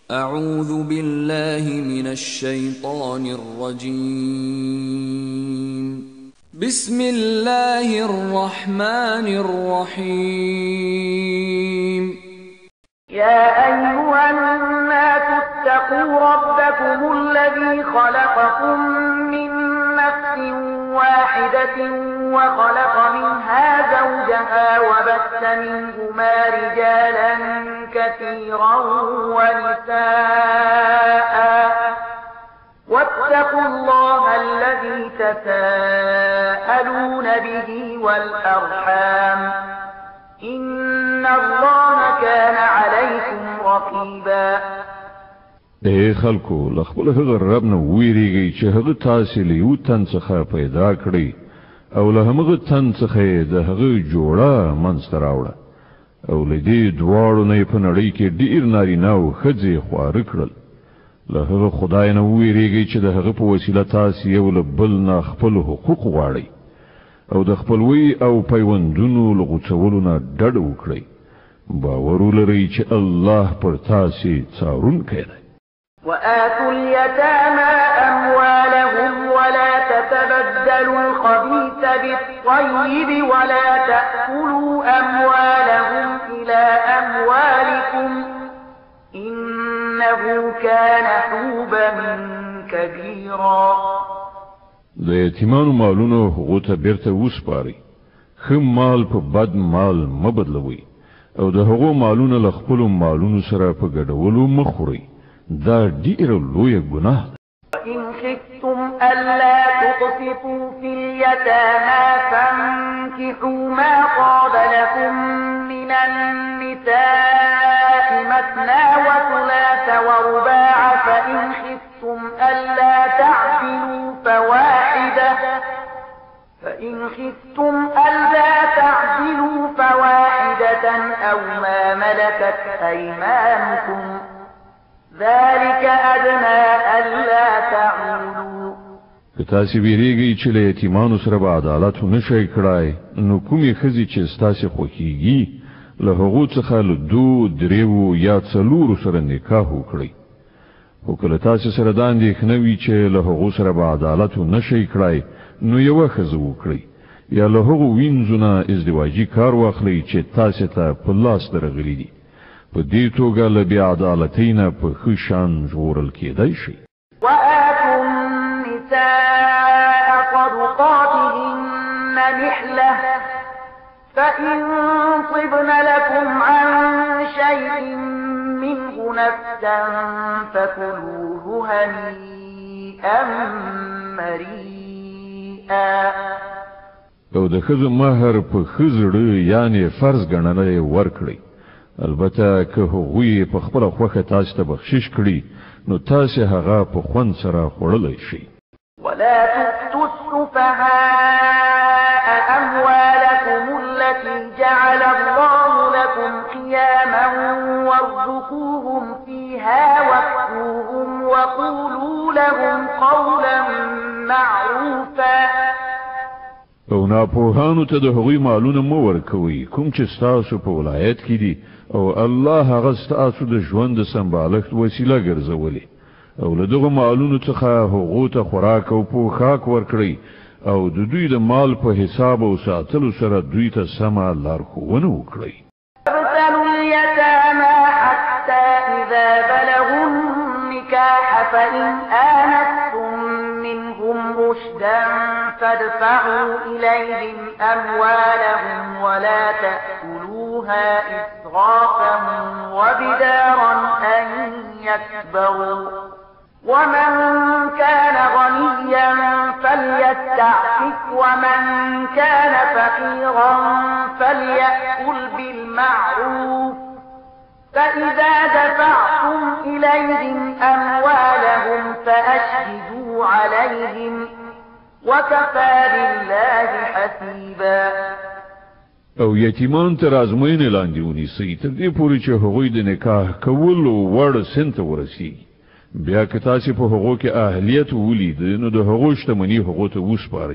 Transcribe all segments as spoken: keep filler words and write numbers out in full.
أعوذ بالله من الشيطان الرجيم. بسم الله الرحمن الرحيم. يا أيها الناس اتقوا ربكم الذي خلقكم من نفس واحدة وخلق منها زوجها وبث منهما رجالا كثيرا ونساء واتقوا الله الذي تساءلون به والأرحام إن الله كان عليكم رقيبا. اے خلکو لخبل هغه رب نو ویریږي چې هغه تاسو له یو تن څخه پیدا کړی او له هغه تن څخه د هغه جوړه منځته راوړه او له دې دواړو نه په نړۍ کې ډیر نارینه او ښځې خواره کړل. له هغه خدای نه ویریږي چې د هغه په وسیله تاسو یو له بل نه خپل حقوق غواړئ او د خپلوي او پیوندونو لغوڅولو نه ډډه وکړئ. باور ولرئ چې الله پر تاسو څارونکی دی. وآتوا اليتامى أموالهم ولا تتبدلوا الخبيث بالطيب ولا تأكلوا أموالهم إلى أموالكم إنه كان حوبا كبيرا. د یتیمانو مالونو هغو ته بیرته وسپارئ. ښه مال په بد مال مه بدلوئ او د هغو مالونه له خپلو مالونو سره په ګډولو مه خورئ. دا ډیر لوی ګناه ده. وإن خفتم ألا تقسطوا في اليتامى فانكحوا ما طاب لكم من النساء مثنى وثلاث ورباع فإن خفتم ألا تعدلوا فواحدة فإن خفتم ألا تعدلوا فواحدة أو ما ملكت أيمانكم ذلك أدنى ألا تعولوا. که تاسو بیریږئ چې له یتیمانو سره به عدالت ونشئ کړای نو کومې ښځې چې ستاسو خوښیږي له هغو څخه له دو دریو یا څلورو سره نکاح وکړئ. خو که له تاسو سره دا اندېښنه وي چې له هغو سره به عدالت ونشئ کړای نو یوه ښځه وکړئ یا له هغو وینځو نه ازدواجي کار واخلئ چې تاسو ته په لاس درغلي دي. په دې توګه له بې عدالتۍ نه په ښه شان ژغورل کېدای شي. وآتوا النساء صدقاتهن نحلة فإن طبن لكم عن شيء منه نفسا فكلوه هنيئا مريئا. او د ښځو مهر په ښه زړه یعنې فرض ګڼلی ورکړئ. البته که هغوی په خپله خوښه تاسو ته بخشش کړي نو تاسو هغه په خوند سره خوړلی شئ. ولا تؤتوا السفهاء أموالكم التي جعل الله لكم قياما وارزقوهم فيها واكسوهم وقولوا لهم قولا معروفا. او ناپوهانو ته د هغوی مالونه مه ورکوئ کوم چې ستاسو په ولایت کې دي او الله هغه ستاسو د ژوند د سمبالښت وسیله ګرځولې او له دغو مالونو څخه هغو ته خوراک او پوښاک ورکړئ او د دوی د مال په حساب او ساتلو سره دوی ته سمه لارښوونه وکړئ. وابتلوا اليتامى حتى إذا بلغوا النكاح فإن آنستم منهم رشدا فادفعوا إليهم أموالهم ولا تأكلوها إسرافا وبدارا أن يكبروا ومن كان غنيا فليستعفف ومن كان فقيرا فليأكل بالمعروف فإذا دفعتم إليهم أموالهم فأشهدوا عليهم وكفى بالله حسيبا. او یتیمان تر ازموینې لاندې ونیسئ تر دې پورې چې هغوی د نکاح کولو وړ سن ته ورسیږي. بیا که تاسو په هغو کې اهلیت ولید نو د هغو شتمني هغو ته وسپارئ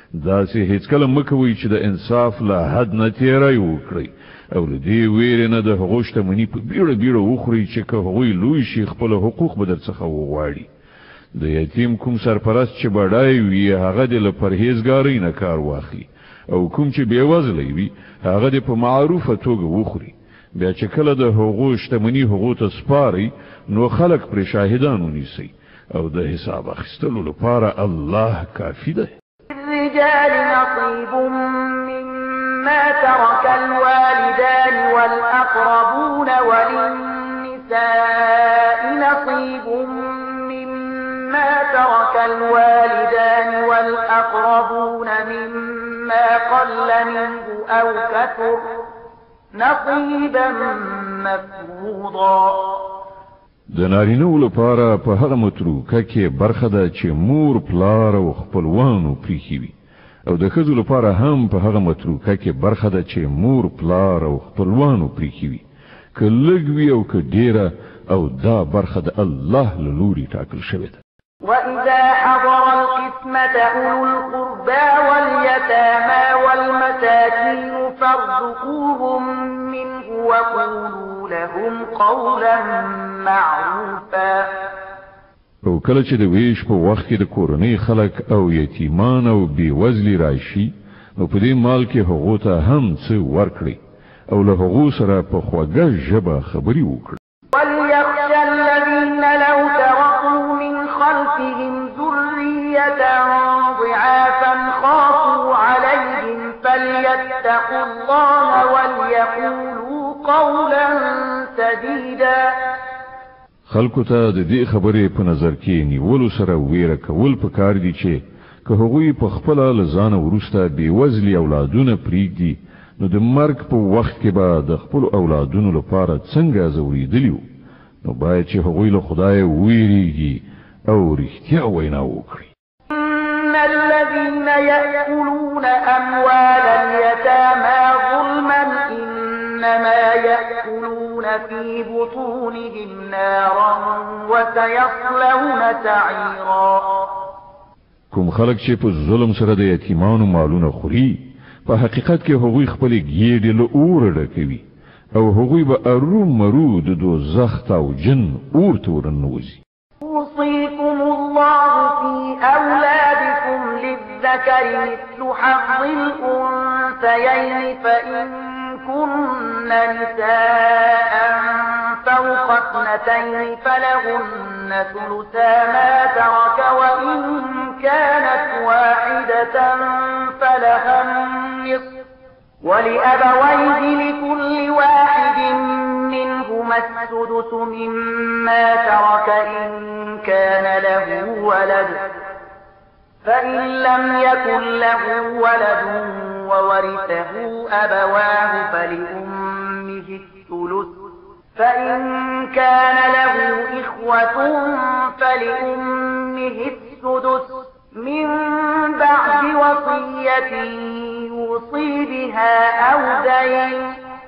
داسې هیڅکله مه کوئ چې د انصاف له حد نه تېری وکړئ او له دې ویرې نه د هغو شتمني په بیړه بیړه وخورئ چې که هغوی لوی شي خپل حقوق به درڅخه وغواړي. د یتیم کوم سرپرست چې بډای وي هغه د له پرهیزګارۍ نه کار واخلي او کوم چې بېوزلی وي هغه د په معروفه توګه وخوري. بیا چې کله د هغو شتمني هغو ته سپارئ نو خلک پرې شاهدان ونیسئ او د حساب اخیستلو لپاره الله کافي ده. للرجال نصيب مما ترك الوالدان والأقربون وللنساء نصيب مما ترك الوالدان والأقربون مما قل منه أو كثر نصيبا مفروضا. د نارینه‌و لپاره په هغه متروکه کې برخه ده چې مور پلار او خپلوانو پریښي وي او د ښځو لپاره هم په هغه متروکه کې برخه ده چې مور پلار او خپلوانو پریښي وي که لږ وي او که ډیره او دا برخه د الله له لوري ټاکل شوې ده. وإذا حضر القسمة أولو القربى واليتامى والمساكين فارزقوهم منه وقولوا لهم قولا معروفا. او کله چې د ویش په وخت کې د کورنۍ خلک او یتیمان او بېوزلي راشي نو په دې مال کې هغو ته هم څه ورکړي او له هغو سره په خوږه ژبه خبرې وکړي. وليخشى الذين لو تركوا من خلفهم ذرية ضعافا خافوا عليهم فليتقوا الله وليقولوا قولا سديدا. خلکو ته د دې خبرې په نظر کې نیولو سره ویره کول پکار دي چې که هغوی په خپله له ځانه وروسته بېوزلي اولادونه پرېږدي نو د مرګ په وخت کې به د خپلو اولادونو لپاره څنګه ځورېدلي وو نو باید چې هغوی له خدایه ویریږي او رښتیا وینا وکړي. إن الذين يأكلون أموال اليتامى ظلما إنما يأكلون في بطونهم نارا وسيصلون سعيرا. کوم خلک چې په ظلم سره د یتیمانو مالونه خوري په حقیقت کې هغوی خپل ګیډې له اوره ډکوي او هغوی به ارو مرو د دوزخ او جن اور ته ورننوځي. يوصيكم الله في أولادكم للذكر مثل حظ الأنثيين فإن كن نساء فوق اثنتين فلهن ثلثا ما ترك وإن كانت واحدة فلها النصف ولأبويه لكل واحد منهما السدس مما ترك إن كان له ولد فإن لم يكن له ولد وورثه أبواه فلأمه الثلث فإن كان له إخوة فلأمه السدس من بعد وصية يوصي بها أو دين.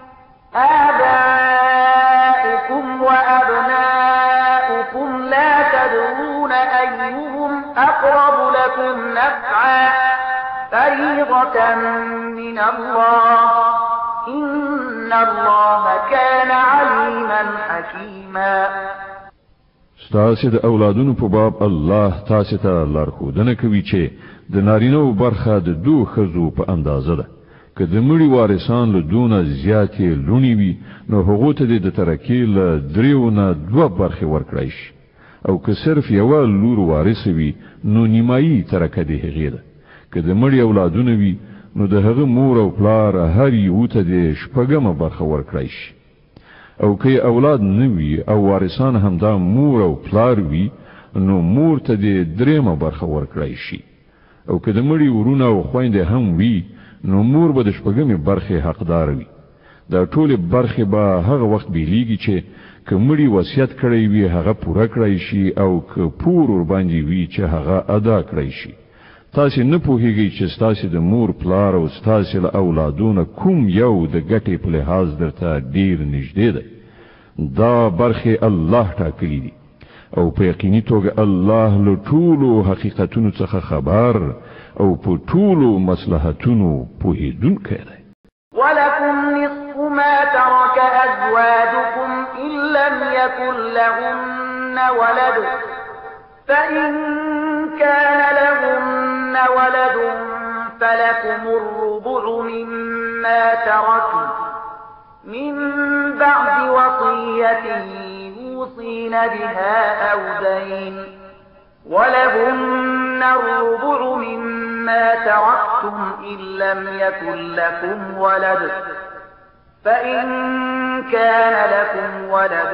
آباؤكم وأبناؤكم لا تدرون أيهم أقرب لكم نفعا فريضة من الله إن الله كان عليما حكيما. ستاسې د اولادونو په باب الله تاسې ته لارښودنه کوي چې د نارینه‌و برخه د دوه ښځو په اندازه ده. که د مړي وارثان له دونه زیاتې لوڼې وي نو هغو ته د ترکې له دریو نه دوه برخې ورکړی شي او که صرف یوه لور وارثه وي نو نیمایي ترکه د هغې ده. که د مړي اولادونه وي نو د هغه مور او پلار هر یو ته د شپږمه برخه ورکړی شي او که اولاد نه وي او وارثان همدا مور او پلار وي نو مور ته د درېمه برخه ورکړی شي او که د مړي ورونه او خویندې هم وي نو مور به د شپږمې برخې حقدار وي. دا ټولې برخې به هغه وخت بیلیږي چې که مړي وصیت کړی وي هغه پوره کړی شي او که پور ورباندې وي چې هغه ادا کړی شي. تاسې نه پوهیږئ چې ستاسې د مور پلار او ستاسې له اولادونه کوم یو د ګټې په لحاظ درته ډیر نږدې دی. دا برخې الله ټاکلي دي او په یقیني توګه الله له ټولو حقیقتونو څخه خبر او په ټولو مصلحتونو پوهېدونکی دی. ولكم نصف ما ترك أزواجكم إن لم يكن لهن ولد فإن كان لهن ولد فلكم الربع مما تركوا من بعد وصية يوصين بها أو دين ولهن الربع مما تركتم إن لم يكن لكم ولد فإن كان لكم ولد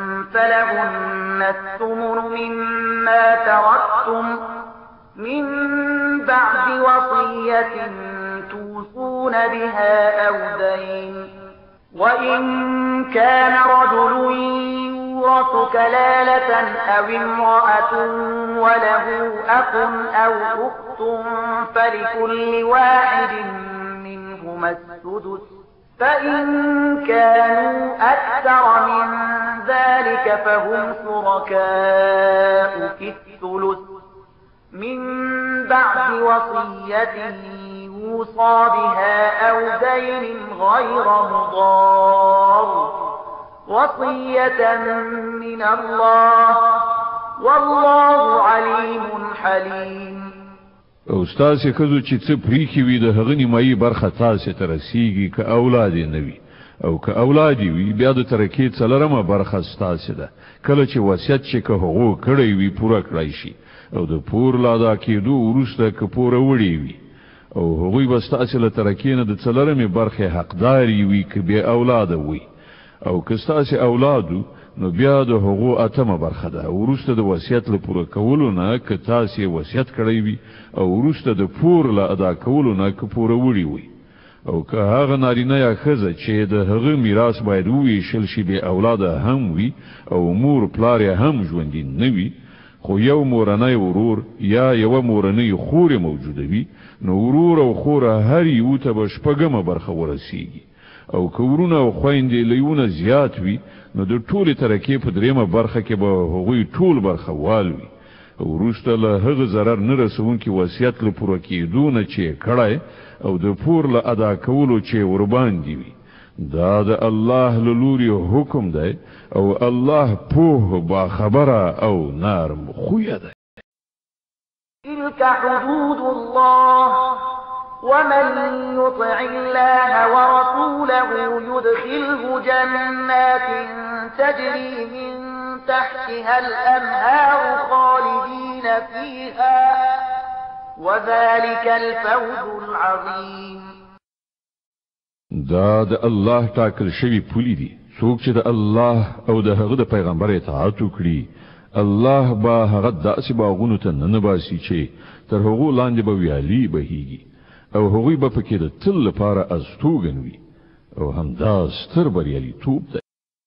فلهن الثمن مما تركتم من بعد وصية توصون بها أو دين وإن كان رجل يورث كلالة أو امرأة وله أخ أو أخت فلكل واحد منهما السدس فإن كانوا أكثر من ذلك فهم شركاء في الثلث من بعد وصية يوصى بها أو دين غير مضار وصية من الله والله عليم حليم. او ستاسې ښځو چې څه پریښي وي د هغه نیمایي برخه تاسې ته رسیږي که اولاد یې نه وي او که اولاد یې وي بیا د ترکې څلرمه برخه ستاسې ده کله چې وصیت چې که هغو کړی وي پوره کړی شي او د پور له ادا کېدو وروسته که پوره وړې وي او هغوی به ستاسې له ترکې نه د څلرمې برخې حقداري وي که بې اولاده وي او که ستاسې اولادو نو بیا د هغو اتمه برخه ده وروسته د وصیت له پوره کولو نه که تاسې وصیت کړی وي او وروسته د پور له ادا کولو نه که پوره وړي وي او که هغه نارینه یا ښځه چې د هغه میراث باید وویشل شي بې اولاده هم وي او مور پلار یې هم ژوندي نه وي خو یو مورنی ورور یا یوه مورنۍ خور موجوده وي نو ورور او خوره هر یو ته به شپږمه برخه ورسیږي او که ورونه او خویندې له یونه زیات وي نو د ټولې ترکې په درېیمه برخه کې به هغوی ټول برخه وال وي وروسته له هغه ضرر نه رسونکي وصیت له پوره کېدو نه چې کړی او د پور له ادا کولو چې ورباندې وي دا د الله له لوري حکم دی او الله پوه با خبره او نرم خویه دی. تلك حدود الله ومن يطع الله ورسوله يدخله جنات تجري من تحتها الأنهار خالدين فيها وذلك الفوز العظيم. دا د الله ټاکل شوی پولی دي څوک چې د الله او د هغه د پیغمبر اطاعت وکړي الله به هغه داسې باغونو ته ننباسي چې تر هغو لاندې به ویالې بهیږي او هغوی به پکې د تل لپاره استوګن وي او همدا ستر بریالیتوب دی.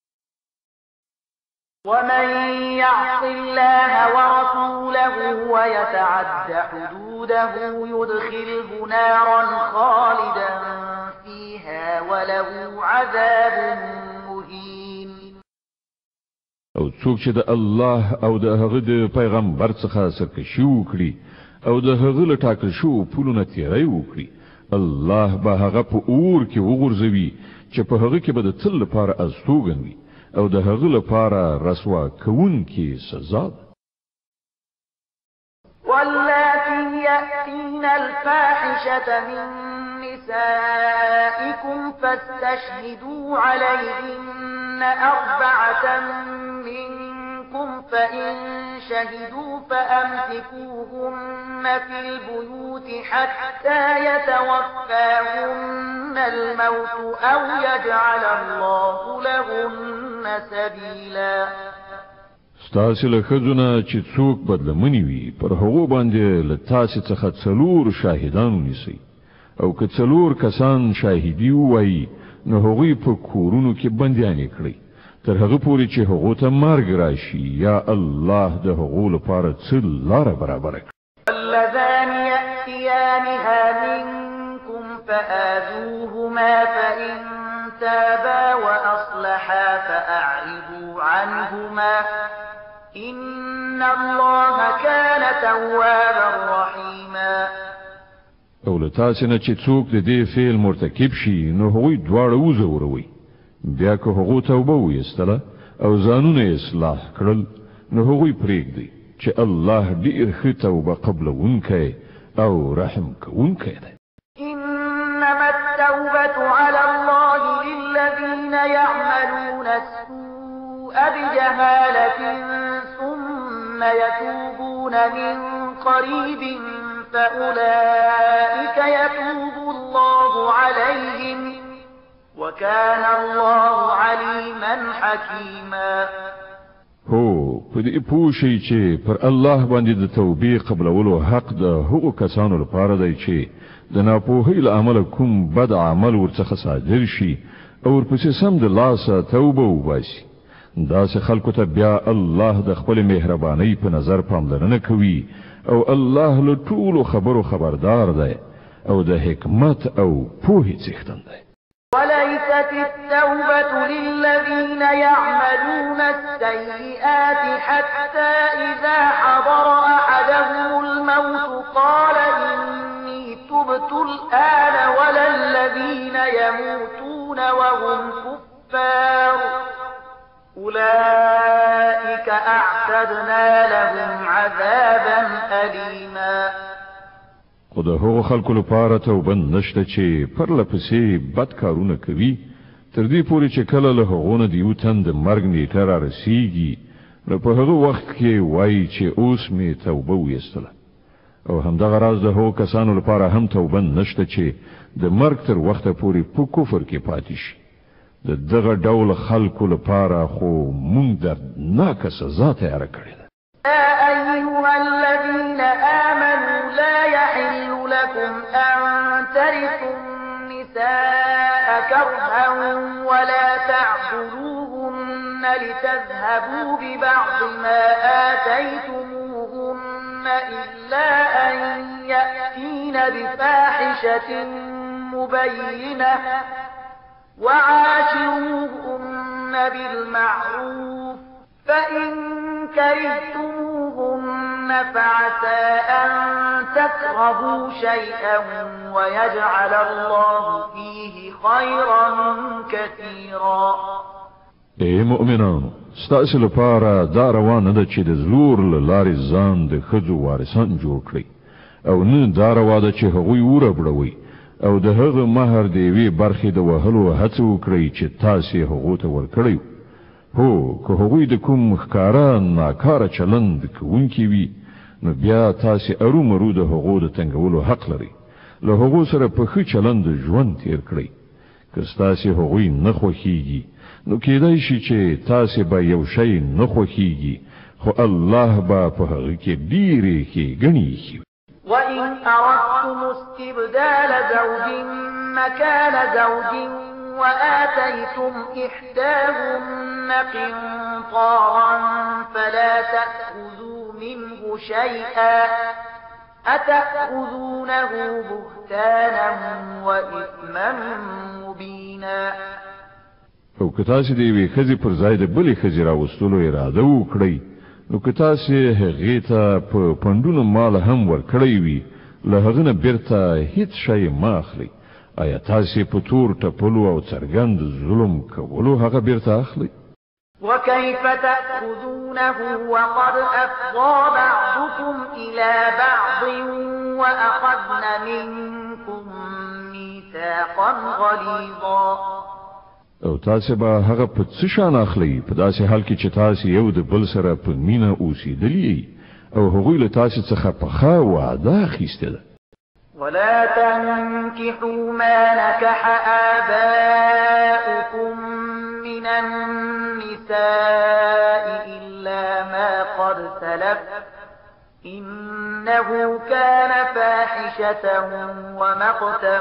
ومن يعص الله ورسوله ويتعد حدوده يدخله نارا خالدا فيها وله عذاب مهين. او څوک چې د الله او د هغه د پیغمبر څخه سرکشي وکړي او د هغه له ټاکل شوو پولو تیری وکړي الله به هغه په اور کې وغورځوي چې په هغه کې به د تل لپاره استوګن وي او د هغه لپاره رسوا کوونکې سزا ده. واللاتي يأتين الفاحشة من نسائكم فاستشهدوا عليهن أربعة منكم فإن شهدوا فأمسكوهن في البيوت حتى يتوفاهن الموت أو يجعل الله لهن سبيلا. ستاسې له ښځو نه چې څوک بدلمنې وي پر هغو باندې له تاسې څخه څلور شاهدان ونیسئ او که څلور کسان شاهدي ووایي نو هغوی په کورونو کې بندیانې کړئ تر هغه پورې چې هغو ته مرګ راشي یا الله د هغو لپاره څه لاره برابره کړي. واللذان يأتيانها منكم فآذوهما فإن تابا وأصلحا فأعرضوا عنهما إن الله كان توابا رحيما. او له تاسې نه چې څوک د دې فعل مرتکب شي نو هغوی دواړه وځوروئ. بیا که هغو توبه ویستله او ځانونه اصلاح کړل نو هغوی پرېږدئ چې الله ډېر ښه توبه قبلونکی او رحم کوونکی دی. إنما التوبة على الله للذين يعملون السوء بجهالة ثم يتوبون من قريب فأولئك يتوب الله عليهم وكان الله عليما حكيما. هو په دې پوه شئ چې پر الله باندې د توبې قبلولو حق د هغو کسانو لپاره دی چې د ناپوهۍ له امله کوم بد عمل ورڅخه صادر شي او ورپسې سم د لاسه توبه وباسي. داسې خلکو ته بیا الله د خپلې مهربانۍ په نظر پاملرنه کوي او الله له ټولو خبرو خبردار دی او د حکمت او پوهې څښتن دی. وليست التوبة للذين يعملون السيئات حتى إذا حضر أحدهم الموت قال إني تبت الآن ولا الذين يموتون وهم كفار أولئك أعتدنا لهم عذابا أليما. خو د هغو خلکو لپاره توبه نشته چې پرله پسې بد کارونه کوي تر دې پورې چې کله له هغو نه د یو تن د مرګ نیټه رارسیږي نو په هغه وخت کې وایي چې اوس مې توبه ویستله. او همدغه راز د هغو کسانو لپاره هم توبه نشته چې د مرګ تر وخته پورې په کفر کې پاتې شي. د دغه ډول خلکو لپاره خو مونږ دردناکه سزا تیاره کړې ده. يا أيها الذين آمنوا لا يحل لكم أن ترثوا النساء كرها ولا تعضلوهن لتذهبوا ببعض ما آتيتموهن إلا أن يأتين بفاحشة مبينة وعاشروهن بالمعروف فإن كرهتموهن فعسى أن تكرهوا شيئا ويجعل الله فيه خيرا كثيرا. اے مؤمنانو ستاسو لپاره دا روانه ده چې د زور له لارې ځان د ښځو وارثان جوړ کړئ او نه دا روا ده چې هغوی وربړوئ او د هغه مهر د یوې برخې د وهلو هڅه وکړئ چې تاسې هغو ته ورکړئ. هو که هغوی د کوم ښکاره ناکاره چلند کوونکي وي نو بیا تاسې ارومرو د هغو د تنګولو حق لرئ. له هغو سره په ښه چلند ژوند تیر کړئ. که ستاسې هغوی نه خوښیږي نو کېدای شي چې تاسې به یو شی نه خوښیږي خو الله به په هغه کې ډېرې ښېګڼې ایښي. وإن أردتم استبدال زوج مكان زوج وآتيتم إحداهن قنطارا فلا تأخذوا منه شيئا أتأخذونه بهتانا وإثما مبينا. او که تاسې د یوې ښځې پر ځای د بلې ښځې راوستلو اراده وکړئ نو که تاسې هغې ته په پنډونو مال هم ورکړی وي له هغه نه بیرته هیڅ شی مه اخلئ. آیا تاسې په تور ټپلو او څرګند ظلم کولو هغه بیرته اخلئ؟ وكيف تأخذونه وقد أفضى بعضكم إلى بعض وأخذن منكم ميثاقا غليظا. او تاسې به هغه په څه شان اخلئ په داسې حال کې چې تاسې یو د بل سره په مینه اوسېدلي او هغوی له تاسې څخه پخه وعده اخیستې ده. ولا تنكحوا ما نكح آباؤكم من النساء إلا ما قد سلف إنه كان فاحشة ومقتا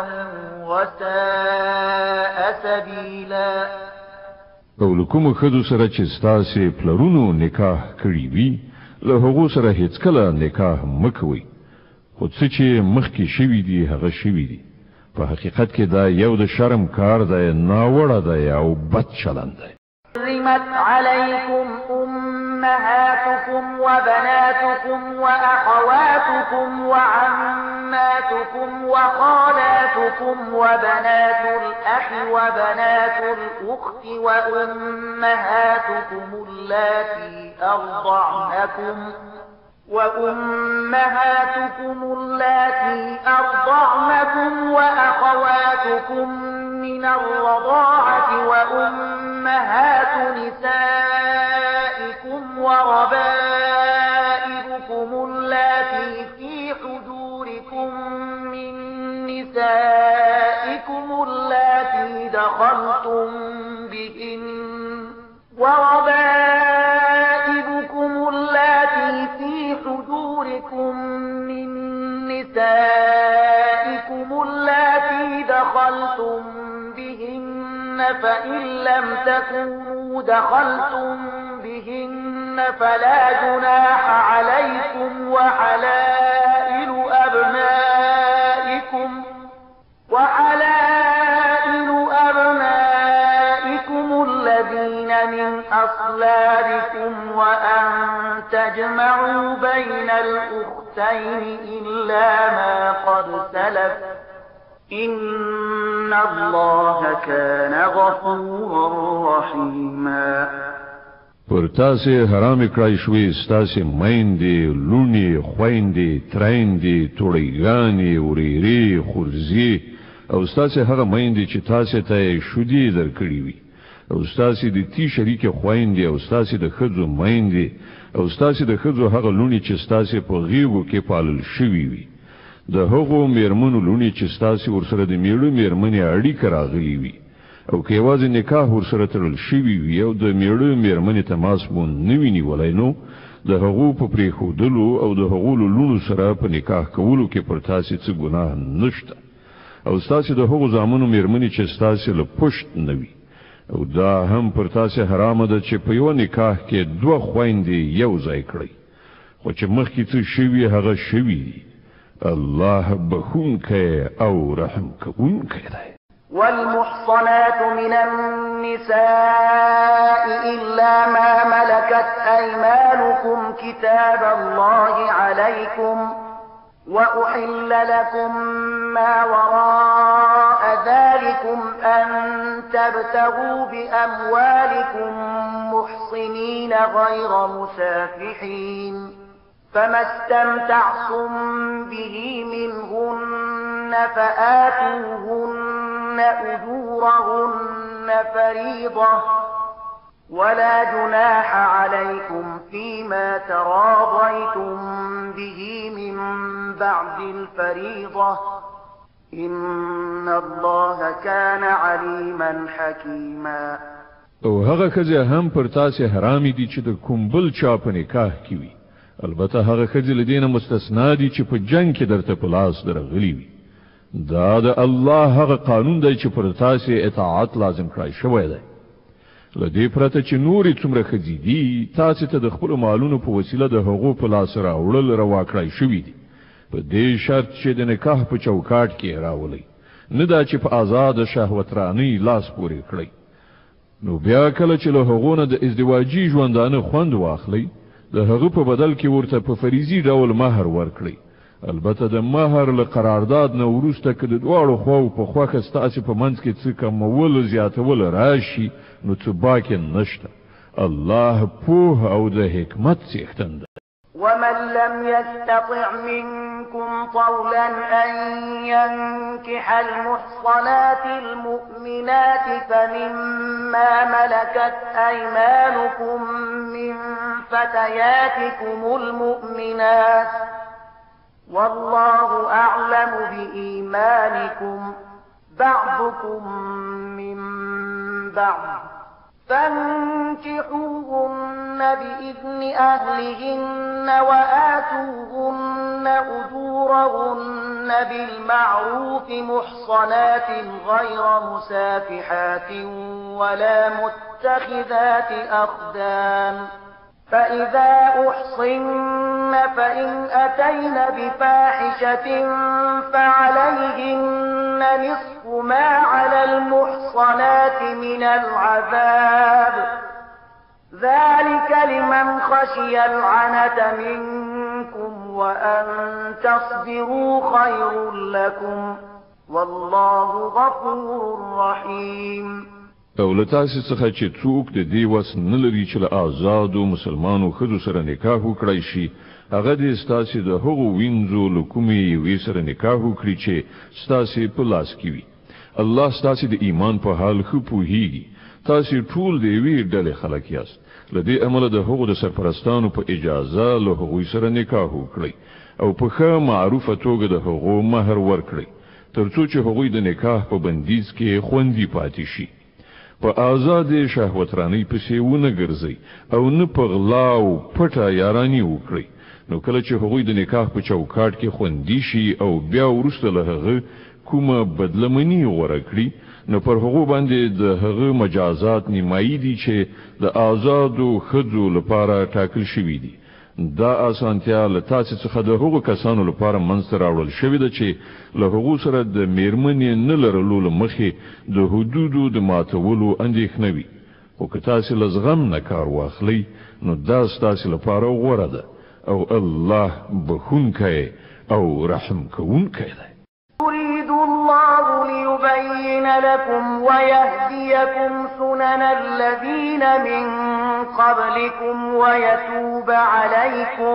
وساء سبيلا. او له کومو ښځو سره چې ستاسې پلرونو نکاح کړي وي له هغو سره هېڅکله نکاح مه کوئ. خو څه چې مخکې شوي دي هغه شوي دي. په حقیقت کې دا یو د شرم کار دی، ناوړه دی او بد چلند دی. حرمت عليكم أمهاتكم وبناتكم وأخواتكم وعماتكم وخالاتكم وبنات الأخ وبنات الأخت وأمهاتكم اللاتي أرضعنكم وأمهاتكم اللاتي أرضعنكم وأخواتكم من الرضاعة وأمهات نسائكم وربائبكم اللاتي في حجوركم من نسائكم اللاتي دخلتم بهن وربائبكم اللاتي في حجوركم من نسائكم اللاتي دخلتم بهن فإن لم تكونوا دخلتم بهن فلا جناح عليكم وحلائل أبنائكم وحلائل أبنائكم الذين من أصلابكم وأن تجمعوا بين الأختين إلا ما قد سلف إن الله كان غفورا رحيما. پر تاسې حرام کړای شوې ستاسې میندې لونې خویندې ترېندې توړیګانې ورېرې خورزې او ستاسې هغه میندې چې تاسې ته یې شودې درکړې وي او ستاسې د تی شریکې خویندې او ستاسې د ښځو میندې او ستاسې د ښځو هغه لونې چې ستاسې په غېږو کې پالل شوي وي د هغو میرمنو لونې چې ستاسې ورسره د میړه میرمنې اړیکه راغلي وي او که یوازې نکاح ورسره تړل شوي وي او د میړه میرمنې تماس مو نه وي نیولی نو د هغو په پرېښودلو او د هغو له لونو سره په نکاح کولو کې پر تاسې څه ګناه نشته او ستاسې د هغو زامنو میرمنې چې ستاسې له پشت نه وي او دا هم پر تاسې حرامه ده چې په یوه نکاح کې دوه خویندې یو ځای کړئ خو چې مخکې څه شوي هغه شوي دي الله بخونکی او رحم کوونکی دی. والمحصنات من النساء إلا ما ملكت أيمانكم كتاب الله عليكم وأحل لكم ما وراء ذلكم أن تبتغوا بأموالكم محصنين غير مسافحين فما استمتعتم به منهن فآتوهن أجورهن فريضة ولا جناح عليكم فيما تراضيتم به من بعد الفريضة إن الله كان عليما حكيما. او هغه ښځې هم پر تاسې حرامې دي چې د کوم بل چا په نکاح کې وي البته هغه ښځې له دې نه مستثنا دي چې په جنګ کې درته په لاس درغلي وي دا د الله هغه قانون دی چې پر تاسې اطاعت لازم کړای شوی دی له دې پرته چې نورې څومره ښځې دي تاسې ته د خپلو مالونو په وسیله د هغو په لاس راوړل روا کړای شوي دي په دې شرط چې د نکاح په چوکاټ کې راولئ نه دا چې په آزاده شهوترانۍ لاس پورې کړئ نو بیا کله چې له هغو نه د ازدواجي ژوندانه خوند واخلئ د هغه په بدل کې ورته په فریضي ډول مہر ورکړي البته د مہر له قرارداد نه وروسته که د دواړو خواو په خوښه ستاسې په منځ کې څه کمول زیاتول راشي نو څه باکې نشته الله پوه او د حکمت څښتن دی. ومن لم يستطع منكم طولا أن ينكح المحصنات المؤمنات فمما ملكت أيمانكم من فتياتكم المؤمنات والله أعلم بإيمانكم بعضكم من بعض فانكحوهن بإذن أهلهن وآتوهن أجورهن بالمعروف محصنات غير مسافحات ولا متخذات أخدان فإذا أحصن فإن أتين بفاحشة فعليهن نصف ما على المحصنات من العذاب ذلك لمن خشي العنة منكم وأن تصبروا خير لكم والله غفور رحيم. او له تاسو څخه چې څوک د دې وس نه لري چې له آزادو مسلمانو ښځو سره نکاح وکړي شي هغه د ستاسو د هغو وینځو له کومې یوې سره نکاح وکړي چې ستاسو په لاس کې وي. الله ستاسو د ایمان په حال ښه پوهیږي. تاسو ټول د یوې ډلې خلک یاست. له دې امله د هغو د سرپرستانو په اجازه له هغوی سره نکاح وکړي او په ښه معروفه توګه د هغو مهر ورکړي ترڅو چې هغوی د نکاح په بندیز کې خوندي پاتې شي. په آزاد شهوترانی پسې ونه ګرځي او نه په غلا او پټه یارانی وکړي. نو کله چې هغوی د نکاح په چوکاټ کې خوندي شي او بیا وروسته له هغه کومه بدلمنی غوړه کړي نو پر هغو باندې د هغه مجازات نیمایي دي چې د آزادو ښځو لپاره ټاکل شوي دي. دا اسانتیا له تاسو څخه د هغو کسانو لپاره منځته راوړل شوې ده چې له هغو سره د میرمنې نه لرلو له مخې د حدودو د ماتولو اندېښنه وي. خو که تاسو له زغم نه کار واخلئ نو دا ستاسو لپاره غوره ده او الله بخونکی او رحم کوونکی دی. يريد الله ليبين لكم ويهديكم سنن الذين من قبلكم ويتوب عليكم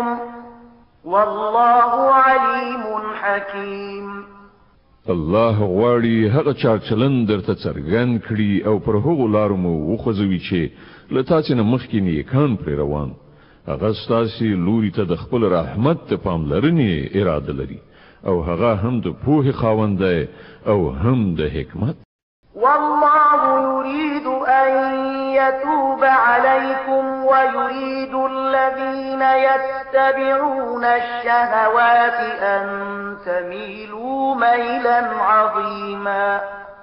والله عليم حكيم. الله غواړي هغه چار چلن درته څرګند کړي او پر هغو لارو مو وخوځوي چې له تاسو نه مخکې نیکان پرې روان. هغه ستاسو لوري ته د خپل رحمت ته پاملرنې اراده لري او هغه هم د پوهې خاوند دی او هم د حکمت. والله يريد أن يتوب عليكم ويريد الذين يتبعون الشهوات أن تميلوا ميلا عظيما.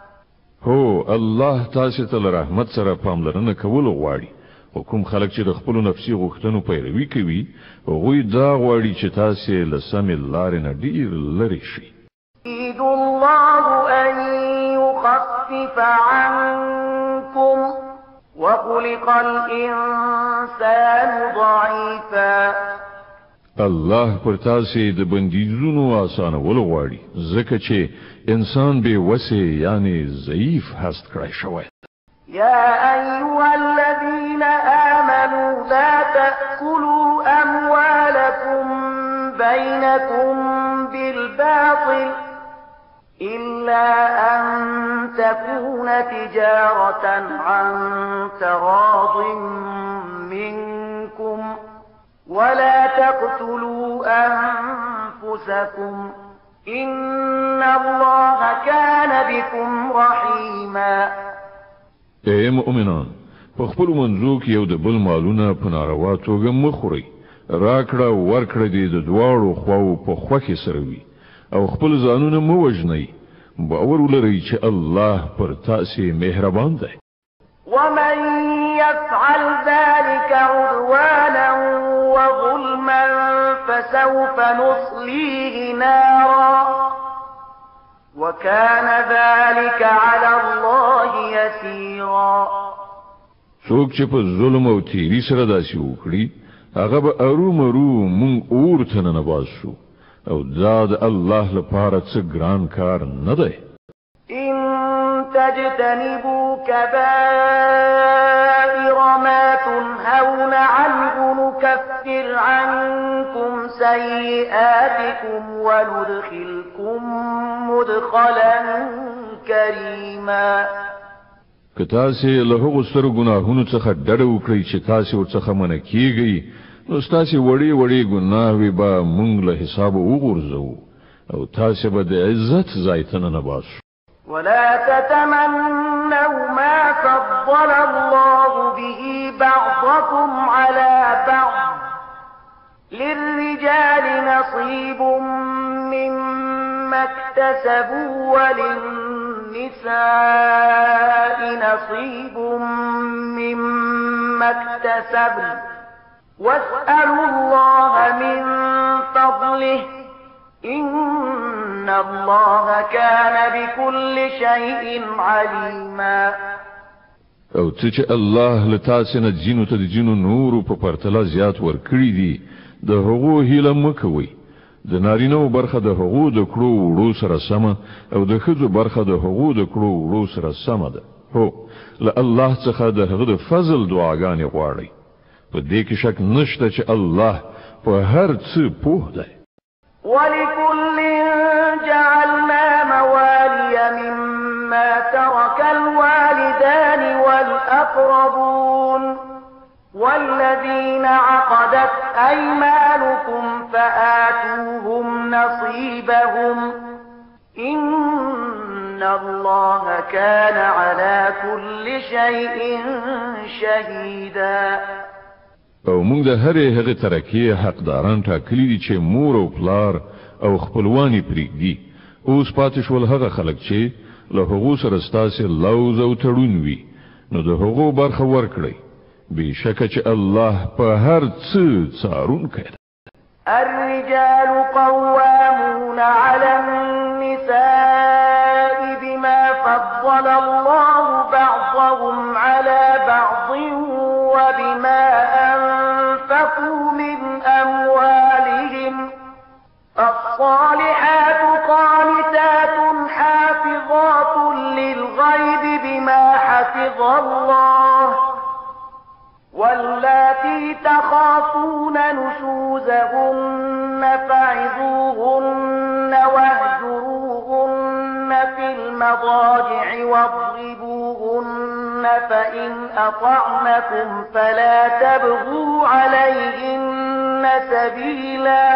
هو الله تاسو ته رحمت سره پاملرنه کول غواړي. حکم خلق چې د خپل نفسي غوښتنو پیروي کوي هغوی دا غواړي چې تاسو له سمې لارې نه ډیر لرې شئ. يريد الله أن يخفف عنكم وخلق الإنسان ضعيفا. الله پر تاسو د بندیزونو آسانول غواړي ځکه چې انسان به وسه یعنی ضعیف هست کړی شوی. يا أيها الذين آمنوا لا تأكلوا أموالكم بينكم بالباطل إلا أن تكون تجارة عن تراض منكم ولا تقتلوا أنفسكم إن الله كان بكم رحيما. اے مؤمنان په خپل منځو کې یو د بل مالونه په ناروا توګه مخوري. راکړه ورکړه دې د دواړو خواو په خوښه سره وي او خپل ځانونه مو وژنئ. باور ولرئ چې الله پر تاسو مهربان دی. ومن يفعل ذلك عدوانا وظلما فسوف نصليه نارا وكان ذلك على الله يسيرا. څوک چې په ظلم او تیری سره داسې وکړي هغه به ارومرو مونږ اور ته ننباسو او دا د الله لپاره څه ګران کار نه دی. إن تجتنبوا كبائر ما تنهون عنه نكفر عنكم سيئاتكم وندخلكم مدخلا كريما. که تاسو له هغو سترو ګناهونو څخه ډډه وکړئ چې تاسو ورڅخه منع کیږئ نو تاسو وړي وړي ګناهوي به مونږ له حساب وګرځو او تاسو به د عزت ځای ته ننباسو. ولا تتمنوا ما فضل الله به بعضكم على بعض للرجال نصيب مما اكتسبوا وللنساء نصيب مما اكتسبن واسألوا الله من فضله إن الله كان بكل شيء عليما. او څه چې الله له تاسو نه جنو ته د جنو نور په پرتله زیات ورکړي دي د هغو هیله مکوئ د نارینو برخه د هغو د کړو وړو سره سمه او د ښځو برخه د هغو د کړو وړو سره سمه ده هو له الله څخه د هغه د فضل دعاګانې غواړئ په دې کې شک نشته چې الله په هر څه پوه دی ولكل جعلنا موالي مما ترك الوالدان والأقربون والذين عقدت أيمانكم فآتوهم نصيبهم إن الله كان على كل شيء شهيدا او موږ د هرې هغه ترکیه حقداران ټاکلي دي چې مور او پلار او خپلوانی پرېږدي اوس پاتې شول هغه خلک چې له هغو سره ستاسې لوز او تړون وي نو د هغو برخه ورکړئ بشکه چې الله په هر څه څارونکی دی الرجال قوامون على النساء بما فضل الله بعضهم على بعض وبما أنفقوا من أموالهم الصالحات قانتات حافظات للغيب بما حفظ الله واللاتي تخافون نشوزهن فعظوهن واهجروهن في المضاجع واضربوهن فإن أطعنكم فلا تبغوا عليهن سبيلا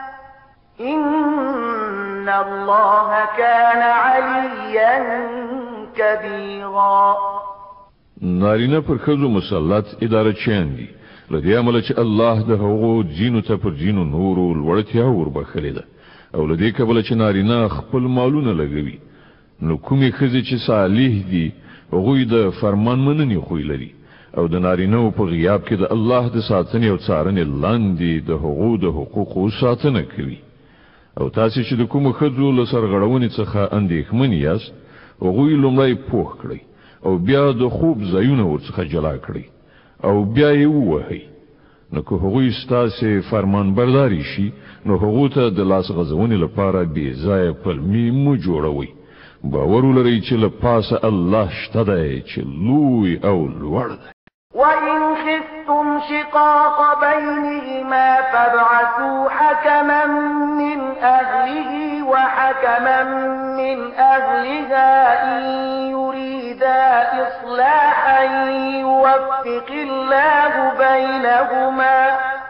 إن الله كان عليا كبيرا نارینه پر خزو مسلط اداره چیان دي لدې عمل چې الله د هغو جینو ته پر جینو نورو لوړتیا وربخلې ده او لدې کبل چې نارینه خپل مالونه لګوي نو کومې خزې چې صالح دي هغوی د فرمان مننې خوی لري او د نارینه په غیاب کې د الله د ساتنې او څارنې لاندې د هغو د حقوقو ساتنه کوي او تاسو چې د کوم خزو له سرغړونې څخه اندېښمن یاست هغوی لومړی پوښ کړئ او بیا د خوب ځایونه ورڅخه جلا کړئ او بیا یې ووهئ نو که هغوی ستاسې فرمان برداري شي نو هغو ته د لاس غځونې لپاره بې ځایه پلمې مه جوړوئ باور ولرئ چې له پاسه الله شته دی چې لوی او لوړ دی وإن خفتم شقاق بينهما فابعثوا حكما من أهله وحكما من أهلها إن يريدا إصلاحا يوفق الله بينهما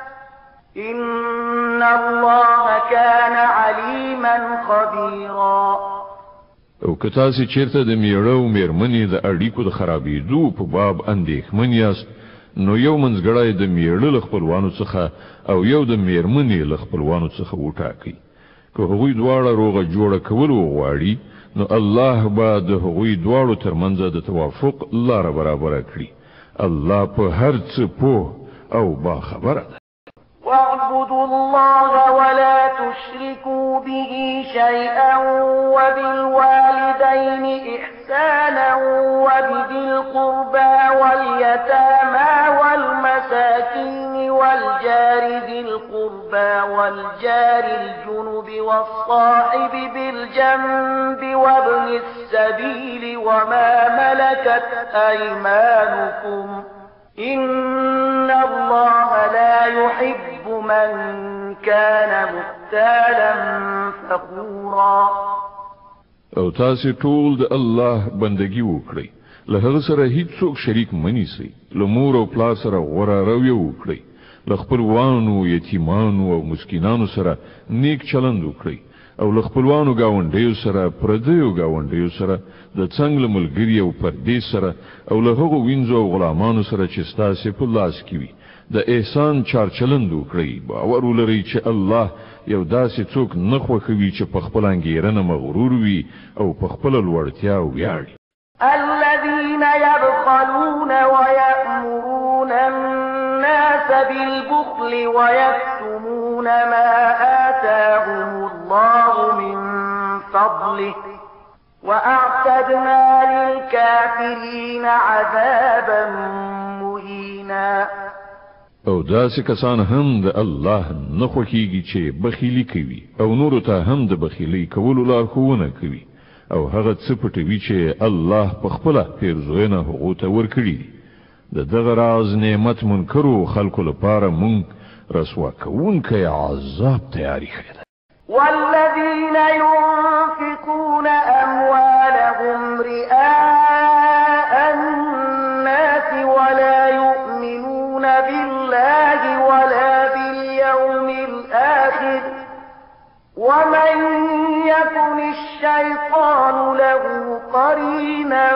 إن الله كان عليما خبيرا او که تاسو چیرته د میړه او میرمنې د اړیکو د خرابېدو په باب اندېښمن یاست نو یو منځګړی د میړه له خپلوانو څخه او یو د میرمنې له خپلوانو څخه وټاکئ که هغوی دواړه روغه جوړه کول وغواړي نو الله به د هغوی دواړو ترمنځ د توافق لاره برابره کړي الله په هر څه پوه او باخبره ده واعبدوا الله ولا تشركوا به شيئا وبالوالدين إحسانا وبذي القربى واليتامى والمساكين والجار ذي القربى والجار الجنب والصاحب بالجنب وابن السبيل وما ملكت أيمانكم إن الله لا يحب من كان مختالا فخورا او تاسو ټول د الله بندگی وکړئ له هغه سره هیڅوک شریک منیسئ له مور او پلار سره غوړه رویه وکړئ له خپلوانو یتیمانو او مسکینانو سره نیک چلند وکړئ او له خپلوانو گاونډیو سره پردیو گاونډیو سره د څنګه ملګری او پردې سره او له هغو وینځو او غلامانو سره چې ستاسو په لاس کې وي د احسان چارچلند وکړئ باور ولرئ چې الله یو داسې څوک نه خوښوي چې په خپل انګیرنه مغرور وي او په خپل لوړتیا ویاړي الذين يبخلون ويأمرون الناس بالبخل ويكتمون ما آتاهم الله من فضله وأعتدنا للكافرين عذابا مهينا. او داسې کسان هم د الله نه خوښیږي چې بخیلي کوي او نورو ته هم د بخیلي کولو لارښوونه کوي او هغه څه پټوي چې الله په خپله پیرزوینه هغو ته ورکړي دي. د دغه راز نعمت منکرو خلکو لپاره مونږ رسوا کوونکی عذاب تیاری کړی دی. والذين ينفقون أموالهم رئاء الناس ولا يؤمنون بالله ولا باليوم الآخر ومن يكن الشيطان له قرينا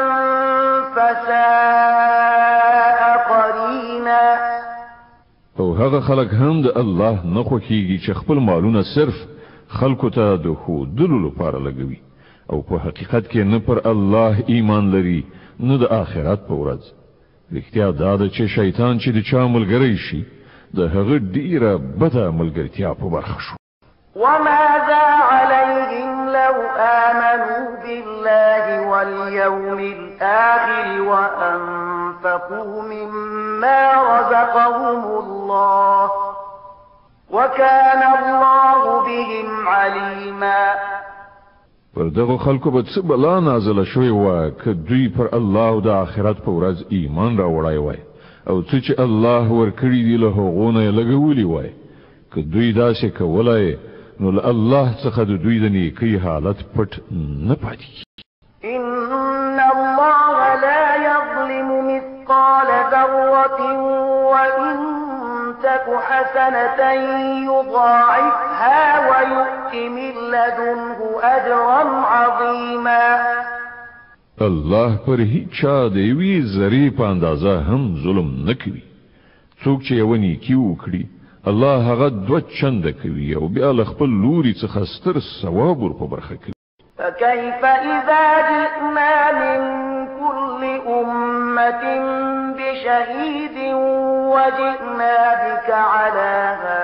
فساء قرينا. او هغه خلک هم د الله نه خوښیږي چې خپل مالونه صرف خلکو ته د ښودلو لپاره لګوي او په حقیقت کې نه پر الله ایمان لري نه د آخرت په ورځ. رښتیا دا ده چې شیطان چې د چا ملګری شي د هغه ډیره بده ملګرتیا په برخه شو. وماذا عليهم لو آمنوا بالله واليوم الآخر وأنفقوا مما رزقهم الله وكان الله بهم عليما. پر دغه خلکو به څه بلا نازله شوې وه که دوی پر الله او د آخرت په ورځ ایمان راوړی وای او څه چې الله ورکړي دي له هغو نه یې لګولي وای. که دوی داسې کولای نو له الله څخه د دوی د نیکۍ حالت پټ نه پاتې کېږي. إن الله لا يظلم مثقال ذرة وإن تك حسنة يضاعفها ويؤت من لدنه أجرا عظيما. الله پر هیڅ چا د یوې ذرې په اندازه هم ظلم نه کوي. څوک چې یوه نیکي وکړي الله هغه دوه چنده کوي او بیا له خپل لوري څخه ستر ثواب ور په برخه کوي. فكيف إذا جئنا من كل أمة بشهيد وجئنا بك على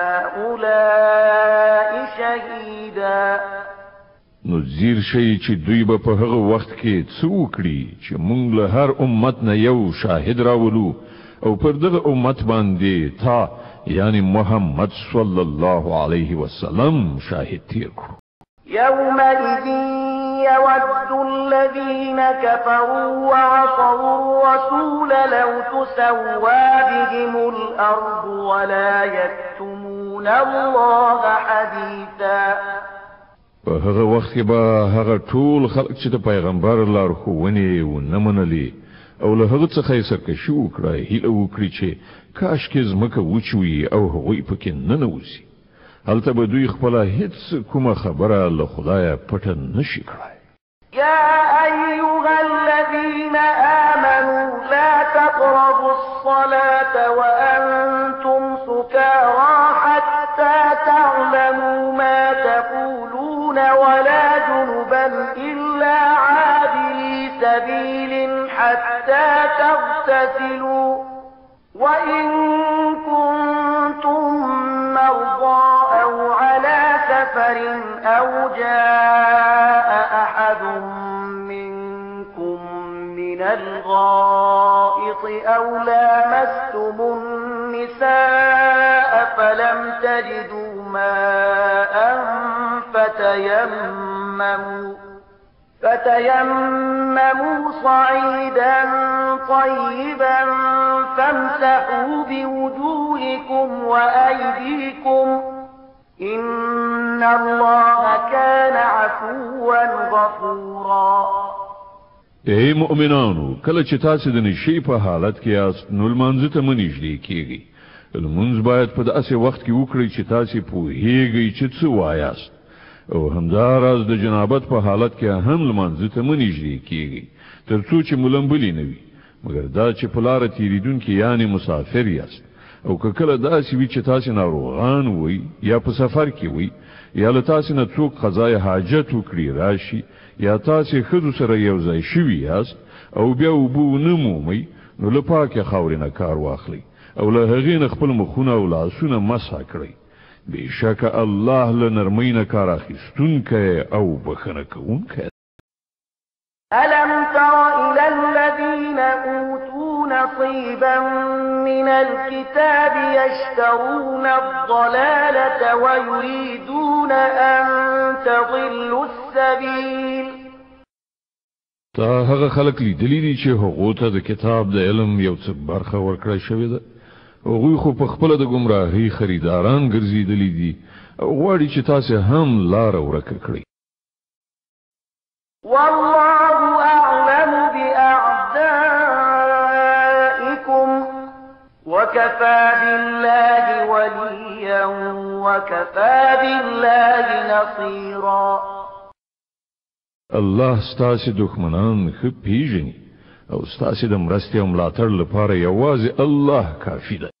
هؤلاء شهيدا. نو زیر شي چې دوی به په هغه وخت کې څه وکړي چې موږ له هر امت نه یو شاهد راولو او پر دغه امت باندې تا یعنی محمد صلی الله علیه وسلم شاهد تیر کړو. يومئذ يود الذين كفروا وعصوا الرسول لو تسوى بهم الأرض ولا يكتمون الله حديثا. په هغه وخت کې به هغه ټول خلک چې د پیغمبر لارښوونې ونه منلې او له هغه څخه یې سرکشي وکړه هیله وکړي چې کاشکې ځمکه وچوي او هغوی پکې ننوځي. هلته به دوی خپله هیڅ کومه خبره له خدایه پټه نشي کړی. يا أيها الذين آمنوا لا تقربوا الصلاة وأنتم سكارى حتى تعلموا ما تقولون ولا جنبا إلا عابري سبيل حتى تغتسلوا وإن كنتم مرضى أو على سفر أو جاء أحد منكم من الغائط أو لامستم النساء فلم تجدوا ماء فتيمموا فتيمموا صعيدا طيبا فامسحوا بوجوهكم وأيديكم إن الله كان عفوا غفورا. ای مؤمنانو کله چې تاسو د نشي په حالت کې یاست نو لمانځه ته منځدې کیږي. لمونځ باید په داسې وخت کې وکړئ چې تاسو پوهیږئ چې څه وایاست او همداراز د جنابت په حالت کې هم لمانځه ته منځدې کیږي تر څو چې ملنبلی نه وي مګر دا چې په لار تیریدونکي یعنی مسافر یاست او که کله داسې وي چې تاسو ناروغان وي یا په سفر کې وي یا له تاسو نه څوک قضای حاجت وکړي راشي یا تاسو خود سره یو ځای شوي یاست او بیا وبو نه مومئ نو له پاکه خاورې نه کار واخلئ او له هغې نه خپل مخونه او لاسونه مسح کړئ. بېشکه الله له نرمۍ نه کار اخیستونکی او بخښنه کوونکی ألم تر إلى الذين أوتوا نصيبا من الكتاب يشترون الضلالة ويريدون أن تضلوا السبيل. تا هغه خلک لیدلی دي چې هغو ته د کتاب د علم یو څه برخه ورکړی شوې ده، هغوی خو په خپله د ګمراهۍ خریداران ګرځېدلي دي او غواړي چې تاسې هم لاره ورکه کړئ. والله أعلم بأعدائكم وكفى بالله وليا وكفى بالله نصيرا. الله ستاسې دښمنان ښه پیژني او ستاسې د مرستې او ملاتړ لپاره یوازې الله کافي ده.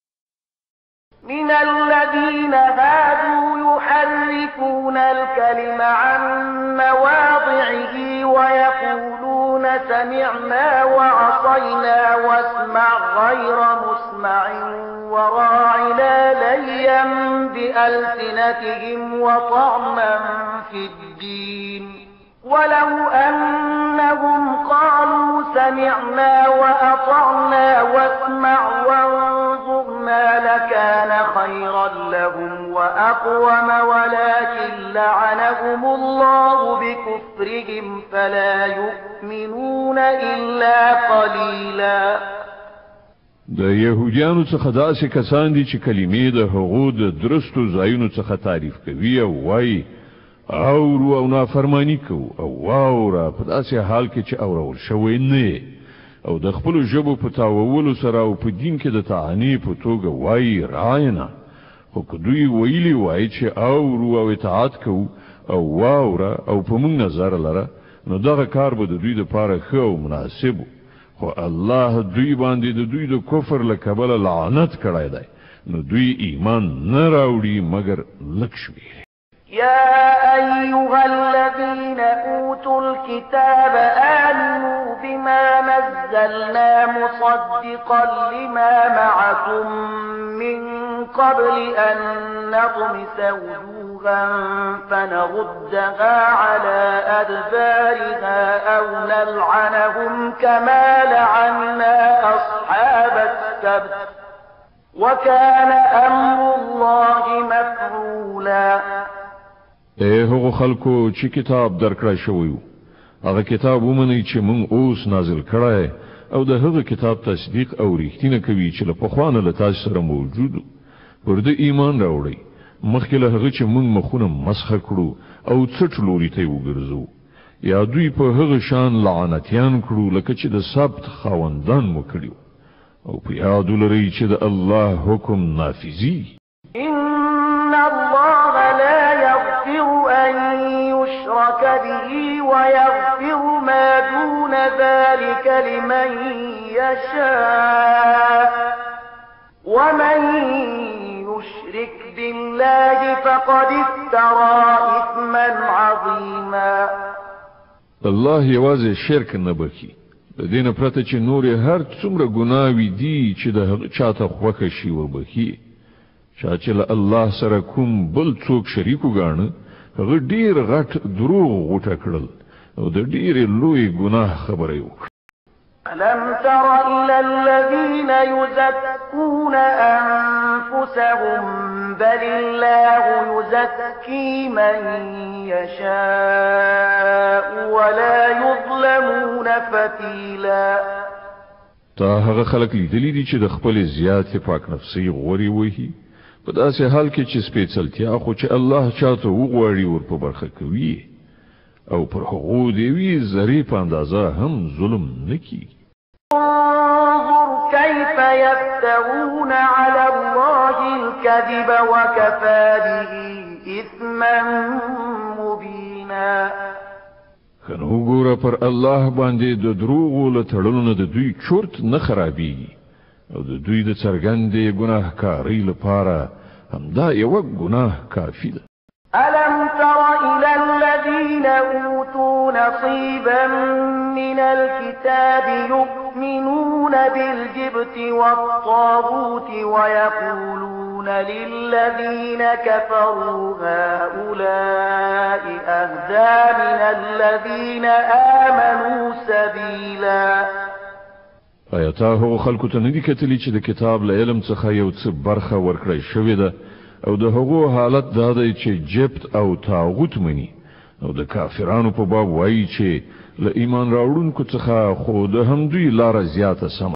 من الذين هادوا يحرفون الكلم عن مواضعه ويقولون سمعنا وعصينا واسمع غير مسمع وراعنا ليا بألسنتهم وطعما في الدين ولو أنهم قالوا سمعنا وأطعنا واسمع وانظرنا لكان خيرا لهم وأقوم ولكن لعنهم الله بكفرهم فلا يؤمنون إلا قليلا. د يهوديانو څخه داسې کسان دي چې کلمې د هغو د درستو ځایونو څخه تعریف کوي او وایي اورو او نافرمانی کو او واوره په داسې حال کې چې اورول شوی نه او د خپل ژبو په تاوولو سره او په دین کې د تعانی په توګه وایي راینا، خو که دوی ویلي وایي چې اورو او اطاعت کو او واوره او په موږ نظر لره نو دغه کار به د دوی دپاره ښه او مناسب، خو الله دوی باندې د دوی د کفر له کبله لعنت کړی دی نو دوی ایمان نه راوړي مګر لږ شمېر. يا أيها الذين أوتوا الكتاب آمنوا بما نزلنا مصدقا لما معكم من قبل أن نطمس وجوها فنردها على أدبارها أو نلعنهم كما لعنا أصحاب السبت وكان أمر الله مفعولا. اے هغو خلکو چې کتاب درکړی شوی وو هغه کتاب ومنئ چې موږ اوس نازل کړی او د هغه کتاب تصدیق او ریښتینه کوي چې له پخوا نه له تاسو سره موجود پر د ایمان راوړئ مخکې له هغه چې موږ مخونه مسخه کړو او څټ لوري ته وګرځو یا دوی په هغه شان لعنتیان کړو لکه چې د سبت خاوندان مو کړي او په یاد ولرئ چې د الله حکم نافذي. إن الله لا يغفر أن يشرك به ويغفر ما دون ذلك لمن يشاء ومن يشرك بالله فقد افترى إثما عظيما. الله یوازې شرک نه بخي د دینه پرته چې نور هر څومره ګناوي دي چې د چاته خوښه شي وبخي. چا چې له الله سره کوم بل څوک شریک وګاڼه هغه ډیر غټ دروغ غوټه کړل او د ډیرې لوی ګناه خبره وکړه. ألم تر إلى الذين يزكون أنفسهم بل الله يزكي من يشاء ولا يظلمون فتيلا. تا هغه خلک لیدلی دي چې د خپل زیات پاک نفسي غوري وهي په داسې حال کې چې سپېڅلتیا خو چې الله چاته وغواړي ور په برخه کوي او پر هغو د یوې ذرې په اندازه هم ظلم نه کیږي. انظر كيف يفترون على الله الكذب وكفى به إثما مبينا. خنو ګوره پر الله باندې د دروغو له تړلو نه د دوی چورت نه خرابېږي او د دوی د څرګندې ګناهکارۍ لپاره همدا یوه ګناه کافي ده. ألم تر إلى الذين أوتوا نصيبا من الكتاب يؤمنون بالجبت والطاغوت ويقولون للذين كفروا هؤلاء أهدى من الذين آمنوا سبيلا. آیاتا هغو خلکو ته ندي کتلی چې د کتاب له علم څخه یو څه برخه ورکړی شوې ده او د هغو حالت دا دی چې جبت او طاغوت مني او د کافرانو په باب وایي چې له ایمان راوړونکو څخه خو د همدوی لاره زیاته سمه.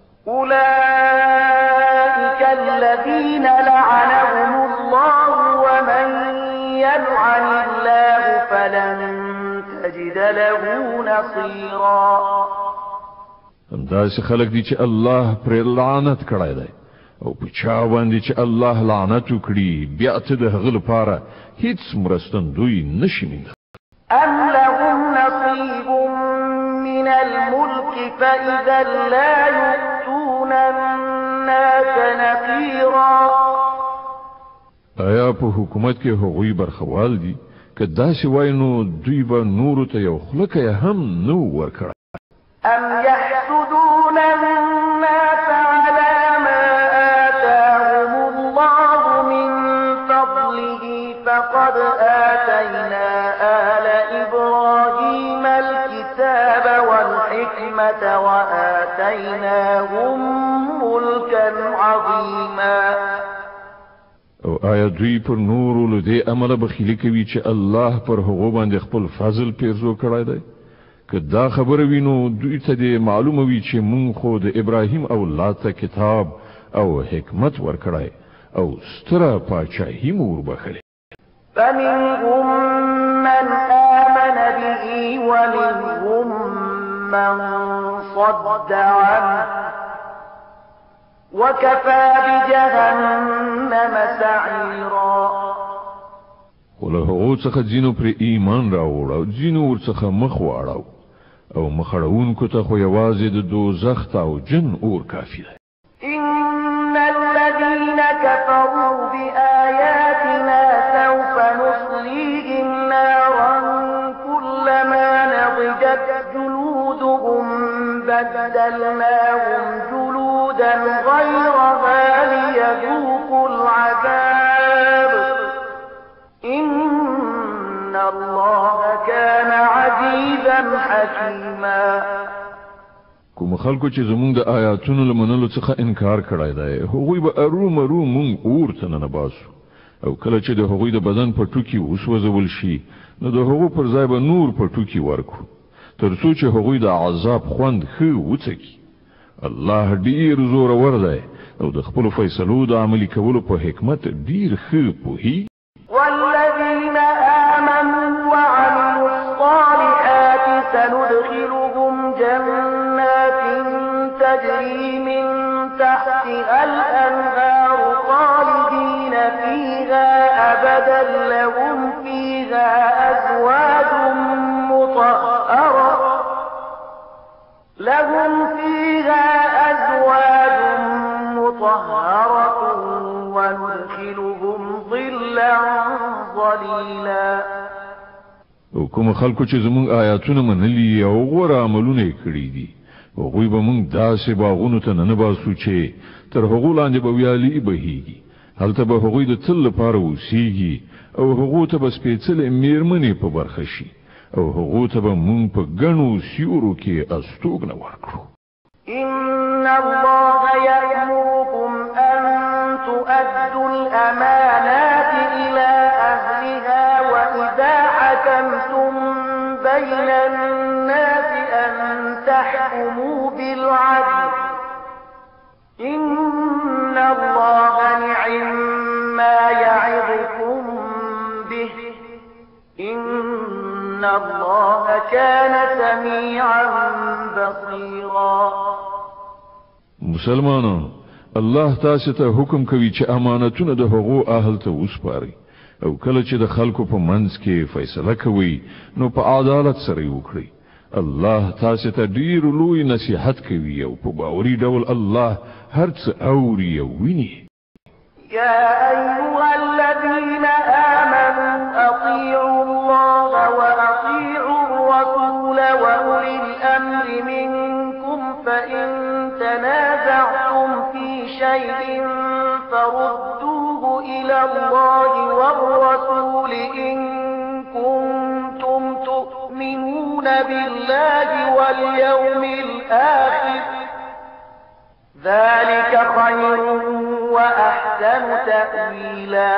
أولئك الذين لعنهم الله ومن يلعن الله فلن تجد له نصيرا. همداسې خلک دي چې الله پرې لعنت کړی دی او په چا باندې چې الله لعنت وکړي بیا ته د هغه لپاره هیڅ مرستندوی نشي موندلی. أم لهم نصيب من الملك فإذا لا يؤتون الناس نقيرا. آیا په حکومت کې هغوی برخوال دي که داسې وای نو دوی به نورو ته یو خلکه هم نو ورکړی. أم يحسدون الناس على ما آتاهم الله من فضله فقد آتينا آل إبراهيم الكتاب والحكمة وآتيناهم ملكا عظيما. او آیا دوی پر نورو له دې عمله بخیلي کوي چې الله پر هغو باندې خپل فضل پیرزو کړی دی؟ که دا خبره وینو دوی ته دې معلومه وي چې مونږ خو د ابراهیم اولاد ته کتاب او حکمت ورکړی او ستره پاچاهي مو وربخلې. فمنهم من آمن به ومنهم من صد عنه وكفى بجهنم سعيرا. وله هغو څخه ځینو پر ایمان راوړ او ځینو ورڅخه مخ واړو او مخړونکو ته خو یوازې د دوزخ او جن اور کافي دی. إن الذين كفروا بآياتنا سوف نصليهم نارا كلما نضجت جلودهم بدلناهم جلودا غيرها ليذوقوا العذاب إن الله كان عزيزا حكيما. کوم خلکو چې زمونږ د آیاتونو له منلو څخه انکار کړی دی هغوی به ارومرو مونږ اور ته ننباسو او کله چې د هغوی د بدن پټوکي وسوځول شي نو د هغو پر ځای به نور پټوکي ورکو تر څو چې هغوی د عذاب خوند ښه وڅکي. الله ډیر زورور دی او د خپلو فیصلو د عملي کولو په حکمت ډیر ښه پوهیږي. والذين آمنوا وعملوا الصالحات سندخلهم جنات تجري من تحتها الأنهار خالدين فيها أبدا لهم فيها أزواج مطهرة لهم فيها أزواج مطهرة وندخلهم ظلا ظليلا. او کوم خلکو چې زمونږ آیاتونه منلي او غوره عملونه یې کړي دي هغوی به مونږ داسې باغونو ته ننباسو چې تر هغو لاندې به ویالې بهیږي. هلته به هغوی د تل لپاره اوسیږي او هغو ته به سپېڅلې میرمنې په برخه شي او هغو ته به مونږ په ګڼو سیورو کې استوګنه ورکړو. إن الله يأمركم أن تؤدوا الأمانات إلى أهلها وإذا حكمتم بين الناس أن تحكموا بالعدل إن الله نعم ما يعظكم به إن الله كان سميعا بصيرا. مسلمانانو الله تاسو ته حکم کوي چې امانتونه د هغو اهل ته وسپارئ او کله چې د خلکو په منځ کې فیصله کوي نو په عدالت سره وکړئ. الله تاسو ته ډیر لوی نصیحت کوي او په باوري ډول الله هر څه اوري او ویني. يا أيها الذين آمنوا أطيعوا الله وأطيعوا الرسول وأولي الأمر منكم فإن تنازعتم في شيء فردوه الله والرسول إن كنتم تؤمنون بالله واليوم الآخر ذلك خير وأحسن تأويلا.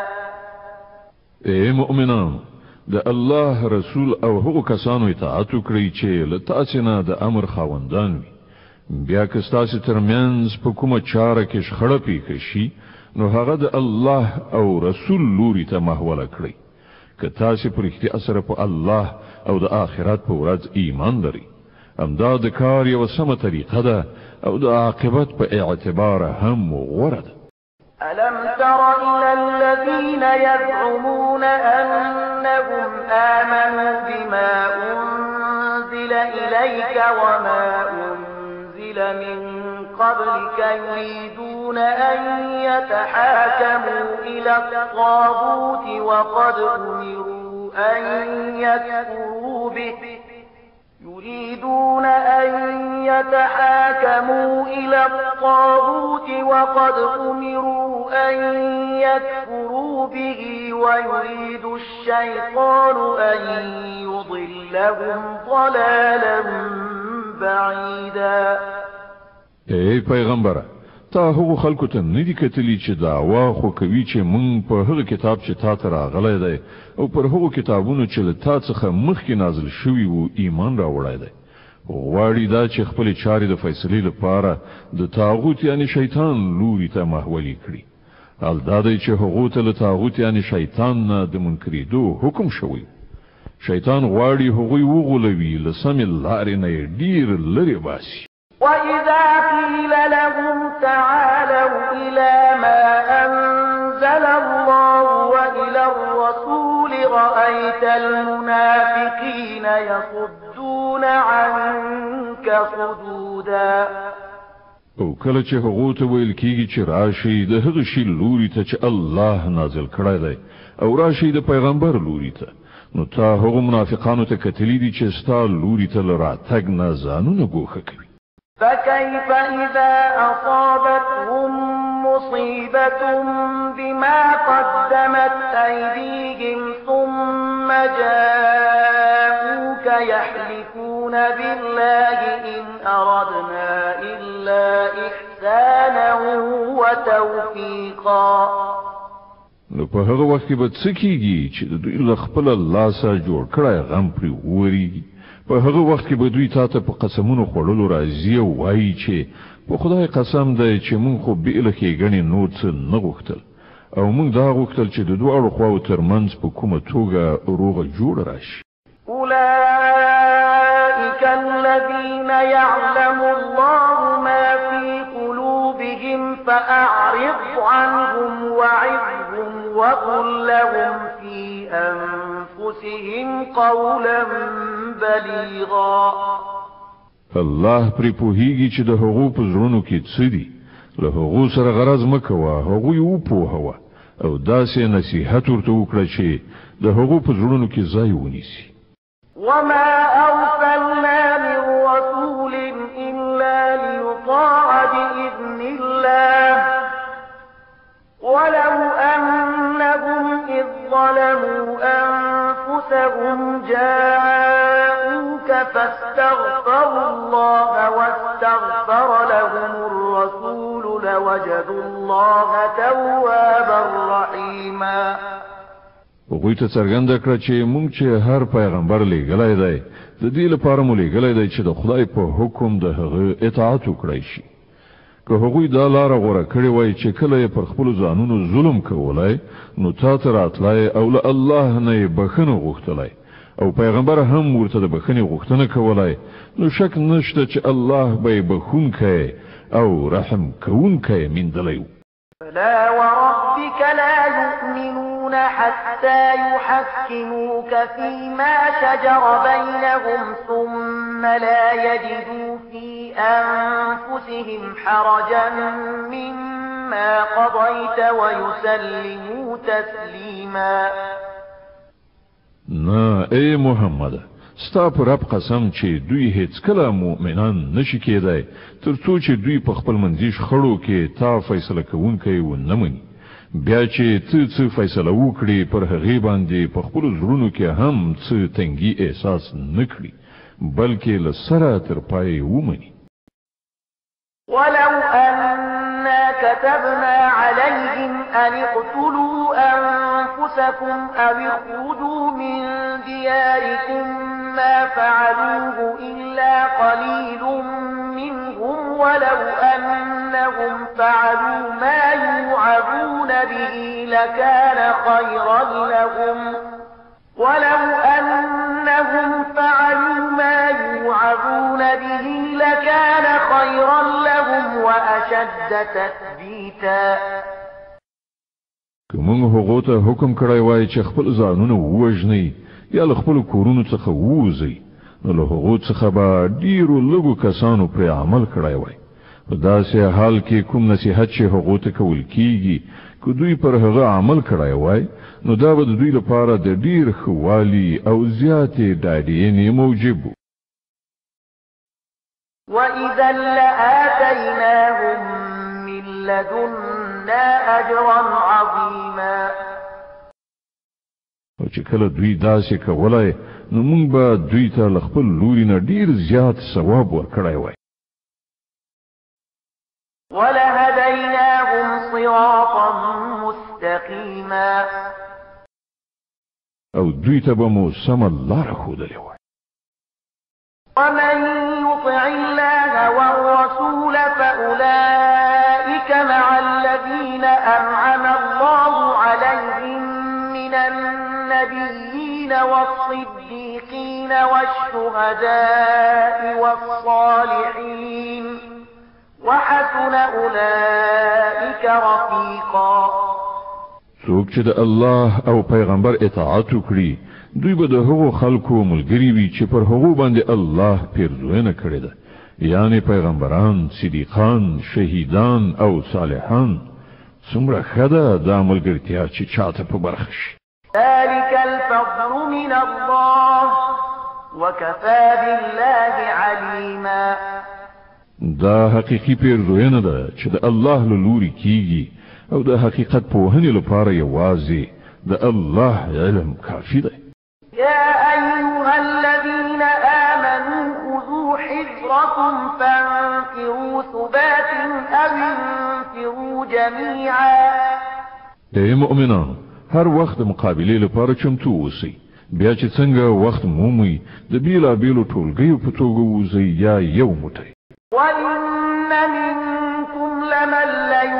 اے مؤمنان، د الله رسول او هغو کسانو اطاعت وکړئ چې له تاسې نه د امر خاوندان وي. بیا که ستاسې ترمنځ په کومه چاره کې شخړه پیښه شي نو هغه د الله او رسول لوري ته محوله کړئ. که تاسې په رښتیا سره په الله او د آخرت په ورځ ایمان لرئ، همدا د کار یوه سمه طریقه ده او د عاقبت په اعتبار هم غوره ده. ألم تر إلى الذين يزعمون أنهم آمنوا بما أنزل إليك وما أنزل من قبلك يريدون أن يتحاكموا إلى الطاغوت وقد أمروا أن يكفروا به يريدون أن يتحاكموا إلى الطاغوت وقد أمروا أن يكفروا به ويريد الشيطان أن يضلهم ضلالا بعيدا. اے پیغمبره، تا هغو خلکو ته ندی کتلی چې دعوا خو کوي چې مونږ په هغه کتاب چې تا ته راغلی دی او پر هغو کتابونو چې له تا څخه مخکې نازل شوي وو ایمان راوړی دی. غواړي دا چې خپلې چارې د فیصلې لپاره د طاغوت یعنی شیطان لوري ته محولي کړي. حال دا دی چې هغو ته له طاغوت یعنی شیطان نه د منکرېدو حکم شوی. شیطان غواړي هغوی وغولوي، له سمې لارې نه یې ډېر لرې باسي. وإذا قيل لهم تعالوا إلى ما أنزل الله وإلى الرسول رأيت المنافقين يصدون عنك صدودا. او کله چې هغو ته ویل کېږي چې راشي د هغه شي لوري ته چې الله نازل کړی دی او راشي د پیغمبر لوري ته، نو تا هغو منافقانو ته کتلی دي چې ستا لوري ته له راتګ نه ځانونه ګوښه کوي. فكيف إذا أصابتهم مصيبة بما قدمت أيديهم ثم جاءوك يحلفون بالله إن أردنا إلا إحسانا وتوفيقا. نو په هغه وخت کې به څه کېږي چې د دوی له خپله لاسه جوړ کړی غم پرې وورېږي. په هغه وخت کې به دوی تا ته په قسمونو خوړلو راځي او وایي چې په خدای قسم دی چې موږ خو بې له ښېګڼې نور څه نه غوښتل او موږ دا غوښتل چې د دواړو خواو ترمنځ په کومه توګه روغه جوړه راشي. أولئك الذين يعلم الله ما في قلوبهم فأعرض عنهم وعظهم وقل لهم في أنفسهم قولا بليغا. الله پرې پوهیږي چې د هغو په زړونو کې څه دي، له هغو سره غرض مه کوه، هغوی وپوهوه او داسې نصیحت ورته وکړه چې د هغو په زړونو کې ځای ونیسي. وما أرسلنا من رسول إلا ليطاع بإذن الله ولو أنهم إذ ظلموا أنفسهم جاءوك فاستغفروا الله واستغفر لهم الرسول لوجدوا الله توابا رحيما. هغوی ته څرګنده کړه چې موږ چې هر پیغمبر لېږلی دی د دې لپاره مو لېږلی دی چې د خدای په حکم د هغه اطاعت وکړی شي. که هغوی دا لاره غوره کړې وای چې کله یې پر خپلو ځانونو ظلم کولی نو تا ته راتلی او له الله نه یې بښنه غوښتلی او پیغمبر هم ورته د بښنې غوښتنه کولی، نو شک نشته چې الله به یې بښونکی او رحم کوونکی میندلی و. فلا وربك لا يؤمنون حتى يحكموك فيما شجر بينهم ثم لا يجدوا في أنفسهم حرجا مما قضيت ويسلموا تسليما. نه ای محمد، ستا پر رب قسم چې دوی هیڅ کله مؤمنان نشي کېدای تر څو چې دوی په خپل منځي شخړو کې تا فیصله کوونکی ونه مني. بیا چې څه څه فیصله وکړي پر هغه باندې په خپل زړونو کې هم څه تنګي احساس نکړي بلکې لسره تر پای ومني. ولو أنا كتبنا عليهم أن اقتلوا أنفسكم أو اخرجوا من دياركم ما فعلوه إلا قليل منهم ولو أنهم فعلوا ما يوعظون به لكان خيرا لهم ولو أنهم فعلوا ما يوعظون به لكان خيرا لهم وأشد تثبيتا. کوم هغه ته حکم کړی وای چې خپل ځانونه ووژني یا له خپل کورونو څخه ووځي نو له هغه څخه به ډیرو لږو کسانو پر عمل کړی وای. په داسې حال کې کوم نصيحت چې هغه ته کول کیږي که دوی پر هغه عمل کړی وای نو دا به دوی لپاره د ډیر خوالي او زیاتې ډاډینې موجب. وَإِذًا لَآتَيْنَاهُمْ مِنْ لَدُنَّا أَجْرًا عَظِيمًا. او چې کله دوی داسې کولای نو موږ به دوی ته له خپل لوري نه ډیر زیات ثواب ورکړی وای. وَلَهَدَيْنَاهُمْ صِرَاطًا مُسْتَقِيمًا. او دوی ته به مو سمه لاره ښودلې وای. ومن يطع الله والرسول فأولئك مع الذين أنعم الله عليهم من النبيين والصديقين والشهداء والصالحين وحسن أولئك رفيقا. څوک چې د الله او پیغمبر اطاعت وکړي دوی به د هغو خلکو ملګری وي چې پر هغو باندې الله پیرزوینه کړې ده یعنی پیغمبران، صدیقان، شهیدان او صالحان. څومره ښه ده دا ملګرتیا چې چاته په برخه شي. ذلك الفضل من الله وكفى بالله عليما. دا حقیقي پیرزوینه ده چې د الله له لوري کیږي او د حقیقت پوهنې لپاره یوازې د الله علم کافي ده. يا أيها الذين آمنوا خذوا حذركم فانفروا ثبات أو انفروا جميعا. ای مؤمنان هر وخت مقابله لپاره چمتو اوسئ. بیا چې څنګه وخت مومي د بیلا بیلو ټولګیو په توګه وځئ یا یو موټی. وإن منكم لمن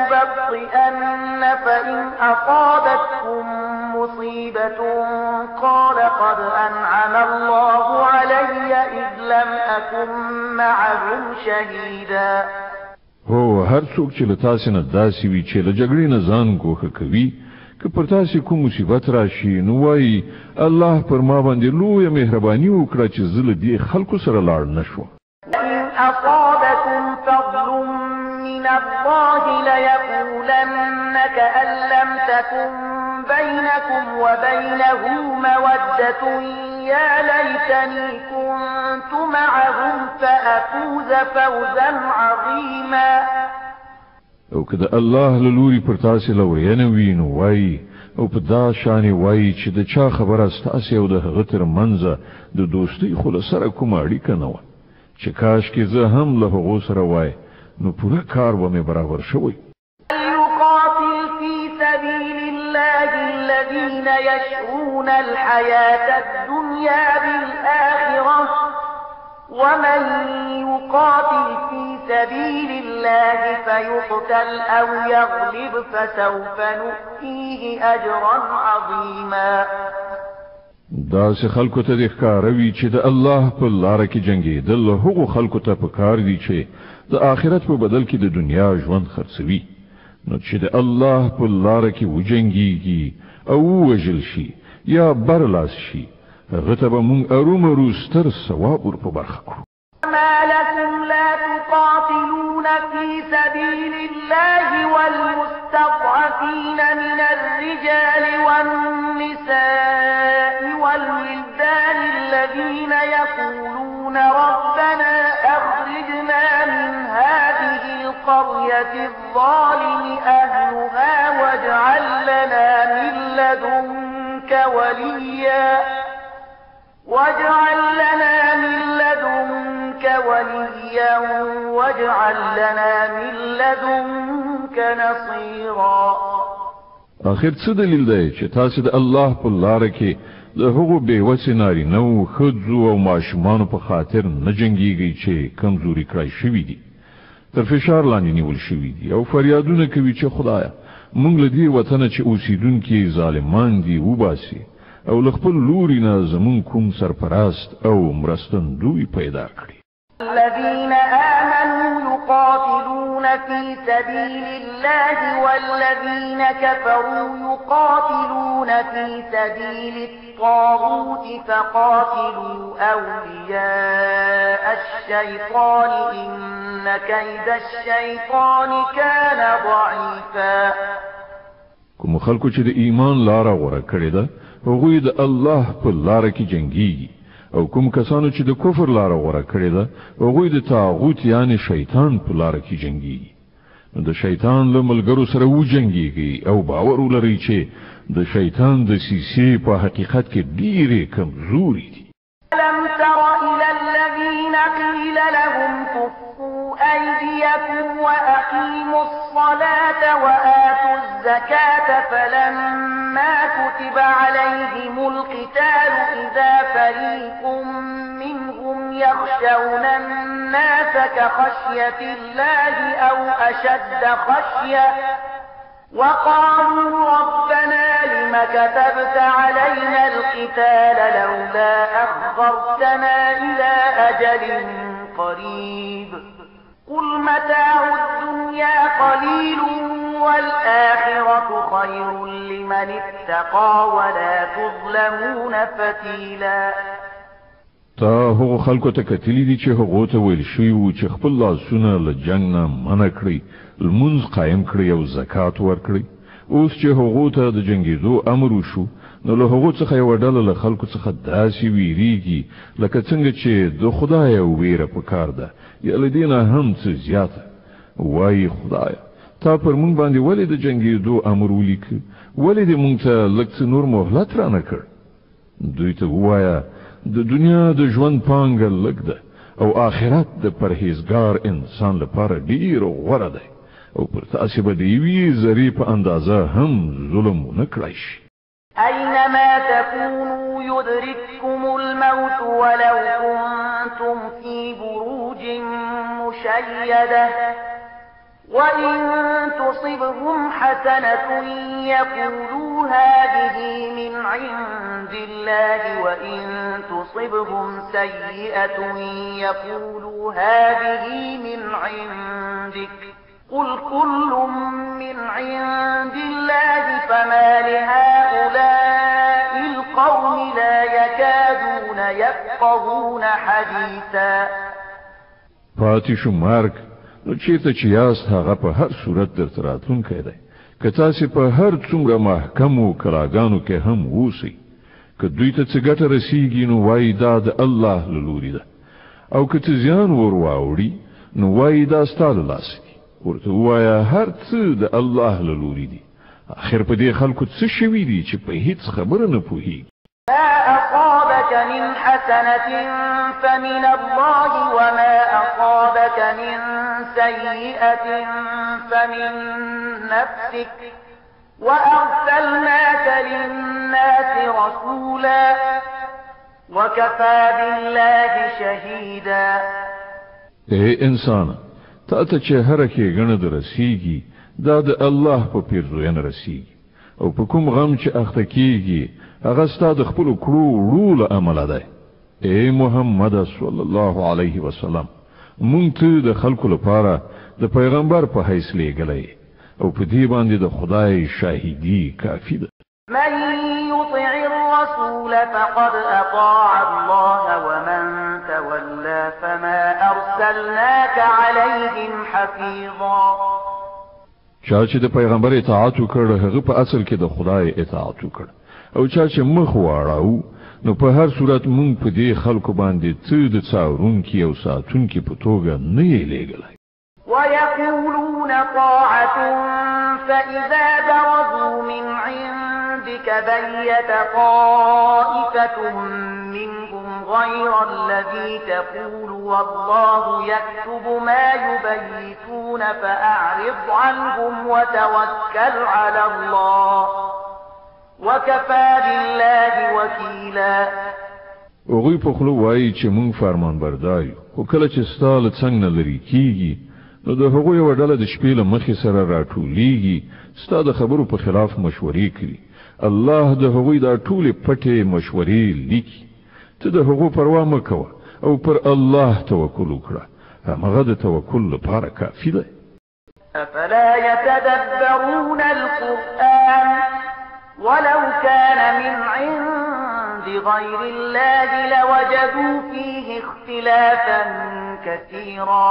ليبطئن فإن أصابتكم مصيبة قال قد أنعم الله علي إذ لم أكن معهم شهيدا. هو هر څوک چې له تاسو نه داسې وي چې له جګړې نه ځان ګوښه کوي که پر تاسو کوم مصیبت راشي نو وایي الله پر ما باندې لویه مهرباني وکړه چې زه له دې خلکو سره لاړ نشوم. إن أصابكم فضل من الله ليقولن كأن لم تكن بينكم وبينه مودة يا ليتني كنت معهم فأفوز فوزا عظيما. او که د الله له لوري پر تاسو لورینه وي نو وایي او په دا شانې وایي چې د چا خبره ستاسې او د هغه تر منځه د دوستۍ خو له سره کومه اړیکه نه وه چې کاش کې زه هم له هغو سره وای نو پوره کار به مې برابر شوی. يقاتل في سبيل الله الذين يشرون الحياة الدنيا بالآخرة ومن يقاتل في سبيل الله فيقتل أو يغلب فسوف نؤتيه أجرا عظيما. دا سه خلکو ته د ښکاروي چې د الله په لار کې جنگیدل هغو خلکو ته په کار دي چې د آخرت په بدل کې د دنیا ژوند خرڅوي نو چې د الله په لار کې وجنګيږي او وژل شي یا برلاس شي هغه ته به موږ ارومرو ستر ثواب ور په برخه کړو. ما لكم لا تقاتلون في سبيل الله والمستضعفين من الرجال والنساء والولدان الذين يقولون ربنا أخرجنا من هذه القرية القرية الظالم أهلها واجعل لنا من لدنك وليا واجعل لنا من لدنك وليا واجعل لنا من لدنك نصيرا. آخر څه دلیل دی چې تاسو د الله په لار کې د هغو بې وسې نارینهو ښځو او ماشومانو په خاطر نه جنګیږئ چې کمزوري کړای شوي دي، تر فشار لاندې نیول شوي دي او فریادونه کوي چې خدایه موږ له دې وطنه چې اوسیدونکي ظالمان دي وباسي او له خپل لوري نه زموږ کوم سرپرست او مرستندوی پیدا کړي. الذين آمنوا يقاتلون في سبيل الله والذين كفروا يقاتلون في سبيل الطاغوت فقاتلوا أولياء الشيطان إن كيد الشيطان كان ضعيفا. کوم خلکو چې د ایمان لاره غوره کړې ده هغوی د الله په لاره کې جنګیږي او کوم کسانو چې د کفر لاره غوره کړې ده هغوی د طاغوت یعنی شیطان په لاره کې جنګیږي. نو د شیطان له ملګرو سره وجنګیږي او باور ولرئ چې د شیطان د سیسې په حقیقت کې ډېرې کمزوري دي. ألم تر إلى الذين قيل لهم كفوا أيديكم وأقيموا الصلاة وآتوا الزكاة فلما كتب عليهم القتال إذا فريق منهم يخشون الناس كخشية الله أو أشد خشية وقالوا ربنا لم كتبت علينا القتال لولا أخرتنا إلى أجل قريب قل متاع الدنيا قليل والآخرة خير لمن اتقى ولا تظلمون فتيلا. تا هغو خلکو ته کتلی دي چې هغو ته ویل شوي وو چې خپل لاسونه له جنګ نه منع کړئ، لمونځ قایم کړئ او زکات ورکړئ. اوس چې هغو ته د جنګېدو امر وشو نو له هغو څخه یوه ډله له خلکو څخه داسې ویریږي لکه څنګه چې د خدایه ویره پکار ده یا له دې نه هم څه زیاته. وایي خدایه تا پر مونږ باندې ولې د جنګېدو امر ولیکه؟ ولې دې مونږ ته لږ څه نور مهلت رانه کړ؟ دوی ته ووایه د دنیا د ژوند پانګه لږ ده او آخرت د پرهیزګار انسان لپاره ډیر غوره ده او پر تاسو به د یوې ذرې په اندازه هم ظلم ونه کړی شي. أينما تكونوا يدرككم الموت ولو كنتم في بروج مشيدة وإن تصبهم حسنة يقولوا هذه من عند الله وإن تصبهم سيئة يقولوا هذه من عندك قل كل من عند الله فما لهؤلاء القوم لا يكادون يفقهون حديثا. پاتې مرګ نو چیرته چې یاست هغه په هر صورت درته راتلونکی دی. که تاسې په هر څومره محکمو کلاګانو کې هم اوسئ که دوی ته څه ګټه رسیږي نو وایي دا د الله له لوري ده او که څه زیان ور واوړي نو وایي دا ستا له لاسه دي. ورته ووایه هر څه د الله له لوري دي. اخر په دې خلکو څه شوي دي چې په هیڅ خبره نه پوهېږي. ما أصابك من حسنة فمن الله وما أصابك من سيئة فمن نفسك وأرسلناك للناس رسولا وكفى بالله شهيدا. اے انسان تا ته چې هر کې غنه درسیږي دا د الله په پیرزوینه رسیږي او په کوم غم چې اخته کیږي هغه ستاسو خپل کړو وړو له عمله ده. اے محمد صلی الله علیه وسلم مونږ ته د خلکو لپاره د پیغمبر په حیث لېږلی او په دې باندې د خدای شاهدی کافی ده. من يطع الرسول فقد أطاع الله ومن تولى فما أرسلناك عليهم حفيظا. چا چې د پیغمبر اطاعت وکړ هغه په اصل کې د خدای اطاعت وکړ او چا چې مخ واړاو نو په هر صورت مونږ په دې خلکو باندې څه د څاورونکي او ساتونکي په توګه نه یې لېږلی. ويقولون طاعة فإذا برزوا من عندك بيت طائفة منهم غير الذي تقول والله يكتب ما يبيتون فأعرض عنهم وتوكل على الله وكفى بالله وكيلا. هغوی په خوله وایي چې موږ فرمان بردار یو، خو کله چې ستا له څنګ نه لرې کېږي نو د هغوی یوه ډله د شپې له مخې سره راټولېږي، ستا د خبرو په خلاف مشورې کوي. الله د هغوی دا ټولې پټې مشورې لیکي. ته د هغو پروا مه کوه او پر الله توکل وکړه، همغه د توکل لپاره کافي دی. أفلا يتدبرون القرآن ولو كان من عند غير الله لوجدوا فيه اختلافا كثيرا.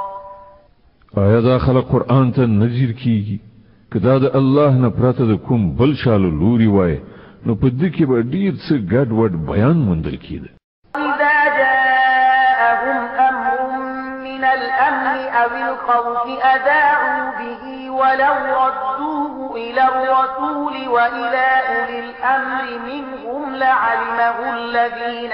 آیا دا خلق قرآن ته نظر کیږي؟ که دا د الله نه پرته د کوم بل شالو لوري وای نو په دې کې به ډیر څه ګډ وډ بیان موندل کېده. إذا جاءهم أمر من الأمن أو الخوف أذاعوا به ولو ردوه إلى الرسول وإلى أولي الأمر منهم لعلمه الذين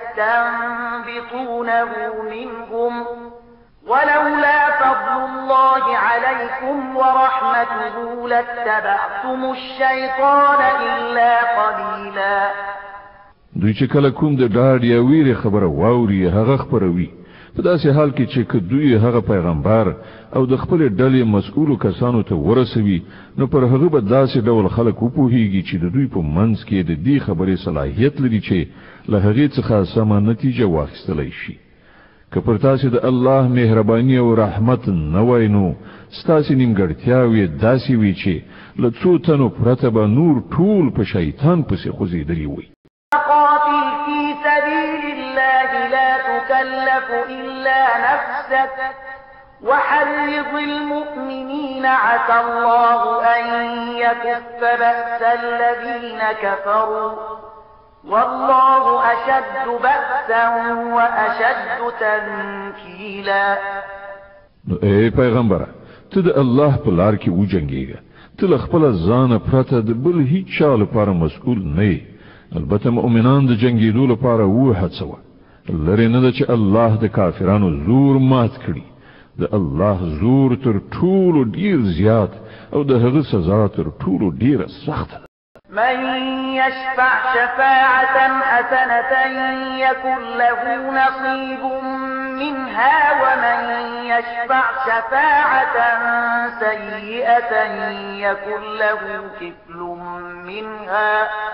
يستنبطونه منهم ولولا فضل الله عليكم ورحمته لاتبعتم الشيطان إلا قليلا. دوی چې کله کوم د ډاډ یا ویرې خبره واوري هغه خبروي، په داسې حال کې چې دوی هغه پیغمبر او د خپل ډلې مسؤلو کسانو ته ورسوي نو پر هغه به داسې ډول خلک وپوهیږي چې د دوی په منځ کې د دې خبرې صلاحیت لري چې له هغې څخه سمه نتیجه واخیستلی شي. که پر تاسې د الله مهرباني او رحمت نه وای نو ستاسې نیمګړتیاوې داسې وي چې له څو تنو پرته به نور ټول په شیطان پسې خوځېدلي وي. قاتل في سبيل الله لا تكلف إلا نفسك وحرض المؤمنين عسى الله أن يكف بأس الذين كفروا والله أشد بأسا وأشد تنكيلا. نو اے پیغمبره ته د الله په لار کې وجنګېږه، ته له خپله ځانه پرته د بل هیڅ چا لپاره مسؤول نه یې. البته مؤمنان د جنګېدو لپاره وهڅوه، لرې نه ده چې الله د کافرانو زور مات کړي. د الله زور تر ټولو ډیر زیات او د هغه سزا تر ټولو ډیره سخته ده. من يشفع شفاعة حسنة يكن له نصيب منها ومن يشفع شفاعة سيئة يكن له كفل منها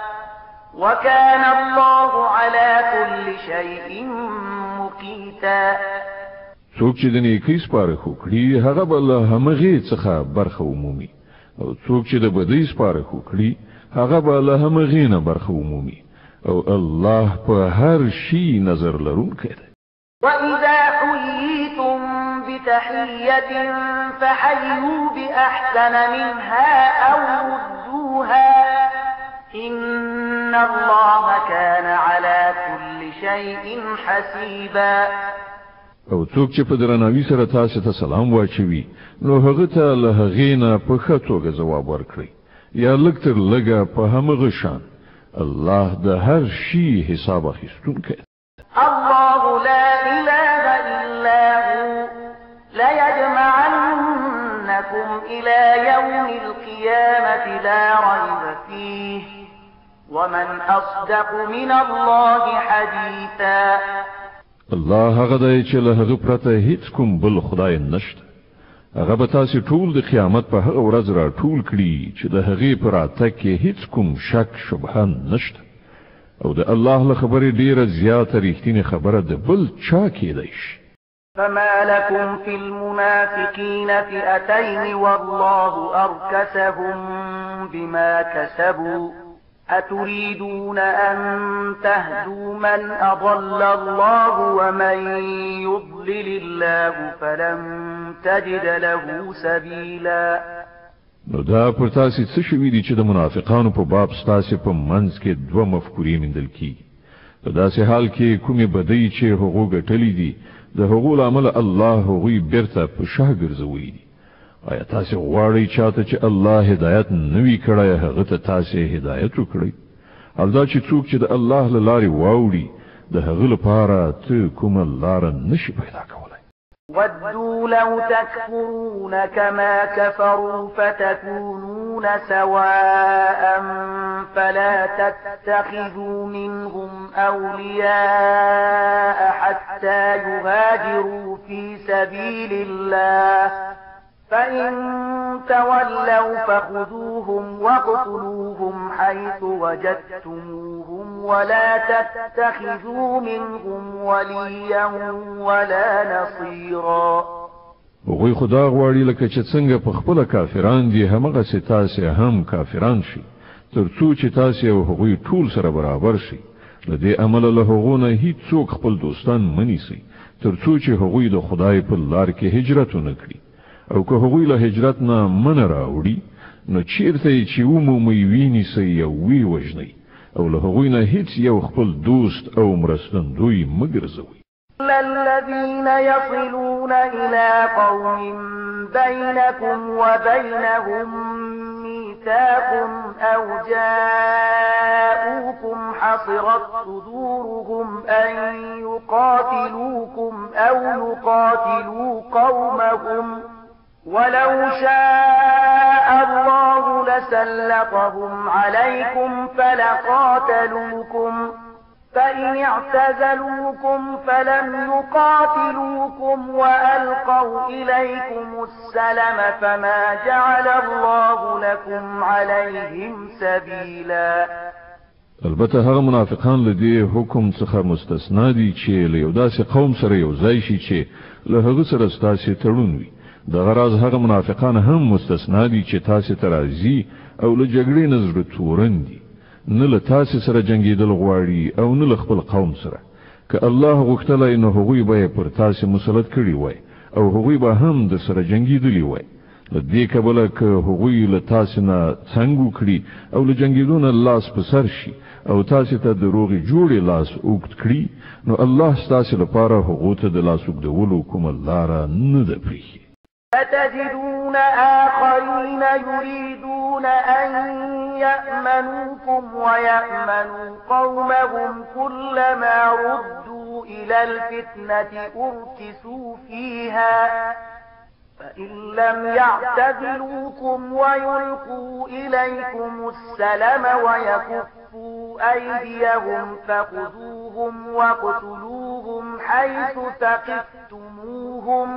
وكان الله على كل شيء مقيتا. څوک چې د نیکۍ سپارښت وکړي هغه به له همغې څخه برخه ومومي، او څوک چې د بدۍ سپارښت وکړي هغه به له همغې نه برخه ومومي، او الله په هر شي نظر لرونکی دی. وإذا حييتم بتحية فحيوا بأحسن منها أو ردوها إن الله كان على كل شيء حسيبا. او څوک چې په درناوي سره تاسو ته سلام واچوي نو هغه ته له هغې نه په ښه توګه ځواب ورکړئ، یا لږ تر لږه په همغه شان. الله د هر شي حساب اخیستونکی دی. الله لا إله إلا هو ليجمعنكم إلى يوم القيامة لا ريب فيه ومن أصدق من الله حديثا. الله هغه دی چې له هغه پرته هیڅ کوم بل خدای نشته. هغه به تاسو ټول د قیامت په هغه ورځ را ټول کړي چې د هغې په راتګ کې هیڅ کوم شک شبهه نشته، او د الله له خبرې ډیره زیاته رښتینې خبره د بل چا کېدی شي. فما لكم في المنافقين فئتين والله أركسهم بما كسبوا أتريدون أن تهدوا من أضل الله ومن يضلل الله فلن تجد له سبيلا. نو دا پر تاسو څه شوي دي چې د منافقانو په باب ستاسو په منځ کې دوه مفکورې موندل کیږي. په داسې حال کې کومې بدۍ چې هغو ګټلې دي د هغو عمل الله هغوی بیرته په شاه ګرځوي دي. آیا تاسو غواړئ چاته چې الله هدایت نوي کړی هغه ته تاسو هدایت وکړئ؟ او دا چې څوک چې د الله له لارې واوړي د هغه لپاره ته کومه لاره نشي پیدا کولی. ودوا لو تكفرون كما كفروا فتكونون سواء فلا تتخذوا منهم أولياء حتى يهاجروا في سبيل الله فإن تولوا فخذوهم واقتلوهم حيث وجدتموهم ولا تتخذوا منهم وليا ولا نصيرا. وغوی خدا غواړي لکه چې څنګه په خپل کافران دي همغه ستاسو هم کافران شي ترڅو چې تاسو او هغوی ټول سره برابر شي. لدې عمل له هغونه هیڅ څوک خپل دوستان منی سي ترڅو چې هغوی د خدای په لار کې هجرت ونکړي. او که هغوی له هجرت نه من راوړي نو چیرته چې ومومي ویني سي او وی وجني او له هغوی نه هیڅ یو خپل دوست او مرستندوی مګرځوي. الذين يصلون إلى قوم بينكم وبينهم ميثاق أو جاءوكم حصرت صدورهم أن يقاتلوكم أو يقاتلوا قومهم ولو شاء الله لسلطهم عليكم فلقاتلوكم فإن اعتزلوكم فلم يقاتلوكم وألقوا إليكم السلم فما جعل الله لكم عليهم سبيلا. البته هغه منافقان لدی حکم څخه مستثنا دي چې له یو داسې قوم سره یو ځای شي چې له هغه سره ستاسو تړون وي. د غراض هغه منافقان هم مستثنا دي چې تاسو ترازی او له جګړې نه زړه تورن دي. نه له تاسو سره جنگیدل غواړي او نه له خپل قوم سره. که الله غوښتلای نو هغوی به پر تاسو مسلط کړي وای او هغوی به هم د سره جنگیدلی وای. د دې کبله که هغوی له تاسو نه څنګه کړي او له جنگیدونه لاس په سر شي او تاسو ته دروغي جوړي لاس اوږد کړي نو الله ستاسو لپاره هغه ته د لاس اوږدولو کوم لار نه ده پریږي. فتجدون آخرين يريدون أن يأمنوكم ويأمنوا قومهم كلما ردوا إلى الفتنة أركسوا فيها فإن لم يعتزلوكم ويلقوا إليكم السلم ويكفوا أيديهم فخذوهم واقتلوهم حيث ثقفتموهم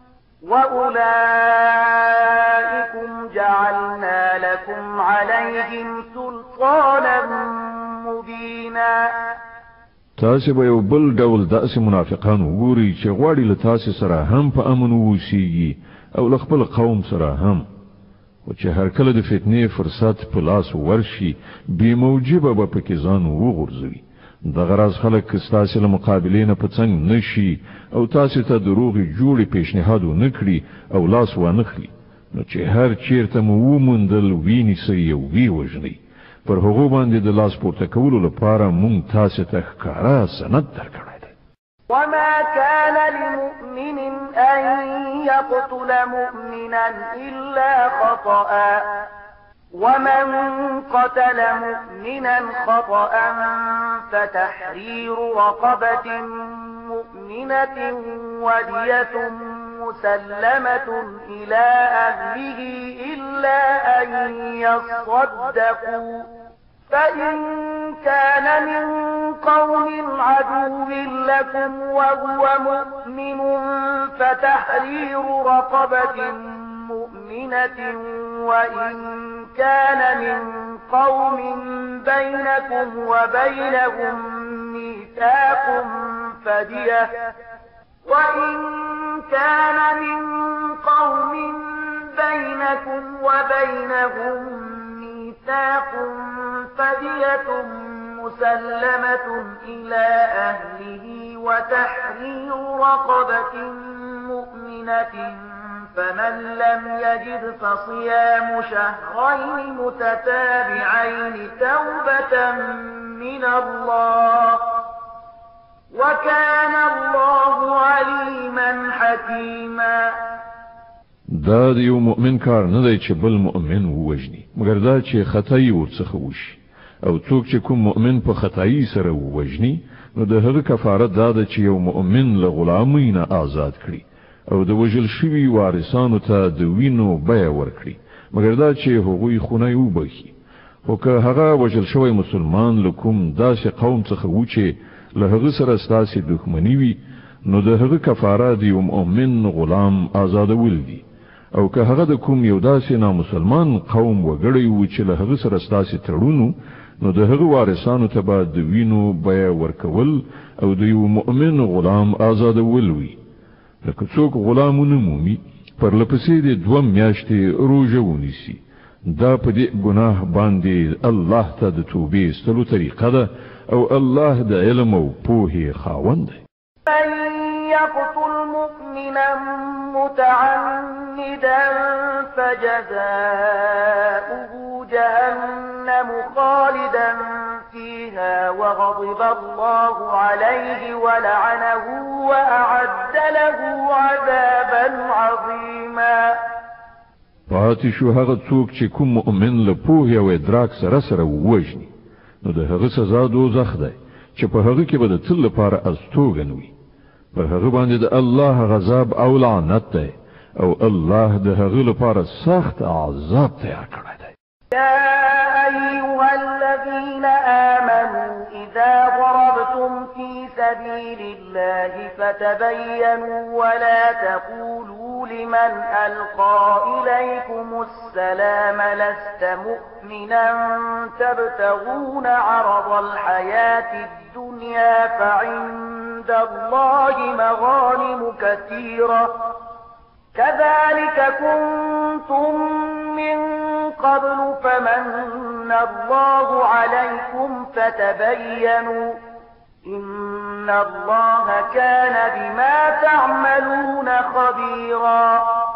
وأولئكم جعلنا لكم عليهم سلطانا مبينا. تاسو به یو بل ډول داسې منافقان وګورئ چې غواړي له تاسو سره هم په امن ووسیږي او له خپل قوم سره هم او چې هر کله د فتنې فرصت په لاس ورشي بې موجبه به پکې ځان وغورځوي. د غراض خلک ستاسو له مقابلې نه په څنګ نشي او تاسو ته دروغي جوړي پیشنهاد ونکړي او لاس ونخلي نو چې هر چیرته مو ومندل ویني سي او وی وژني پر هغه باندې د لاس پورته کولو لپاره مونږ تاسو ته ښکارا سند درکړی دی. وما كان لمؤمن أن يقتل مؤمنا إلا خطأ ومن قتل مؤمنا خطأ فتحرير رقبة مؤمنة ودية مسلمة إلى أهله إلا أن يصدقوا فإن كان من قوم عدو لكم وهو مؤمن فتحرير رقبة مؤمنة وإن كان من قوم بينكم وبينهم ميثاق فدية وإن كان من قوم بينكم وبينهم ميثاق فدية مسلمة إلى أهله وتحرير رقبة مؤمنة فمن لم يجد فصيام شهرين متتابعين توبة من الله وكان الله عليما حكيما. دا د یو مؤمن کار نه دی چې بل مؤمن ووجني، مګر دا چې خطای ورڅخه وشي او څوک چې کوم مؤمن په خطای سره ووجني نو د هغه کفاره دا ده چې یو مؤمن له غلامۍ نه آزاد کړي او د وجل شوي وارثانو ته د وینو بیه ورکړي، مګر دا چې هغوی خونه وبخي. خو که هغه وجل شوی مسلمان له کوم داسې قوم څخه و چې له هغه سره ستاسې دښمني وي نو د هغه کفاره د یو مؤمن غلام آزادول دي، او که هغه د کوم یو داسې نامسلمان قوم وګړی و چې له هغه سره ستاسې تړونو نو د هغه وارثانو ته به د وینو بیه ورکول او د یو مؤمن غلام آزادول وي. لکه څوک غلام ونه مومي پر لپسې د دوه میاشتې روژه ونیسي، دا په دې ګناه باندې الله ته د توبې ایستلو طریقه ده او الله د علم او پوهې خاوند دی. من يقتل مؤمنا متعمدا فجزاؤه جهنم خالدا فيها وغضب الله عليه ولعنه وأعد له عذابا عظيما. پاتې شو هغه څوک چې کوم مؤمن له پوهې او ادراک سره سره ووژني نو د هغه سزا دوزخ دی چې په هغه کې به د تل لپاره استوګن وي. پر هغه باندې د الله غضب او لعنت دی او الله د هغه لپاره سخت عذاب تیار کړی دی. يا أيها الذين آمنوا إذا ضربتم في سبيل الله فتبينوا ولا تقولوا لمن ألقى إليكم السلام لست مؤمنا تبتغون عرض الحياة الدنيا فعند الله مغانم كثيرة كذلك كنتم من قبل فمن الله عليكم فتبينوا إن الله كان بما تعملون خبيرا.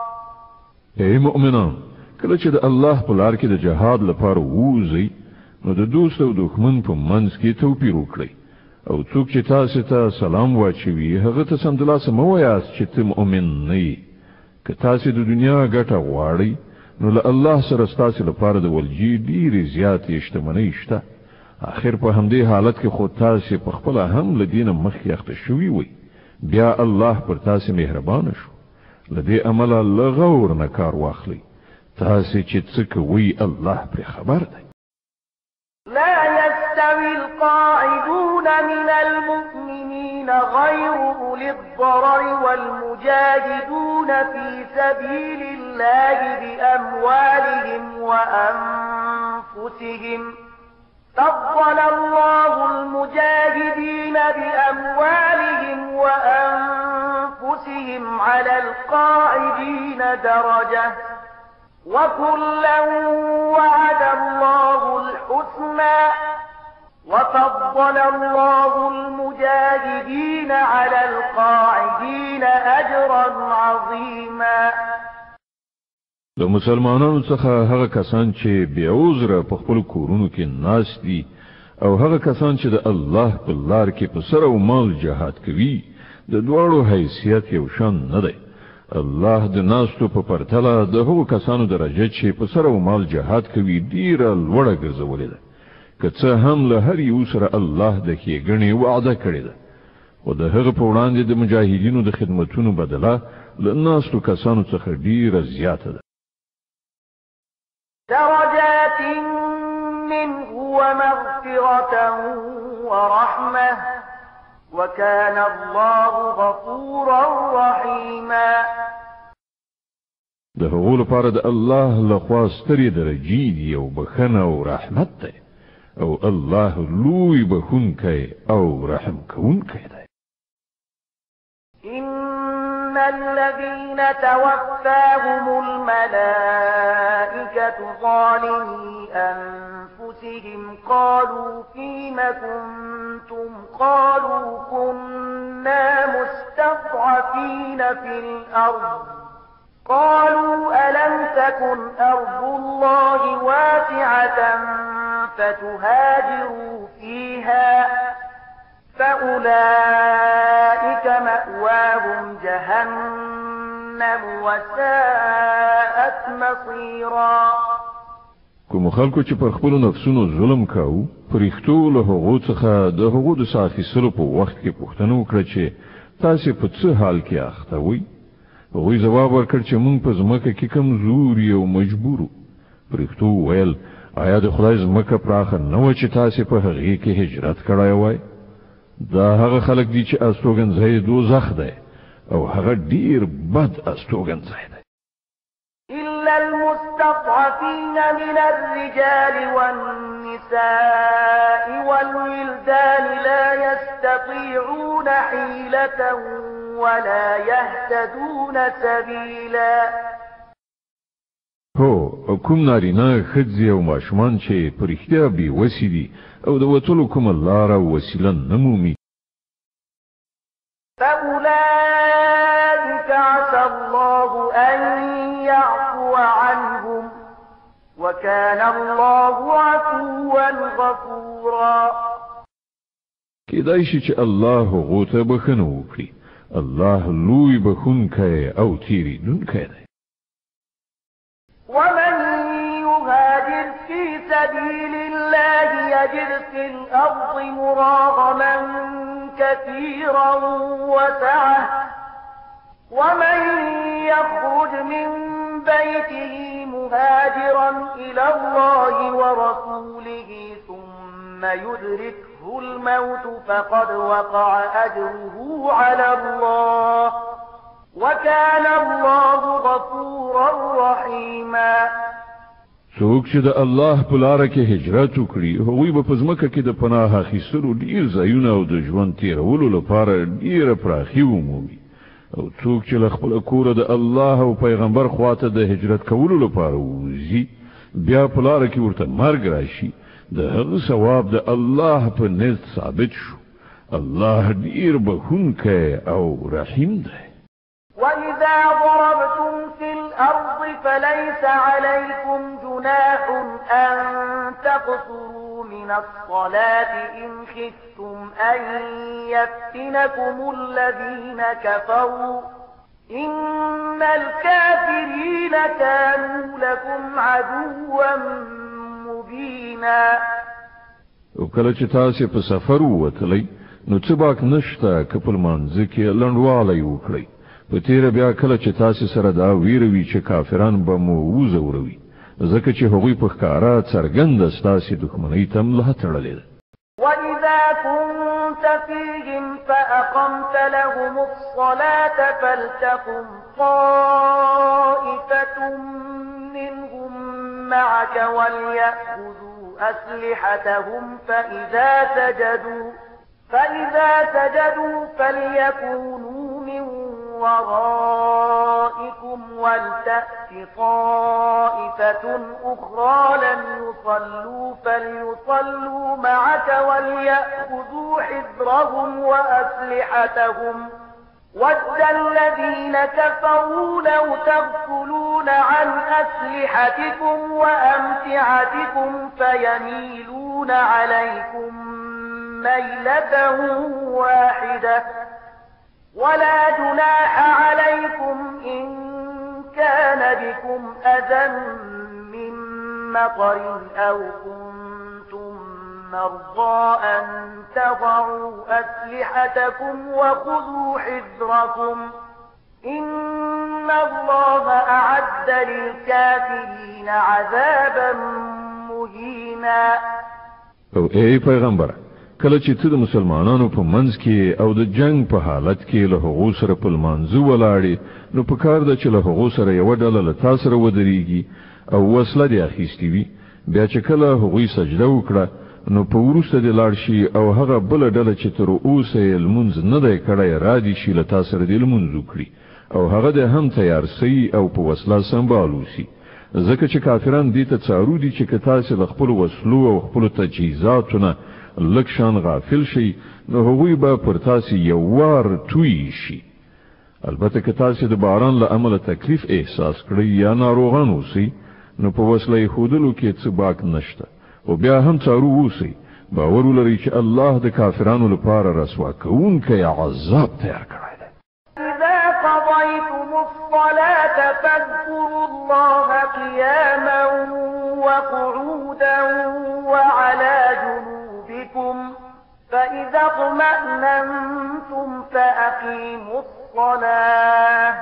اے مؤمنان، کله چې د الله په لار کې د جهاد لپاره ووځئ نو د دوست او دښمن په منځ کې توپیر وکړئ او څوک چې تاسو ته سلام واچوي هغه ته سمدلاسه مه وایاست چې ته مؤمن نه یې. که تاسو د دنیا ګټه غواړئ نو له الله سره ستاسو لپاره د ولجې ډېرې زیاتې شتمنۍ شته. آخر په همدې حالت کې خو تاسو په خپل هم له دینه مخکې اخته شوي وئ، بیا الله پر تاسو مهربانه شو. له دې امله له غور نه کار واخلئ، تاسو چې څه کوئ الله پرې خبر دی. لا يستوي القاعدون من المؤمنين غير أولي الضرر والمجاهدون في سبيل الله بأموالهم وأنفسهم. فضل الله المجاهدين بأموالهم وأنفسهم على القاعدين درجة وكلا وعد الله الحسنى وفضل الله المجاهدين على القاعدين أجرا عظيما. د مسلمانانو څخه هغه کسان چې بې عذره په خپل کورونو کې ناست دي او هغه کسان چې د الله په لار کې په سر او مال جهاد کوي د دواړو حیثیت یو شان نه دی. الله د ناستو په پرتله د هغو کسانو درجه چې په سر او مال جهاد کوي ډیره لوړه ګرځولې ده، که څه هم له هر یو سره الله د ښېګڼې وعده کړې ده، خو د هغه په وړاندې د مجاهدینو د خدمتونو بدله له ناستو کسانو څخه ډیره زیاته ده. درجات منه ومغفرة ورحمة وكان الله غفورا رحيما. د هغو لپاره د الله لخوا سترې درجې دي او بخښنه او رحمت دی او الله لوی بخښونکی او رحم کوونکی دی. إن الذين توفاهم الملائكة ظالمي أنفسهم قالوا فيم كنتم قالوا كنا مستضعفين في الأرض قالوا ألم تكن أرض الله واسعة فتهاجروا فيها فأولئك مأواهم جهنم وساءت مصيرا. کوم خلکو چې پر خپل نفسونو ظلم کاوه پرېختو له هغو څخه د هغو د ساخیستلو په وخت کې پوښتنه وکړه چې تاسو په څه حال کې اخته وئ. هغوی جواب ورکړ چې موږ په ځمکه کې کمزوري او مجبورو. پرېختو ویل آیا د خدای ځمکه پراخه نه وه چې تاسو په هغې کې هجرت کړی وای؟ دا هغه خلک دي چې استوګنځی دوزخ دی او هغه ډیر بد استوګنځی دی. إلا المستضعفين من الرجال والنساء والولدان لا يستطيعون حيلة ولا يهتدون سبيلا. هو کوم نارینه ښځې او ماشومان چې په رښتیا بې وسې دي او د وتلو کومه لاره او وسیله نه مومي. فأولئك عسى الله أن يعفو عنهم وكان الله عفوا غفورا. کېدای شي چې الله هغو ته بښنه وکړي. الله لوی بښونکی او تېرېدونکی دی. ومن يهاجر في سبيل الله يجد في الأرض مراغما كثيرا وسعة ومن يخرج من بيته مهاجرا إلى الله ورسوله ثم يدركه الموت فقد وقع أجره على الله وكان الله غفورا رحيما. څوک چې د الله په لاره کې هجرت وکړي هغوی به په ځمکه کې د پناه اخیستلو ډیر ځایونه او د ژوند تیرولو لپاره ډیره پراخي ومومي. او څوک چې له خپله کوره د الله او پیغمبر خواته د هجرت کولو لپاره وځي بیا په لاره کې ورته مرګ راشي د هغه ثواب د الله په نزد ثابت شو. الله ډیر بښونکی او رحیم دی. وإذا ضربتم في الأرض فليس عليكم جناح أن تقصروا من الصلاة إن خفتم أن يفتنكم الذين كفروا إن الكافرين كانوا لكم عدوا مبينا. وکله چې تاسو په سفر ووتلی نو څه باک نشته که په لمانځه کې لنډوالی وکړئ. په تیره بیا کله چې تاسو سره دا ویروي چې کافران به مو وځوروي ځکه چې هغوی په ښکاره څرګنده ستاسې دښمنۍ ته ملا تړلې ده. وإذا كنت فيهم فأقمت لهم الصلاة فلتقم طائفة منهم معك وليأخذوا أسلحتهم فإذا سجدوا فإذا سجدوا فليكونوا من ورائكم ولتأت طائفة أخرى لم يصلوا فليصلوا معك وليأخذوا حذرهم وأسلحتهم ود الذين كفروا لو تغفلون عن أسلحتكم وأمتعتكم فيميلون عليكم ميلة واحدة ولا جناح عليكم إن كان بكم أذى من مطر أو كنتم مرضى أن تضعوا أسلحتكم وخذوا حذركم إن الله أعد للكافرين عذابا مهينا. او اي پیغمبر کله چې ته د مسلمانانو په منځ کې او د جنگ په حالت کې له هغو سره په لمانځه ولاړې نو په کار ده چې له هغو سره یوه ډله له تا سره ودرېږي او وسله دې اخیستې وي. بیا چې کله هغوی سجده وکړه نو په وروسته دې لاړ شي او هغه بله ډله چې تر اوسه یې لمونځ نه دی کړی را دې شي له تا سره دې لمونځ وکړي او هغه دې هم تیار سي او په وسله سنبال وسي. ځکه چې کافران دې ته څارو دي چې که تاسې له خپلو وسلو او خپلو تجهیزاتو نه لږ شان غافل شي نو هغوی به پر تاسې یو وار توی شي. البته که تاسې د باران له امله تکلیف احساس کړئ یا ناروغان اوسئ نو په وسله ایښودلو کې څه باک نشته او بیا هم څارو اوسئ باور ولرئ چې الله د کافرانو لپاره رسوا کوونکی عذاب تیار کړی دی. إذا قضيتم الصلاة فاذكروا الله قياما وقعودا وعلى جنوبكم فإذا اطمأننتم فأقيموا الصلاة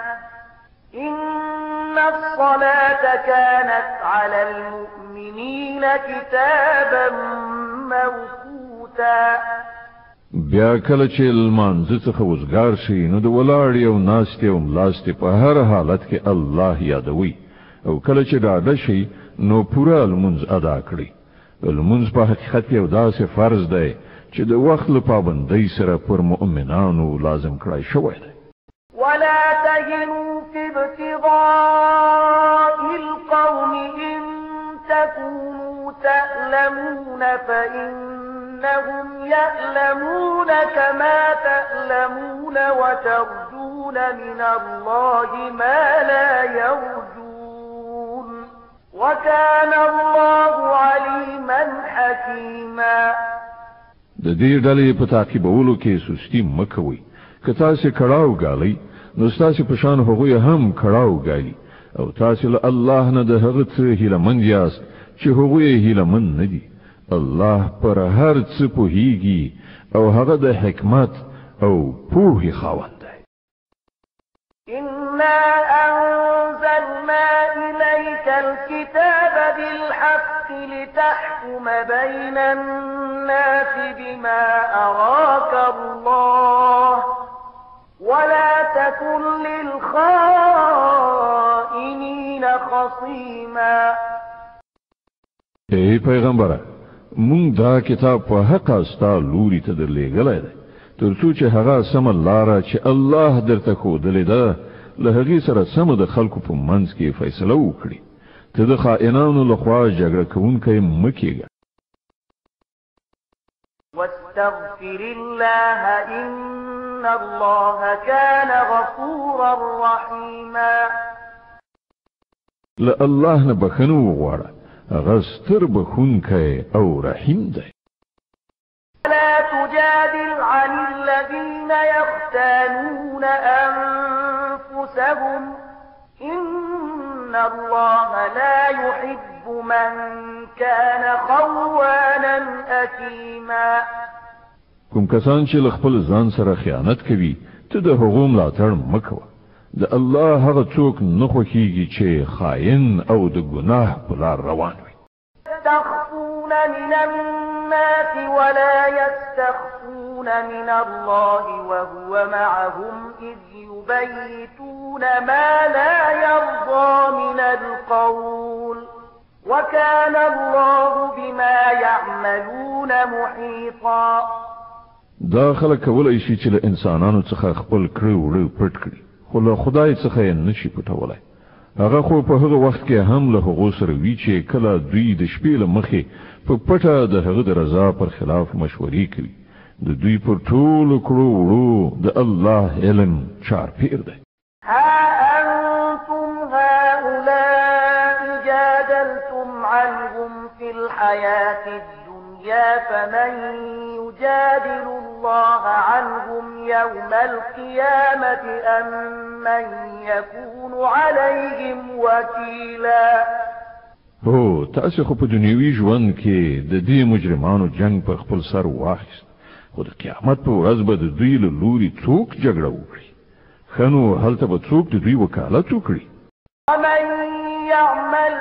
إن الصلاة كانت على المؤمنين كتابا موقوتا. بیا کله چې لمانځه څخه وزګار شي نو د ولاړې او ناستې او ملاستې په هر حالت کې الله یادوي او کله چې ډاډه شي نو پوره لمونځ ادا کړي. لمونځ په حقیقت کې یو داسې فرض دی چې د وخت له پابندۍ سره پر مؤمنانو لازم کړای شوی دی. ولا تهنوا في ابتغاء القوم إن تكونوا تألمون فإنهم يألمون كما تألمون وترجون من الله ما لا يرجون وكان الله عليما حكيما. د دې ډلې په تعقیبولو کې سستی مه کوئ. که تاسو کړهو غالي نو تاسو په شان هغوی هم کړهو غالي او تاسو له الله نه د هغه څه هیلمن یاست چې هغوی هیلمن نه دي. الله پر هر څه پوهیږي او هغه د حکمت او پوهې خاوند دی. إنا أنزلنا إليك الكتاب بالحق لتحكم بين الناس بما أراك الله ولا تكن للخائنين خصيما. ای پیغمبره مونږ دا کتاب په حق استا لوري ته درلېږلی دی ترڅو چې هغه سم لاره چې الله درته ښودلې ده له هغې سره سمه د خلکو په منځ کې فیصله وکړي. ته د خائنانو لخوا جګړه کوونکی مه کېږه. واستغفر الله إن الله كان غفورا رحيما. له الله نه بخښنه وغواړه هغه ستر بخښونکی او رحیم دی. ولا تجادل عن الذين يختانون أنفسهم إن الله لا يحب من كان خوانا أثيما. کوم کسان چې له خپل ځان سره خیانت کوي ته د هغو ملاتړ مه کوه. د الله هغه څوک نه خوښیږي چې خاین او د ګناه په لار روان وي. يستخفون من الناس ولا يستخفون من الله وهو معهم إذ يبيتون ما لا يرضى من القول وكان الله بما يعملون محيطا. دا خلک کولای شي چې له انسانانو څخه خپل کړی وړی پټ کړي خو له خدای څخه یې نشي پټولی. هغه خو په هغه وخت کې هم له هغو سره وی چې کله دوی د شپې له مخې په پټه د هغه د رضا پر خلاف مشورې کوي. د دوی پر ټولو کړو وړو د الله علم چارپیر دی. ها أنتم هؤلاء جادلتم عنهم في الحياة الدنيا فمن يجادل الله عنهم يوم القيامة أم من يكون عليهم وكيلا. هو تاسو خو په دنیوي ژوند کې د دې مجرمانو جنگ په خپل سر واخیست خو د قیامت په ورځ به د دوی له لوري څوک جګړه وکړي. ښه نو هلته به څوک د دوی وکالت وکړي. ومن يعمل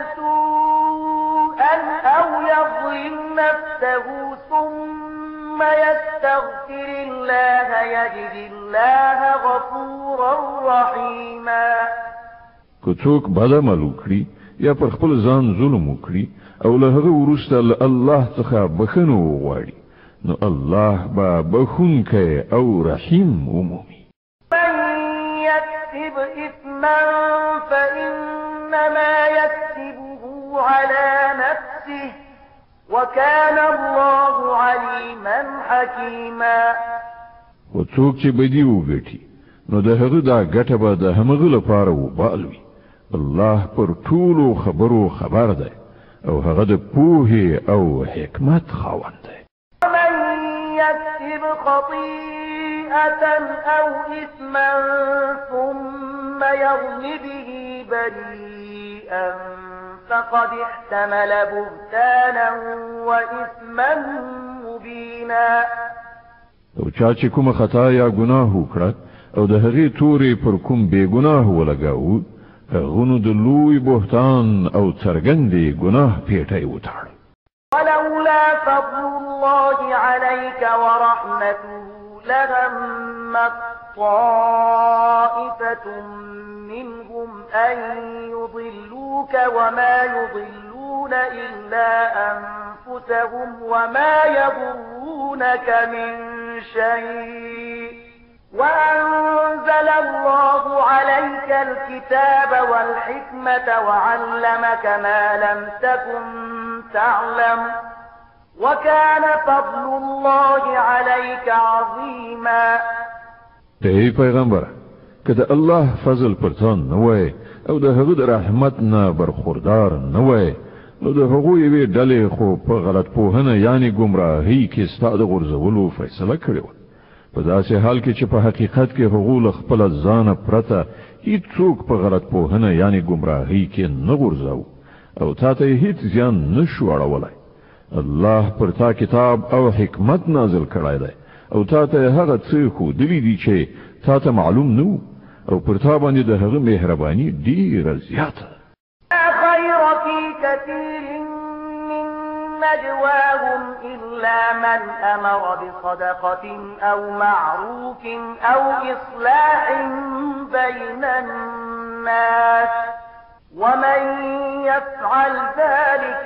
سوءا أو يظلم نفسه ثم يستغفر الله يجد الله غفورا رحيما. که څوک بد عمل وکړي یا پر خپل ځان ظلم وکړي او له هغه وروسته له الله څخه بخښنه وغواړي نو الله به بخښونکی او رحیم ومومي. من يكسب إثما فإنما يكسبه على نفسه وكان الله عليما حكيما. و څوک چې بدی وګټي نو د هغه دا ګټه به د همغه لپاره وبال وي. الله پر ټولو خبرو خبر دی او هغه د پوهې او حکمت خاوند دی. يصب خطيئة أو إثما ثم يرم به بريئا فقد احتمل بهتانا وإثما مبينا. او چا چې کومه خطا یا ګناه وکړه او د هغې تورې پر کوم بې ګناه ولګاوه هغه نو د لوی بهتان او څرګندې ګناه پیټی وتاړ. ولولا فضل الله عليك ورحمته لهمت طائفة منهم أن يضلوك وما يضلون إلا أنفسهم وما يضرونك من شيء وأنزل الله عليك الكتاب والحكمة وعلمك ما لم تكن تعلم وكان فضل الله عليك عظيما. ای پیغمبر کده الله فضل پرتان نوای او د هغه د رحمت نه برخوردار نوای نو د هغه یوې ډلې خو په غلط پوهنه یعنی گمراهی کې ستاد غرزولو فیصله کړې و. په داسې حال کې چې په حقیقت کې هغه له خپل ځان پرته هیڅوک په غلط پوهنه یعنی گمراهی کې نه غرزاو او تا ته هیڅ زیان نشو اړولای. الله پر تا کتاب او حکمت نازل کړای دی او تا ته هغه څه خو دلی دي چې تا ته معلوم نو او پر تا باندې د هغه مهرباني ډیره زیاته. خیر فی کثیر من نجواهم الا من امر بصدقه او معروف او اصلاح بین الناس ومن يفعل ذلك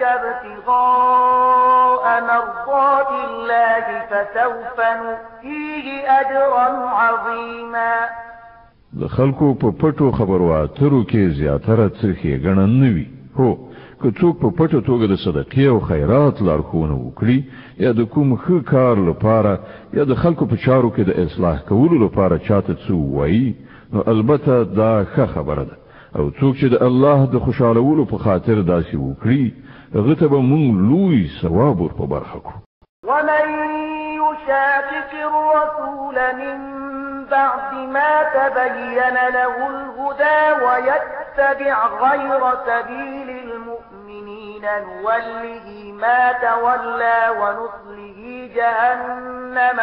ابتغاء مرضات الله فسوف نؤتيه اجرا عظيما. د خلکو په پټو خبرو اترو کې زیاتره څه ښېګڼه نه وي. هو که څوک په پټه توګه د صدقې او خیرات لارښوونه وکړي یا د کوم ښه کار لپاره یا د خلکو په چارو کې د اصلاح کولو لپاره چاته څه ووایي نو البته دا ښه خبره ده. او څوک چې د الله د خوشالولو په خاطر داسې وکړي هغه ته به مونږ لوی ثواب ور په برخه کړو. ومن يشاقق الرسول من بعد ما تبين له الهدى ويتبع غير سبيل المؤمنين نوله ما تولى ونصله جهنم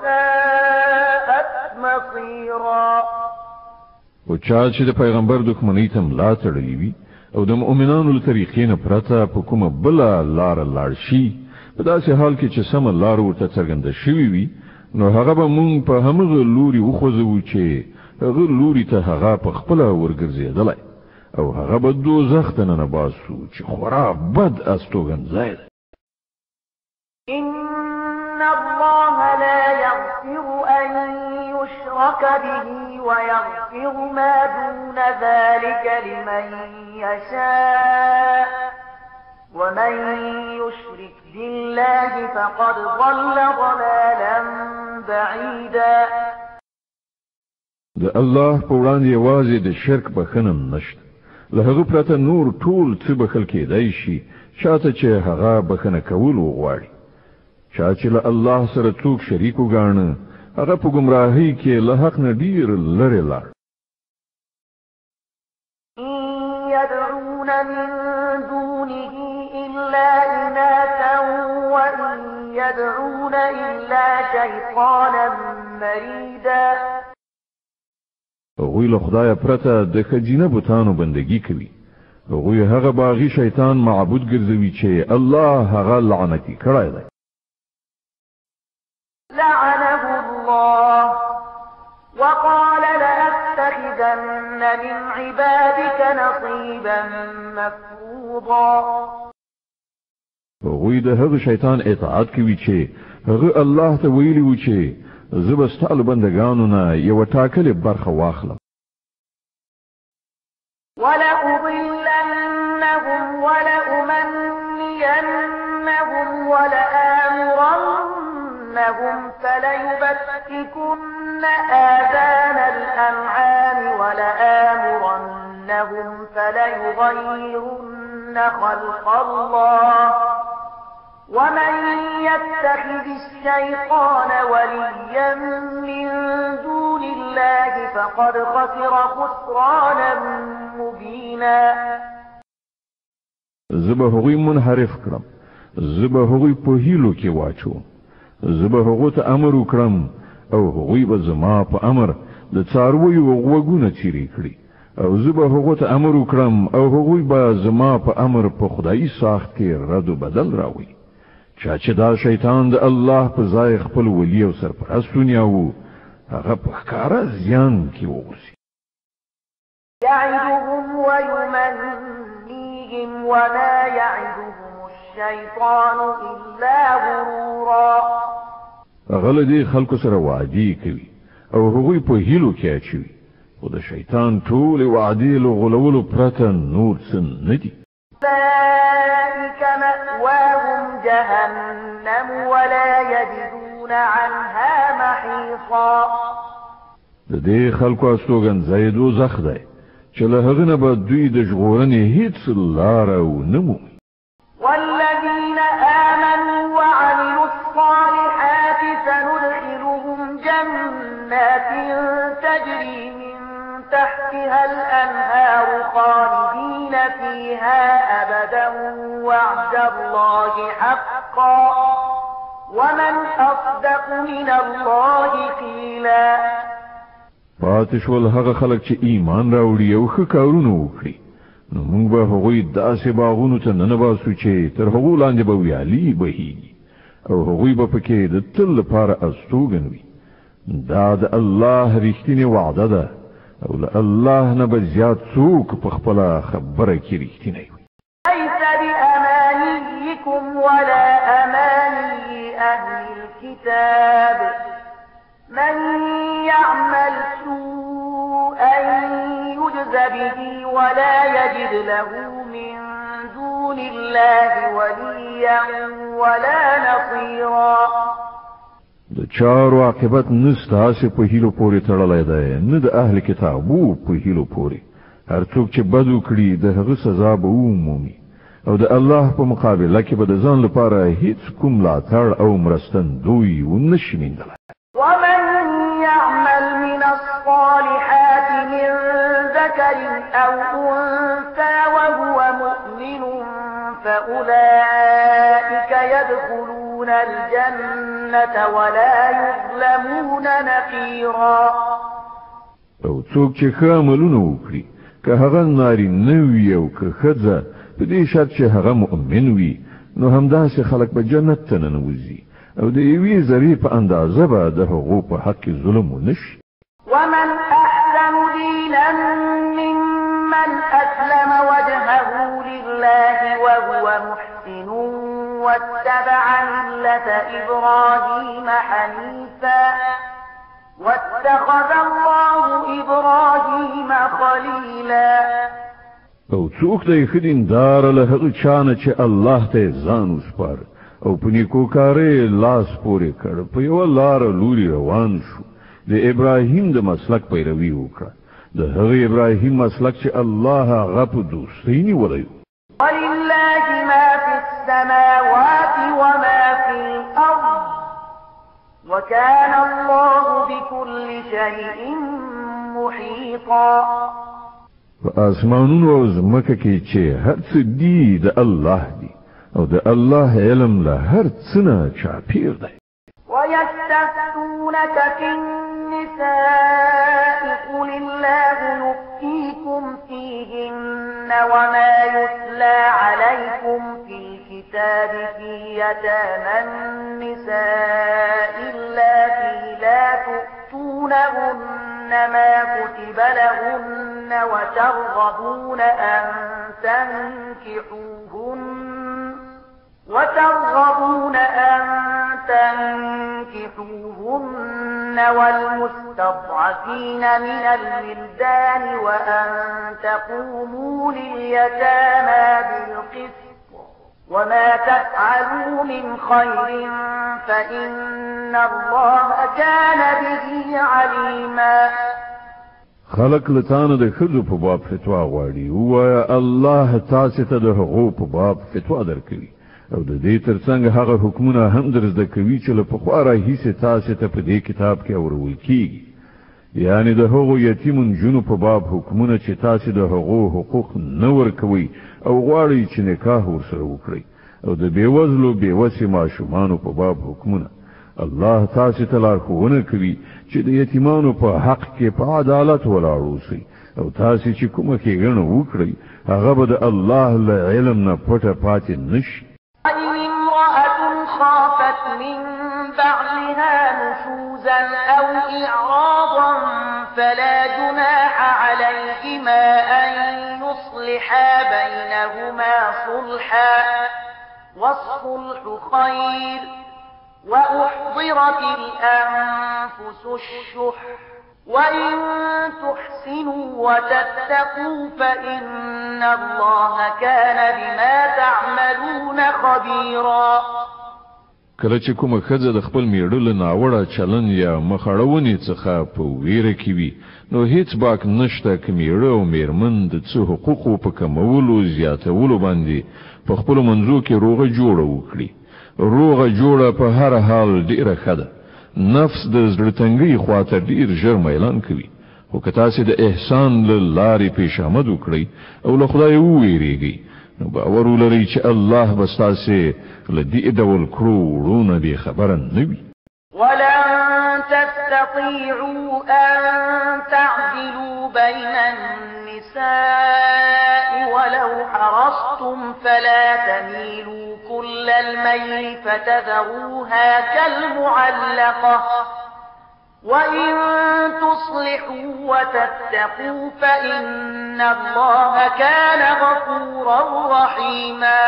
وساءت مصيرا. او چا چې د پیغمبر دښمنۍ ته ملا تړلې وي او د مؤمنانو له طریقې نه پرته په کومه بله لاره لاړ شي په داسې حال کې چې سمه لار ورته څرګنده شوې وي نو هغه به مونږ په همغه لوري وخوځوو چې هغه لوري ته هغه په خپله ورګرځېدلی او هغه به دوزخ ته ننباسو چې خورا بد استوګنځی دی. إن الله لا يغفر أن يشرك به ويغفر ما دون ذلك لمن يشاء ومن يشرك بالله فقد ضل ضلالا بعيدا. د الله په وړاندې یوازې د شرک بخښنه نشته. له هغه پرته نور ټول څه بخښل کېدای شي چاته چې هغه بخښنه کول وغواړي. چا چې له الله سره څوک شریک وګاڼه هغه په گمراهۍ کې له حق نه ډیر لرې لاړ. يدعون من دونه إلا إناثا وإن يدعون إلا شيطانا مريدا. هغوی له خدای پرته د ښځینه بتانو بندگی کوي. هغوی هغه باغی شیطان معبود ګرځوي چې الله هغه لعنتي کړی دی. لعنه الله وقال لأتخذن من عبادك نصيبا مفروضا. هغوی د هغه شیطان اطاعت کوي چې هغه الله ته ویلي و چې زه به ستا له بندګانو نه یوه ټاکلې برخه واخلم. ولأضلنهم ولأمنينهم ولآمرنهم فليبتكن آذان الأنعام ولآمرنهم فليغيرن خلق الله ومن يتخذ الشيطان وليا من دون الله فقد خسر خسرانا مبينا. زبه هغوی منحرف کړم، زبه هغوی په هیلو کې واچوم، زبه هغو ته امر وکړم او هغوی به زما په امر د څارویو غوږونه چیرې کړي، او زبه هغو ته امر وکړم او هغوی به زما په امر په خدایي ساخت کې رد و بدل راوړي. چا چې دا شیطان د الله په ځای خپل ولی او سرپرست ونیاوه، هغه په ښکاره زیان کې وغورځي. يعدهم ويمنيهم وما يعدهم الشيطان إلا غرورا. هغه له دې خلکو سره وعدې کوي او هغوی په هیلو کې اچوي، خو د شیطان ټولې وعدې له غولولو پرته نور څه نه دي. أولئك مأواهم جهنم ولا يجدون عنها محيصا. د دې خلکو استوګنځای دوزخ دی چې له هغه نه به دوی د ژغورنې هیڅ لاره ونه مومي. والذين آمنوا وعملوا الصالحات سندخلهم جنات تجري من تحتها الأنهار خالدين فيها أبدا وعد الله حقا ومن أصدق من الله قيلا. پاتې شول هغه خلک چې ایمان راوړي او ښه کارونه وکړي، نو موږ به هغوی داسې باغونو ته ننباسو چې تر هغو لاندې به ویالې بهیږي او هغوی به پکې د تل لپاره استوګن وي. دا د الله رښتینې وعده ده او له الله نه به زیات څوک په خپله خبره کې رښتینی وي. ليس بأمانيكم ولا أماني أهل الكتاب من يعمل سوءا يجز به ولا يجد له من دون الله وليا ولا نصيرا. د چارو عاقبت نستاسې په هیلو پورې تړلی دی، نه د اهل کتابو په هیلو پورې. هر څوک چې بد وکړي د هغه سزا به ومومي او د الله په مقابله کې به د ځان لپاره هیڅ کوم ملاتړ او مرستندوی ونه شي موندلی. ومن يعمل من الصالحات من ذكر أو أنثى وهو مؤمن فأولئك يدخلون الجنة ولا يظلمون نقيرا. او څوک چې ښه عملونه وکړي، که هغه نارینه وي او که ښځه، په دې شرط چې هغه مؤمن وي، نو همداسې خلک به جنت ته ننوځي او د یوې ذرې په اندازه به د هغو په حق کې ظلم ونه شي. ومن أحسن دينا ممن أسلم وجهه لله وهو محسن واتبع ملة إبراهيم حنيفا واتخذ الله إبراهيم خليلا. او څوک دی ښه دیندار له هغه چا نه چې الله ته ځان وسپاره او په نیکوکارۍ لاس پورې کړ، په یوه لاره لوري روان شو، د ابراهیم د مسلک پیروي وکړه، د هغه ابراهیم مسلک چې الله هغه په دوستۍ نیولی. ولله ما في السماوات وما في الأرض وكان الله بكل شيء محيطا. په اسمانونو او ځمکه کې چې هر څه دي د الله دی او د الله علم له هر څه نه چاپیر دی. ويستفتونك في النساء قل الله يفتيكم فيهن وما يتلى عليكم في الكتاب في يتامى النساء اللاتي لا تؤتونهن ما كتب لهن وترغبون أن تنكحوهن وترغبون أن تنكحوهن والمستضعفين من الولدان وأن تقوموا لليتامى بالقسط وما تفعلوا من خير فإن الله كان به عليما. خلق لتانه د خزو په باب فتوا غواړي، وایا الله تاسو ته د حقوق په باب فتوا درکوي او د دې ترڅنګ هغه حکمونه هم درزده کوي چې له پخوا راهیسې تاسو ته په دې کتاب کې اورول کیږي، یعنی د هغو یتیمو نجونو په باب حکمونه چې تاسو د هغو حقوق نه ورکوي او غواړئ چې نکاح ورسره وکړئ، او د بېوزلو بېوسې ماشومانو په باب حکمونه. الله تاسو ته لارښوونه کوي چې د یتیمانو په حق کې په عدالت ولاړ اوسئ، او تاسو چې کومه ښېګڼه وکړئ هغه به د الله له علم نه پټه پاتې نشي. خافت من بعلها نشوزا أو إعراضا فلا جناح عليهما أن يصلحا بينهما صلحا والصلح خير وأحضرت الأنفس الشح وإن تحسنوا وتتقوا فإن الله كان بما تعملون خبيرا. کله چې کومه ښځه د خپل میړه له ناوړه چلن یا مخاړونې څخه په ویره کې وي نو هیڅ باک نشته چې میړه او میرمن د څه حقوقو په کمولو زیاتولو باندې په خپلو منځو کې روغه جوړه وکړي. روغه جوړه په هر حال ډیره ښه ده. نفس د زړه تنګۍ خواته ډیر ژر میلان کوي، خو که تاسو د احسان له لارې پیشامد وکړئ او له خدای وویریږئ نو باور ولرئ چې الله به ستاسې له دې ډول کړو وړونه بې خبره نه وي. ولن تستطيعوا أن تعدلوا بين النساء ولو حرصتم فلا تميلوا كل الميل فتذروها كالمعلقة وإن تصلحوا وتتقوا فإن الله كان غفورا رحيما.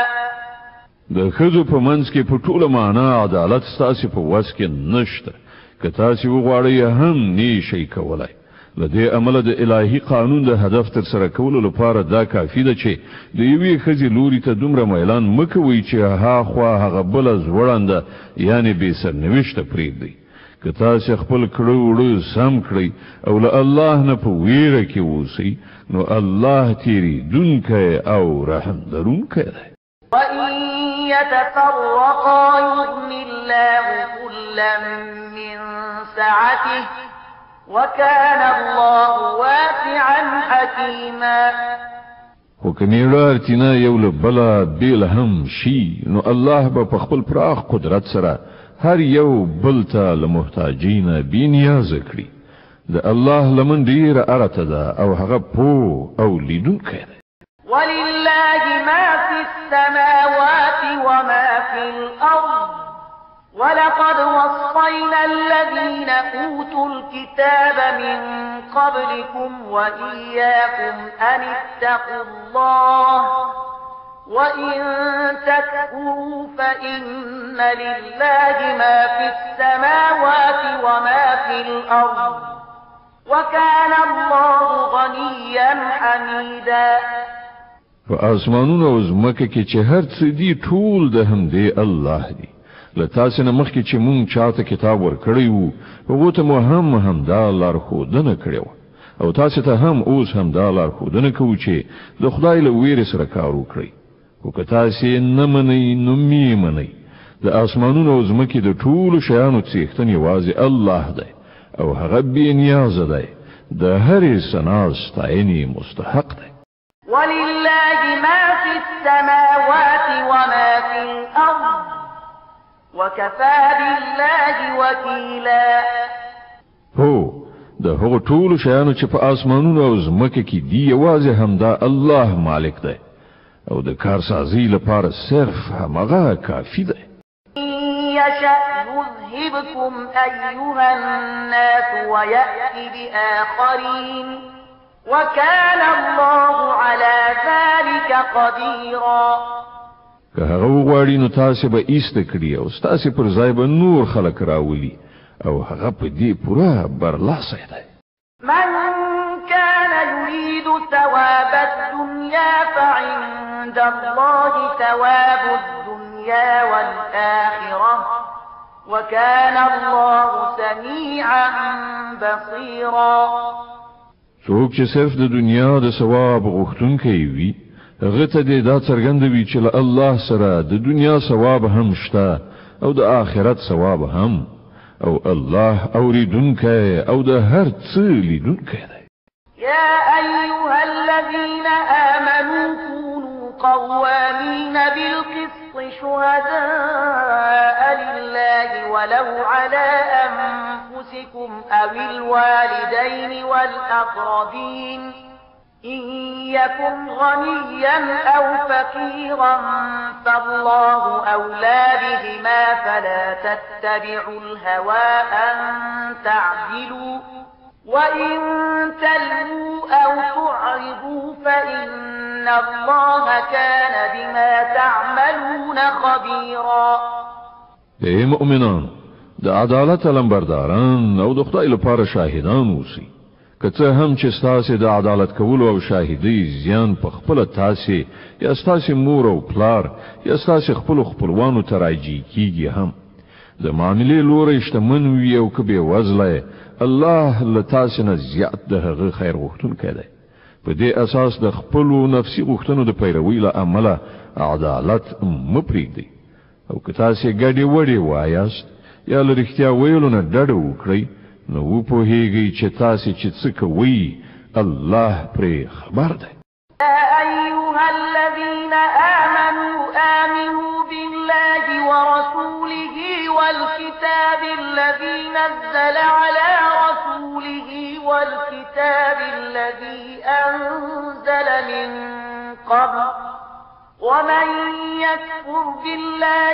د ښځو په منځ کې په ټوله معنا عدالت ستاسو په وس کې نشته، که تاسو وغواړئ هم نشئ کولای. له دې عمله د الهي قانون د هدف تر سره کولو لپاره دا کافي ده چې د یوې ښځې لوري ته دومره میلان مه کوئ چې هاخوا هغه بله زوړنده یعنې بې سرنوشته پرېږدئ. که تاسو خپل کړه وړه سم کړئ او له الله نه په ویره کې اوسئ نو الله تېرېدونکی او رحم لرونکی دی. وَإِن يَتَفَرَّقَا يُغْنِ اللَّهُ كُلًّا مِّن سَعَتِهِ وَكَانَ اللَّهُ وَاسِعًا حَكِيمًا. خو که میړه اړتینه یو له بله بېل هم شي نو الله به په خپل پراخ قدرت سره هر یو بل ته له محتاجۍ نه بېنیازه کړي. د الله لمن ډېره اړته ده او هغه پوه او لیدونکی دی. ولله ما في السماوات وما في الأرض ولقد وصينا الذين أوتوا الكتاب من قبلكم وإياكم أن اتقوا الله وإن تكفروا فإن لله ما في السماوات وما في الأرض وكان الله غنيا حميدا. په اسمانونو او ځمکه کې چې هر څه دي ټول د همدې الله دی. له تاسو نه مخکې چې مونږ چاته کتاب ورکړی وو هغو ته مو هم همدا لارښودنه کړې وه او تاسو ته هم اوس همدا لارښودنه کوو چې د خدای له ویرې سره کار وکړئ. خو که تاسو یې نه منئ نو مې منئ. د اسمانونو او ځمکې د ټولو شیانو څښتن یوازې الله دی او هغه بې نیازه دی، د هرې ثنا ستاینې مستحق دی. ولله ما في السماوات وما في الأرض وكفى بالله وكيلا. هو د هغو ټولو شیانو چې په اسمانونو او ځمکه کې دي یوازې همدا الله مالک دی او د کارسازۍ لپاره صرف همغه کافي دی. يشأ يذهبكم أيها الناس ويأتي بآخرين وكان الله على ذلك قديرا. که هغه وغواړي نو تاسو به ایسته کړي او ستاسو پر ځای به نور خلک راولي او هغه په دې پوره برلاسی دی. من كان يريد ثواب الدنيا فعند الله ثواب الدنيا والآخرة وكان الله سميعا بصيرا. څوک چې صرف د دنیا د ثواب غوښتونکی وي هغه ته دې دا څرګندوي چې له الله سره د دنیا ثواب هم شته او د آخرت ثواب هم، او الله اوریدونکی او د هر څه لیدونکی دی. يا أيها الذين آمنوا كونوا قوامين بالقسط شهداء لله ولو على أنفسكم أو الوالدين والأقربين إن يكن غنيا أو فقيرا فالله أولى بهما فلا تتبعوا الهوى أن تعدلوا وإن تلووا أو تعرضوا فإن الله كان بما تعملون خبيرا. اے مؤمنان، د عدالت لمبرداران او د خدای لپاره شاهدان اوسئ. که څه هم چې ستاسې د عدالت کولو او شاهدۍ زیان په خپله تاسې یا ستاسې مور او پلار یا ستاسې خپلو خپلوانو ته راجع کیږي هم، د معاملې لوری شتمن وي او که بېوزله، الله له تاسې نه زیات د هغه خیر غوښتونکی دی. په دې اساس د خپلو نفسي غوښتنو د پیروۍ له امله عدالت مه پرېږدئ، او که تاسې ګډې وډې وایاست یا له رښتیا ویلو نه ډډه وکړئ، نو وپوهیږئ چې تاسې چې څه کوئ الله پرې خبر دی. يا أيها الذين آمنوا آمنوا بالله ورسوله والكتاب الذي نزل على رسوله والكتاب الذي أنزل من قبل ومن يكفر بالله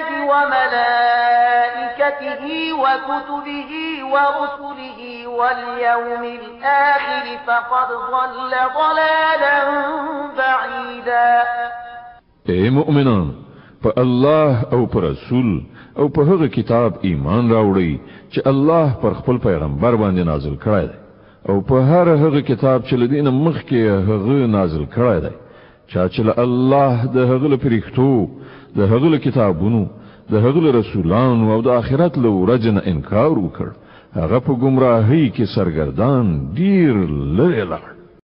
وملائكته وكتبه ورسله واليوم الآخر فقد ضل ضلالا بعيدا. اے مؤمنان، په الله او په رسول او په هغه کتاب ایمان راوړئ چې الله پر خپل پیغمبر باندې نازل کړی دی، او په هر هغه کتاب چې له دې نه مخکې هغه نازل کړی دی. چا چې الله د هغه له فرښتو، د هغه له کتابونو، د هغه له رسولانو او د آخرت له ورځې نه انکار وکړ، هغه په گمراهۍ کې سرګردان ډیر لرې لاړ.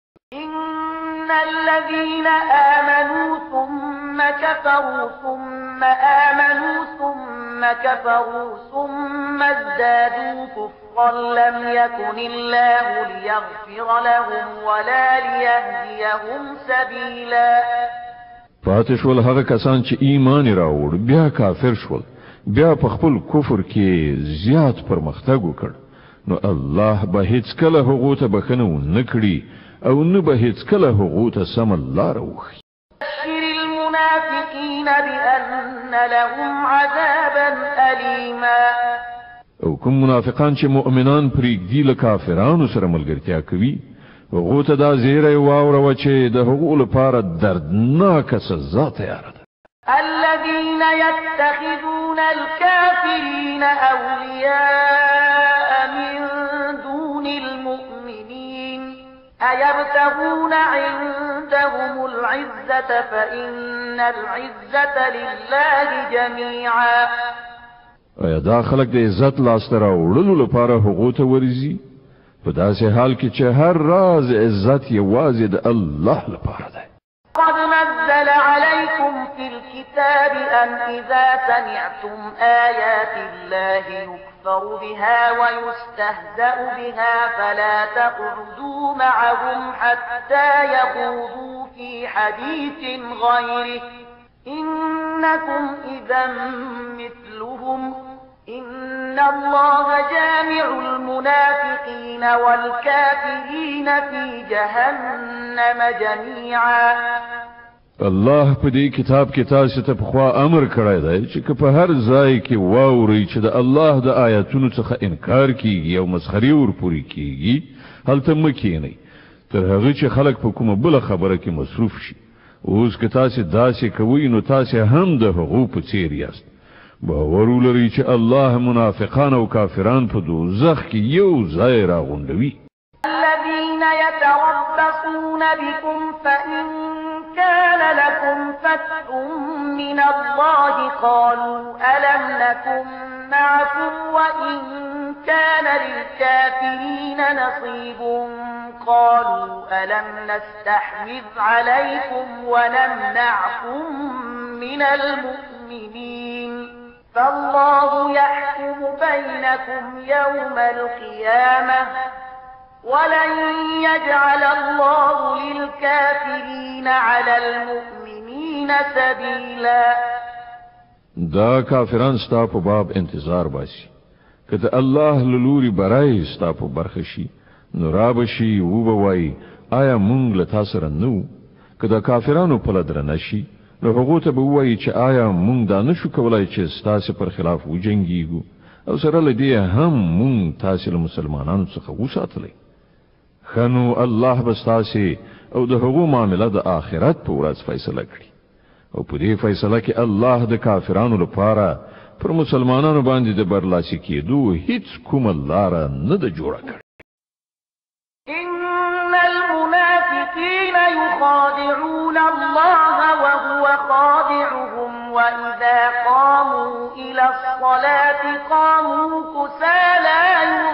إن الذين آمنوا ثم كفروا ثم آمنوا ثم كفروا ثم ازدادوا كفرا لم يكن الله ليغفر لهم ولا ليهديهم سبيلا. پاتې شول هغه کسان چې ایمان راوړ بیا کافر شول، بیا په خپل کفر کې زیات پرمختګ وکړ، نو الله به هیڅ کله هغه ته بخنه ونه کړي او نه به هیڅ کله هغه ته سم لار وښيي. بشر المنافقين بأن لهم عذابا أليما. او کوم منافقان چې مؤمنان پرېږدي له کافرانو سره ملګرتیا کوي، هغه ته دا زیری واوروه چې د هغو لپاره دردناکه سزا تیاره ده. الذين يتخذون الكافرين أولياء من دون المؤمنين أيبتغون عندهم العزة فإن العزة لله جميعا. ایا دا خلک د عزت لاسته راوړلو لپاره هغو ته ورځي؟ په داسې حال کې چې هر راز عزت یوازې د الله لپاره دی. قد نزل عليكم في الكتاب أن إذا سمعتم آيات الله يكفر بها ويستهزأ بها فلا تقعدوا معهم حتى يخوضوا في حديث غيره إنكم إذا مثلهم إن الله جامع المنافقين والكافرين في جهنم جميعا. الله په دې کتاب کې تاسو ته په خوا امر کړی دی چې په هر ځای کې واوري چې د الله د آیاتونو څخه انکار کیږي او مسخري ورپوري کیږي، هلته مکینی تر هغه چې خلک په کومه بل خبره کې مصروف شي. اوس که تاسو داسې کوئ نو تاسو هم د هغو په څیر یاست. باور ولرئ چې الله منافقان او کافران په دوزخ کې یو ځای راغونډوي. الذين يتربصون بكم فإن كان لكم فتح من الله قالوا ألم نكن معكم وإن كان للكافرين نصيب قالوا ألم نستحوذ عليكم ونمنعكم من المؤمنين فالله يحكم بينكم يوم القيامة ولن يجعل الله للكافرين على المؤمنين سبيلا. دا کافران ستا په باب انتظار باسي کته الله لوري برای ستا په برخه شي نو را بشي او بوي آیا مونږ له تاسو سره نو کده کافرانو په لدر نشي نو هغه ته به وایي چې آیا مونږ دا نشو کولای چې تاسو پر خلاف وجنګیږو او سره لدی هم مونږ تاسو له مسلمانانو څخه وساتلې خنو الله بستاسي او د هغو معاملې د آخرت په ورځ فیصله کړي او په دې فیصله کې الله د کافرانو لپاره پر مسلمانانو باندې د برلاسي کېدو هیڅ کوم لار نه د جوړه کړ. ان المنافقين يخادعون الله وهو خادعهم واذا قاموا الى الصلاه قاموا كسالى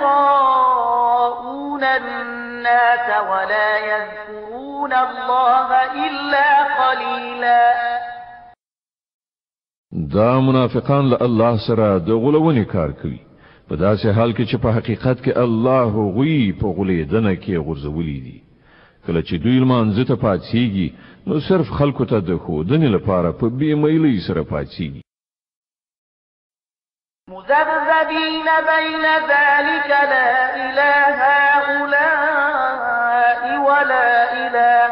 يراءون الناس ولا يذكرون الله الا قليلا. دا منافقان له الله سره د غلوونی کار کوي په داسې حال کې چې په حقیقت کې الله غوی په غلیدنه کې غرزولې دي. کله چې دوی لمانځه ته پاتېږي نو صرف خلکو ته د خودنې لپاره په بې میلۍ سره پاتېږي. مذبذبين بين ذلك لا إله هؤلاء ولا إله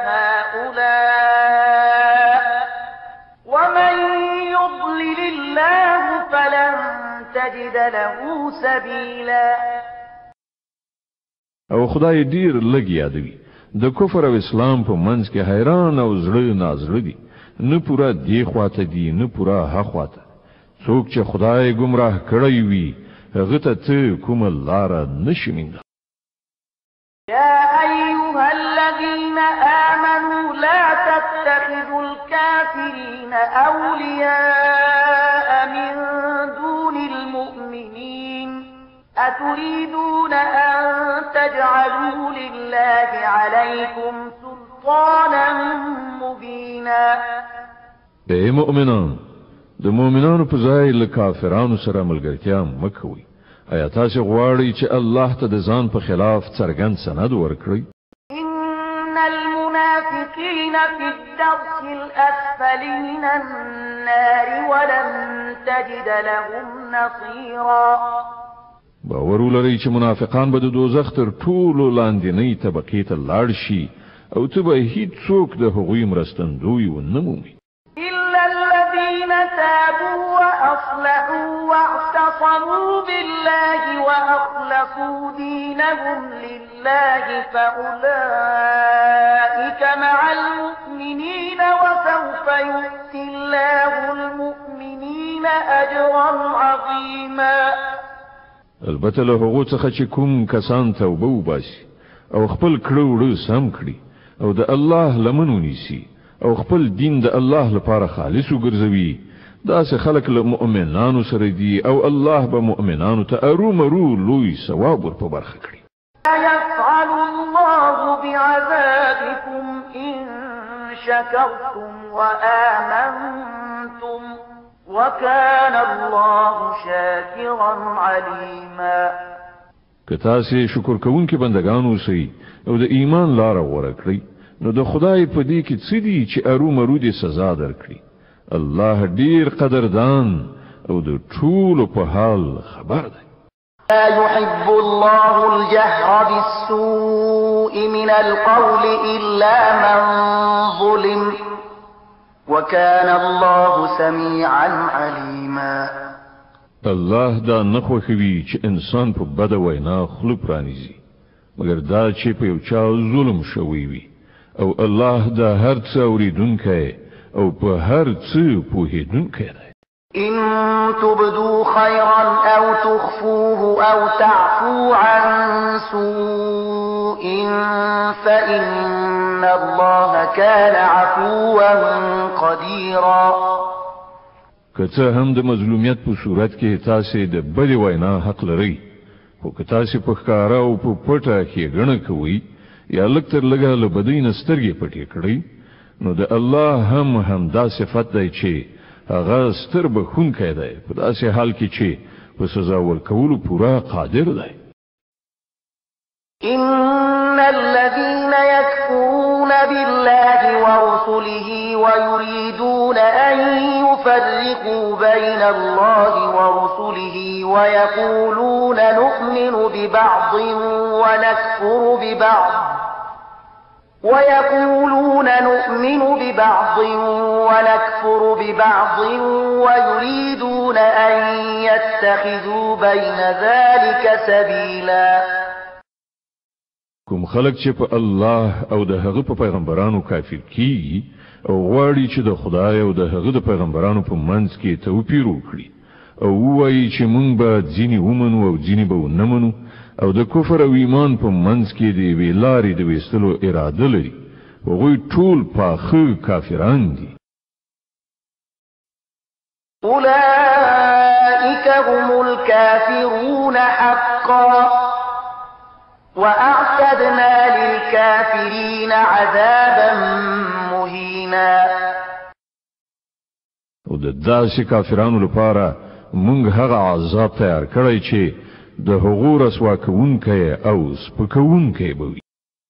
هؤلاء ومن يضلل الله فلن تجد له سبيلا. او خدای ډیر لږ یادوي د کفر او اسلام په منځ کې حیران او زړه نازړه دي نه پورا دی خواته دي نه پورا ها خواته. څوک چې خدای گمراه کړی وي هغه ته کوم لار نشي موندل. يا أيها الذين آمنوا لا تتخذوا الكافرين أولياء من دون المؤمنين أتريدون أن تجعلوا لله عليكم سلطانا مبينا. اے مؤمنان د مؤمنانو په ځای له کافرانو سره ملګرتیا مکوئ. آیا تاسو غواړئ چې الله ته د ځان په خلاف څرګند سند ورکړئ؟ ان المنافقين في الدرك الاسفل من النار ولن تجد لهم نصيرا. باور ولرئ چې منافقان به د دوزخ تر ټولو لاندنۍ طبقې ته لاړ شي او ته به هیڅوک د هغوی مرستندوی ونه مومي. تابوا وأصلحوا واعتصموا بالله وأخلصوا دينهم لله فأولئك مع المؤمنين وسوف يؤتي الله المؤمنين أجرا عظيما. البته له هغو څخه چې کوم کسان توبه وباسي او خپل کړو سم کړي او د الله لمنو نیسي او خپل دین د الله لپاره خالص وګرځوي دا سه خلق له مؤمنانو سره دي او الله به مؤمنانو ته ارومرو لوی ثواب ور په برخه کړي. يفعل الله بعذابكم إن شكرتم وآمنتم وكان الله شاكرا عليما. که تاسو شکر کوونکي بندگان اوسئ او د ایمان لار غوړه کړئ نو د خدای په دې کې څه دي چې ارومرو دې سزا درکړي. الله ډیر قدردان او د ټول په حال خبر دی. لا يحب الله الجهر بالسوء من القول إلا من ظلم وكان الله سميعا عليما. الله دا نخوخوي چې انسان په بد وینا خلو پرانیزي مګر دا چې په یو چا ظلم شوی وي او الله دا هر څه اوریدونکی او په هر څه پوهیدونکی دی. إن تبدوا خيرا أو تخفوه أو تعفوا عن سوء فإن الله كان عفوا قديرا. که څه هم د مظلومیت په صورت کې تاسو د بد وینا حق لرئ خو که تاسې په ښکاره او په پټه ښېګڼه کوئ یا لږ تر لږه له بدۍ نه سترګې پټې کړئ نو د الله هم همدا صفت دی چې هغه ستر بخښونکی دی په داسې حال کې چې په سزا ورکولو پوره قادر دی. إن الذين يكفرون بالله ورسله ويريدون أن يفرقوا بين الله ورسله ويقولون نؤمن ببعض ونكفر ببعض ويقولون نؤمن ببعض ونكفر ببعض ويريدون أن يتخذوا بين ذلك سبيلا. کوم خلق چې په الله او د هغه په پیغمبرانو کافر کیږي او غواړي چې د خدای او د هغه د پیغمبرانو په منځ کې توپیر وکړي او وایي چې موږ به ځینې ومنو او ځینې به ونه منو او د کفر او ایمان په منځ کې د یوې لارې د ویستلو اراده لري هغوی ټول پاخه کافران دي. أولئك هم الكافرون حقا وأعتدنا للكافرين عذابا مهينا. او د داسې کافرانو لپاره موږ هغه عذاب تیار کړی چې د هغو رسوا کوونکی او سپکوونکی به وي.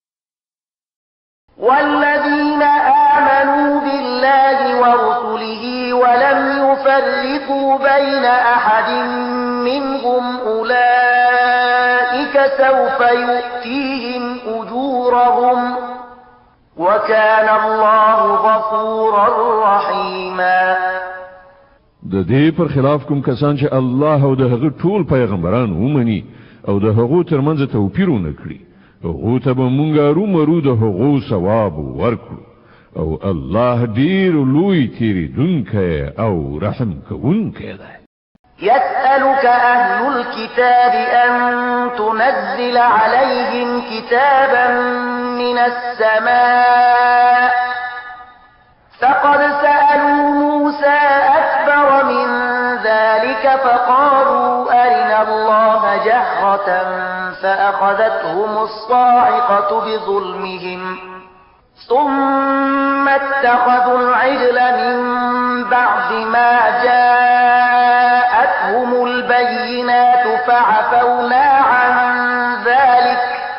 والذين آمنوا بالله ورسله ولم يفرقوا بين أحد منهم أولئك سوف يؤتيهم أجورهم وكان الله غفورا رحيما. د دې پر خلاف کوم کسان چې الله او د هغه ټول پیغمبران ومني او د هغو ترمنځ توپیر ونه کړي هغو ته به مونږ ارومرو د هغو ثواب ورکړو او الله ډیر لوی تیریدونکی او رحم کوونکی دی. يسألك أهل الكتاب أن تنزل عليهم كتابا من السماء فقد سألوا موسى أكبر من ذلك فقالوا أرنا الله جهرة فأخذتهم الصاعقة بظلمهم ثم اتخذوا العجل من بعد ما جاءتهم البينات فعفونا عن ذلك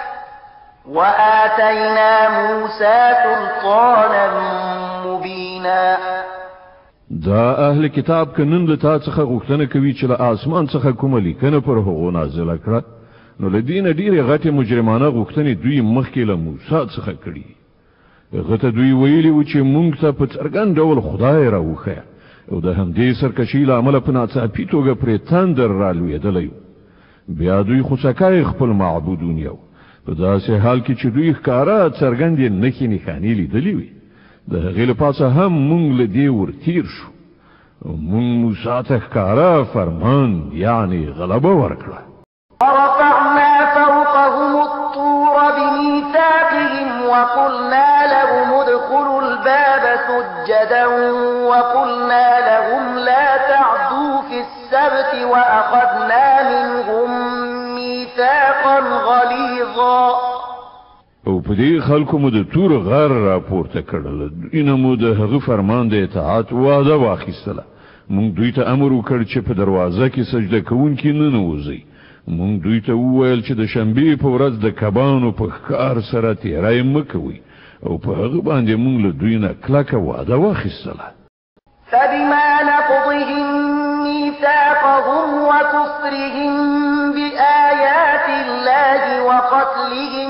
وآتينا موسى سلطانا مبينا. دا اهل کتاب کنن له تا څخه غوښتنه کوي چې له اسمان څخه کومه لیکنه پر هغو نازله کړه نو له دینه ډیره غټه مجرمانه غوښتنې دوی مخکې له موسی څخه کړي. هغه ته دوی ویلي و چې مونږ ته په څرګند ډول خدای راوښیه او د همدې سرکشي له امله په ناڅاپي توګه پرې تندر رالوېدلی. بیا دوی خوسکای خپل معبودون یو په داسې حال کې چې دوی ښکاره څرګندې نښې نښانې لیدلې وي. د هغې له پاسه هم مونږ له دې ورتیر شو مونږ موسی ته ښکاره فرمان یعنې غلبه ورکړه. ورفعنا فوقهم الطور بميثاقهم وقلنا لهم ادخلوا الباب سجدا وقلنا لهم لا تعدوا في السبت وأخذنا منهم ميثاقا غليظا. او په دې خلکو مو د تور غر راپورته کړل اینه مو د هغه فرمان د اطاعت وعده واخیستله. مونږ دوی ته امر وکړ چې په دروازه کې سجده کوونکي نه نوځي. مونږ دوی ته وویل چې د شنبې په ورځ د کبانو په ښکار سره تیری مه کوئ او په هغه باندې مونږ له دوی نه کلکه وعده واخیستله. فبما نقضهم ميثاقهم وكفرهم بآيات الله وقتلهم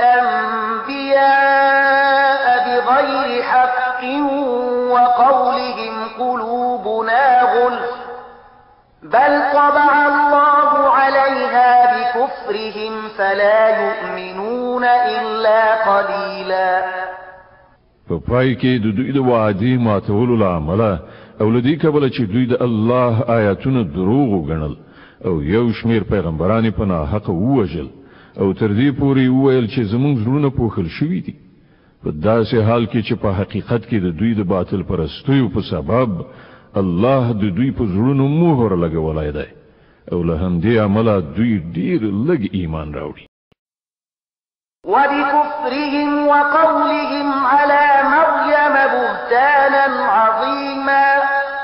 الأنبياء بغير حق وقولهم قلوبنا غلف بل طبع الله عليها بكفرهم فلا يؤمنون إلا قليلا. په پای کې د دوی د وعدې ماتولو له امله او له دې کبله چې دوی د الله آیاتونه دروغ وګڼل او یو شمیر پیغمبران په ناحقه ووژل او تر دې پورې وویل چې زموږ زړونه پوښل شوي دي. په داسې حال کې چې په حقیقت کې د دوی د باطل پرستیو په سبب الله د دوی په زړونو مهر لګولی دی او له همدې عمله دوی ډیر لږ ایمان راوړي. وبكفرهم وقولهم على مريم بهتانا عظيما.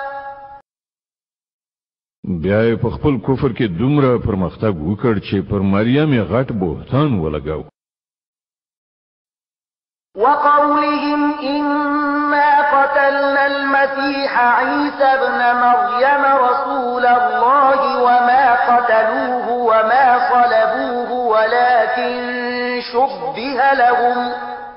بیا په خپل کفر کې دومره پرمختګ وکړ چې پر مریم یې غټ بهتان ولګاو. وقولهم إنا قتلنا المسيح عيسى ابن مريم رسول الله وما قتلوه وما صلبوه ولكن شبه لهم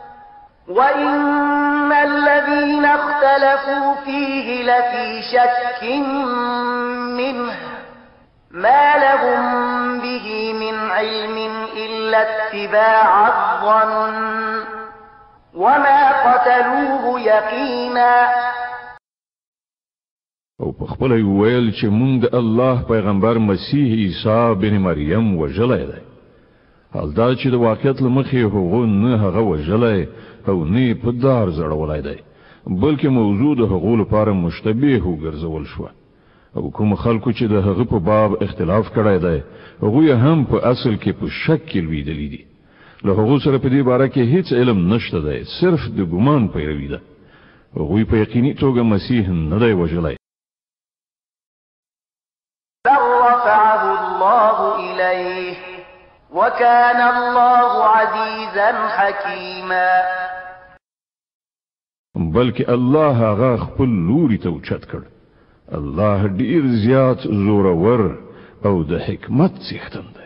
وإن الذين اختلفوا فيه لفي شك منه ما لهم به من علم إلا اتباع الظن وما قتلوه يقينا. او په خپل ویل چې موږ د الله پیغمبر مسیح عیسی بن مریم وژلی دی. حال دا چې د واقعیت له مخې هغه نه هغه وژلی او نه په دار زړولی دی، بلکې موضوع د هغو لپاره مشتبه وګرځول شوه. او کوم خلکو چې د هغه په باب اختلاف کړی دی هغوی هم په اصل کې په شک کې لویدلی دي. له هغو سره په دې باره کې هیڅ علم نشته دی، صرف د ګمان پیروي ده. هغوی په یقیني توګه مسیح نه دی وژلی. بل رفعه الله إليه وكان الله عزيزا حكيما. بلکې الله هغه خپل لوري ته اوچت کړ. الله ډیر زیات زورور او د حکمت څښتن دی.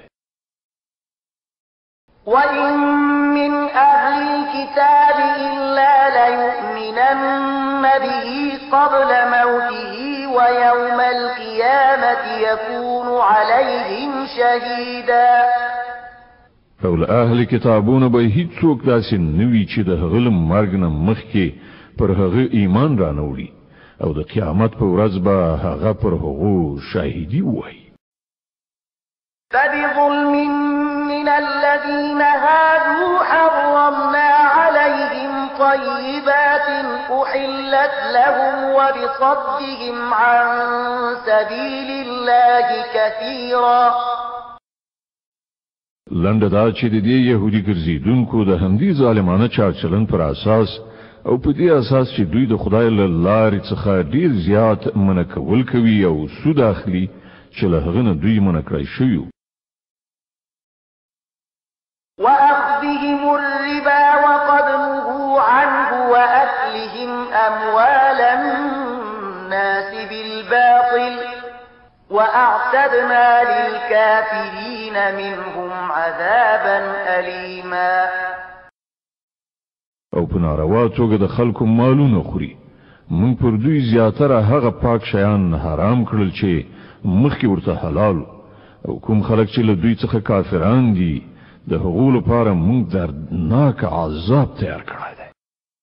وإن من أهل الكتاب إلا ليؤمنن به قبل موته ويوم القيامة يكون عليهم شهيدا. او له اهل کتابونو به هیڅوک داسې نوي چې د هغه له مرګ نه مخکې پر هغه ایمان را نوړي او د قیامت په ورځ به هغه پر هغو شاهدي ووایي. فبظلم من الذين هادوا حرمنا عليهم طيبات أحلت لهم وبصدهم عن سبيل الله كثيرا. لنډه دا چې د دې يهودي ګرځیدونکو د همدې ظالمانه چارچلن پر اساس او په دې اساس چې دوی د خدای له لارې څخه ډیر زیات منع کول کوي او سود اخلي چې له هغه نه دوی منع کړی شوی. وأخذهم الربا وقد نهوا عنه وأكلهم أموال الناس بالباطل وأعتدنا للكافرين منهم عذابا أليما. او په ناروا توګه د خلکو مالونه خوري. موږ پر دوی زیاتره هغه پاک شیان حرام کړل چې مخکې ورته حلال او کوم خلک چې له دوی څخه کافران دي د هغو لپاره موږ دردناک عذاب تیار کړی دی.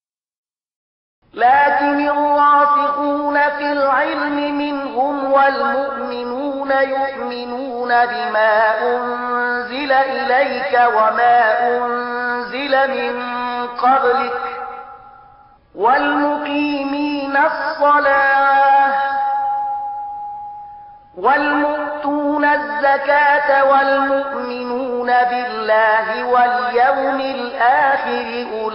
لكن الراسخون في العلم منهم والمؤمنون يؤمنون بما أنزل إليك وما أنزل من قبلك والمقيمين الصلاة والمؤتون الزكاة والمؤمنون بالله واليوم الآخر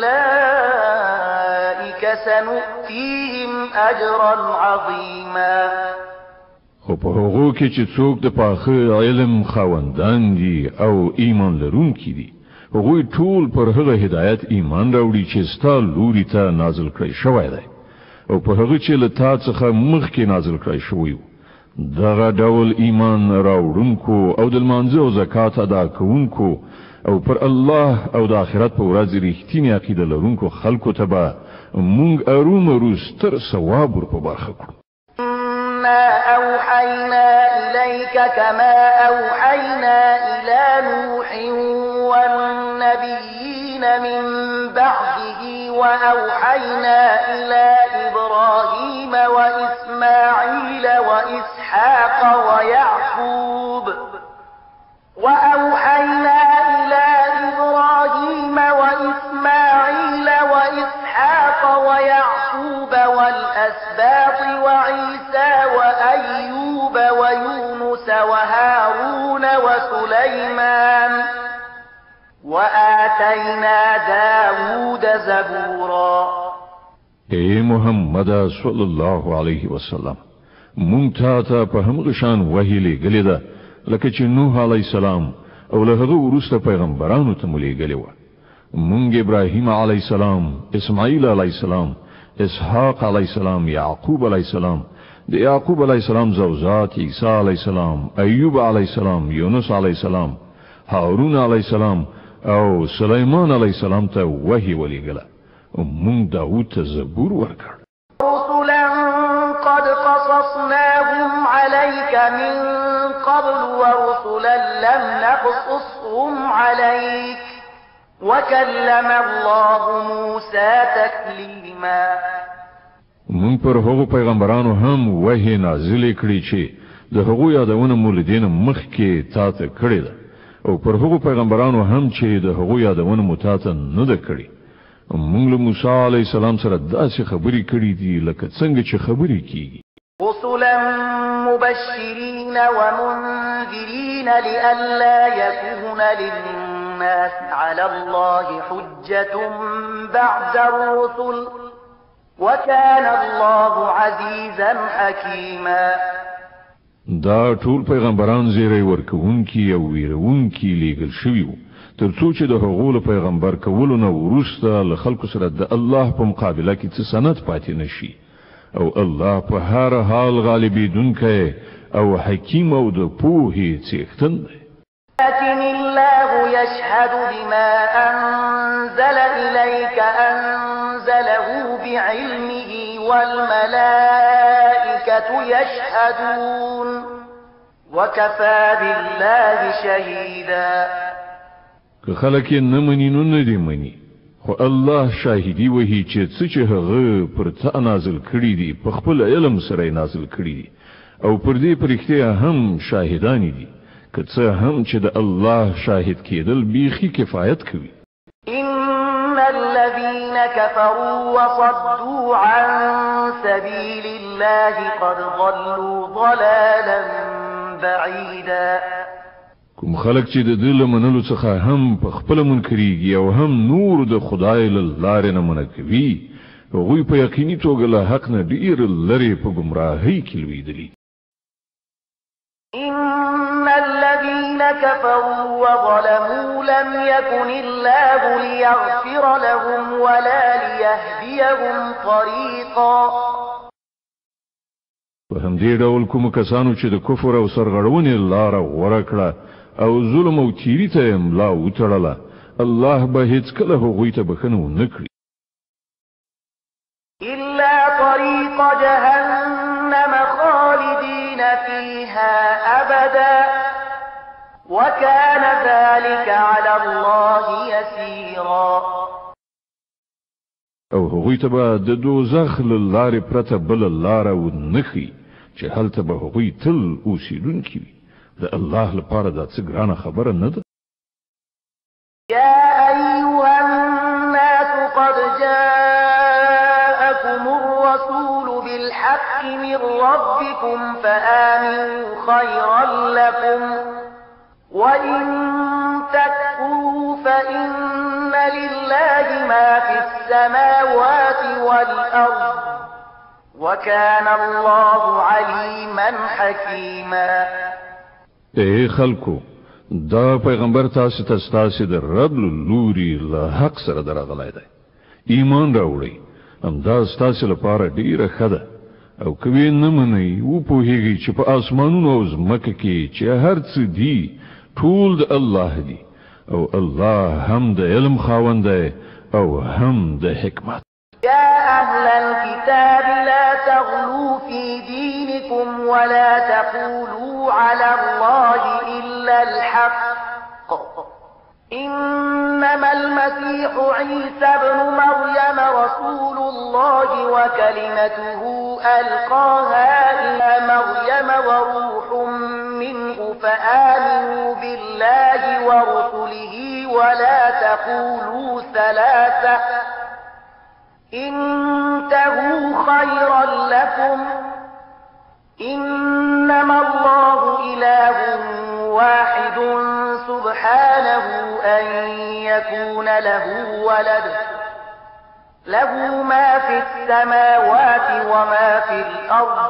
أولئك سنؤتيهم أجرا عظيما. خو په هغو کې چې څوک د پاخه علم خاوندان دي او ایمان لرونکي دي هغوی ټول پر هغه هدایت ایمان راوړي چې ستا لوري ته نازل کړی شوی دی او په هغه چې له تا څخه مخکې نازل کړی شوی و. دغه ډول ایمان راوړونکو او د لمانځه او زکات ادا کوونکو او پر الله او د آخرت په ورځ رښتینې عقیده لرونکو خلکو ته به مونږ ارومرو ستر ثواب ور په برخه کړو. إنا أوحينا إليك كما أوحينا إلى نوح والنبيين من بعده وأوحينا إلى إبراهيم وإسماعيل وإسحاق ويعقوب وأوحينا إلى إبراهيم وإسماعيل وإسحاق ويعقوب والأسباط وعيسى وأيوب ويونس وهارون آتينا داود زبورا. اے محمد صلی الله علیه وسلم، مونږ ته ته په همغه شان وحی لېږلې ده لکه چې نوح علیه السلام او له هغه وروسته پیغمبرانو ته مو لېږلې وه. مونږ ابراهیم علیه السلام، اسماعیل علیه السلام، اسحاق علیه السلام، یعقوب علیه السلام، د یعقوب علیه السلام زوجات عیسی علیه السلام، ایوب علیه السلام، یونس علیه السلام، هارون علیه السلام او سلیمان علیه السلام ته وحی ولېږله. مونږ داود ته زبور ورکړ. رسلا قد قصصناهم عليك من قبل ورسلا لم نقصصهم عليك وكلم الله موسى تكليما. مونږ پر هغو پیغمبرانو هم وحی نازل کړی چې د هغو یادونه مولدین مخکې تا ته کړی ده، او پر هغو پیغمبرانو هم چې د هغو یادونه مو تا ته نه ده کړی. مونږ له موسی علیه السلام سره داسې خبرې کړې دي لکه څنګه چې خبرې کیږي. رسلا مبشرين ومنذرين لئلا يكون للناس على الله حجة بعد الرسل وكان الله عزيزا حكيما. دا ټول پیغمبران زیری ورکوونکي او ویرونکي لیږل شوي وو ترڅو چې د هغو له پیغمبر کولو نه وروسته له خلکو سره د الله په مقابله کې څه سند پاتې نشي، او الله په هر حال غالبیدونکی او حکیم او د پوهې څښتن دی. لكن الله يشهد بما أنزل إليك أنزله بعلمه والملائكة يشهدون وكفى بالله شهيدا. که خلک یې نه مني نو نه دي مني، خو الله شاهدي وهي چې څه چې هغه پر تا نازل کړي دي په خپل علم سره نازل کړي دي، او پر دې پرختیا هم شاهدان دي، که څه هم چې د الله شاهد کېدل بیخي کفایت کوي. إن الذين كفروا وصدوا عن سبيل الله قد ضلوا ضلالا بعيدا. کوم خلک چې د دې لمنلو څخه هم په خپل منکرېږي او هم نور د خدای له لارې نه منع کوي، هغوی په یقیني توګه له حق نه ډېر لرې په ګمراهۍ کې لوېدلي. إن الذين كفروا وظلموا لم يكن الله ليغفر لهم ولا ليهديهم طريقا. په همدې ډول کوم کسانو چې د کفر او سرغړونې لاره غوره کړه او ظلم او تیری ته یې ملا وتړله، الله به هیڅکله هغوی ته بښنه ونه کړي. إلا طريق جهنم خالدين فيها أبدا وكان ذلك على الله يسيرا. او هغوی ته به د دوزخ له لارې پرته بله لاره ونه ښیي چې هلته به هغوی تل اوسېدونکي وي. د الله لپاره دا څه ګرانه خبره نه ده. يا أيها الناس قد جاءكم الرسول بالحق من ربكم فآمنوا خيرا لكم وإن تكفروا فإن لله ما في السماوات والأرض وكان الله عليما حكيما. اے خلکو، دا پیغمبر تاسو ته ستاسو د رب لوري له حق سره درغلی دی. ایمان راوړئ، همدا ستاسو لپاره ډیره ښه ده. او کوي نه منئ او پوهیږئ چې په اسمانونو او ځمکه کې چې هر څه دي ټول د الله دي، او الله هم د علم خاوند دی او هم د حکمت. يا أهل الكتاب لا تغلوا في دينكم ولا تقولوا على الله إلا الحق إنما المسيح عيسى ابن مريم رسول الله وكلمته ألقاها إلى مريم وروح منه فآمنوا بالله ورسله ولا تقولوا ثلاثة انتهوا خيرا لكم إنما الله إله واحد سبحانه أن يكون له ولد له ما في السماوات وما في الأرض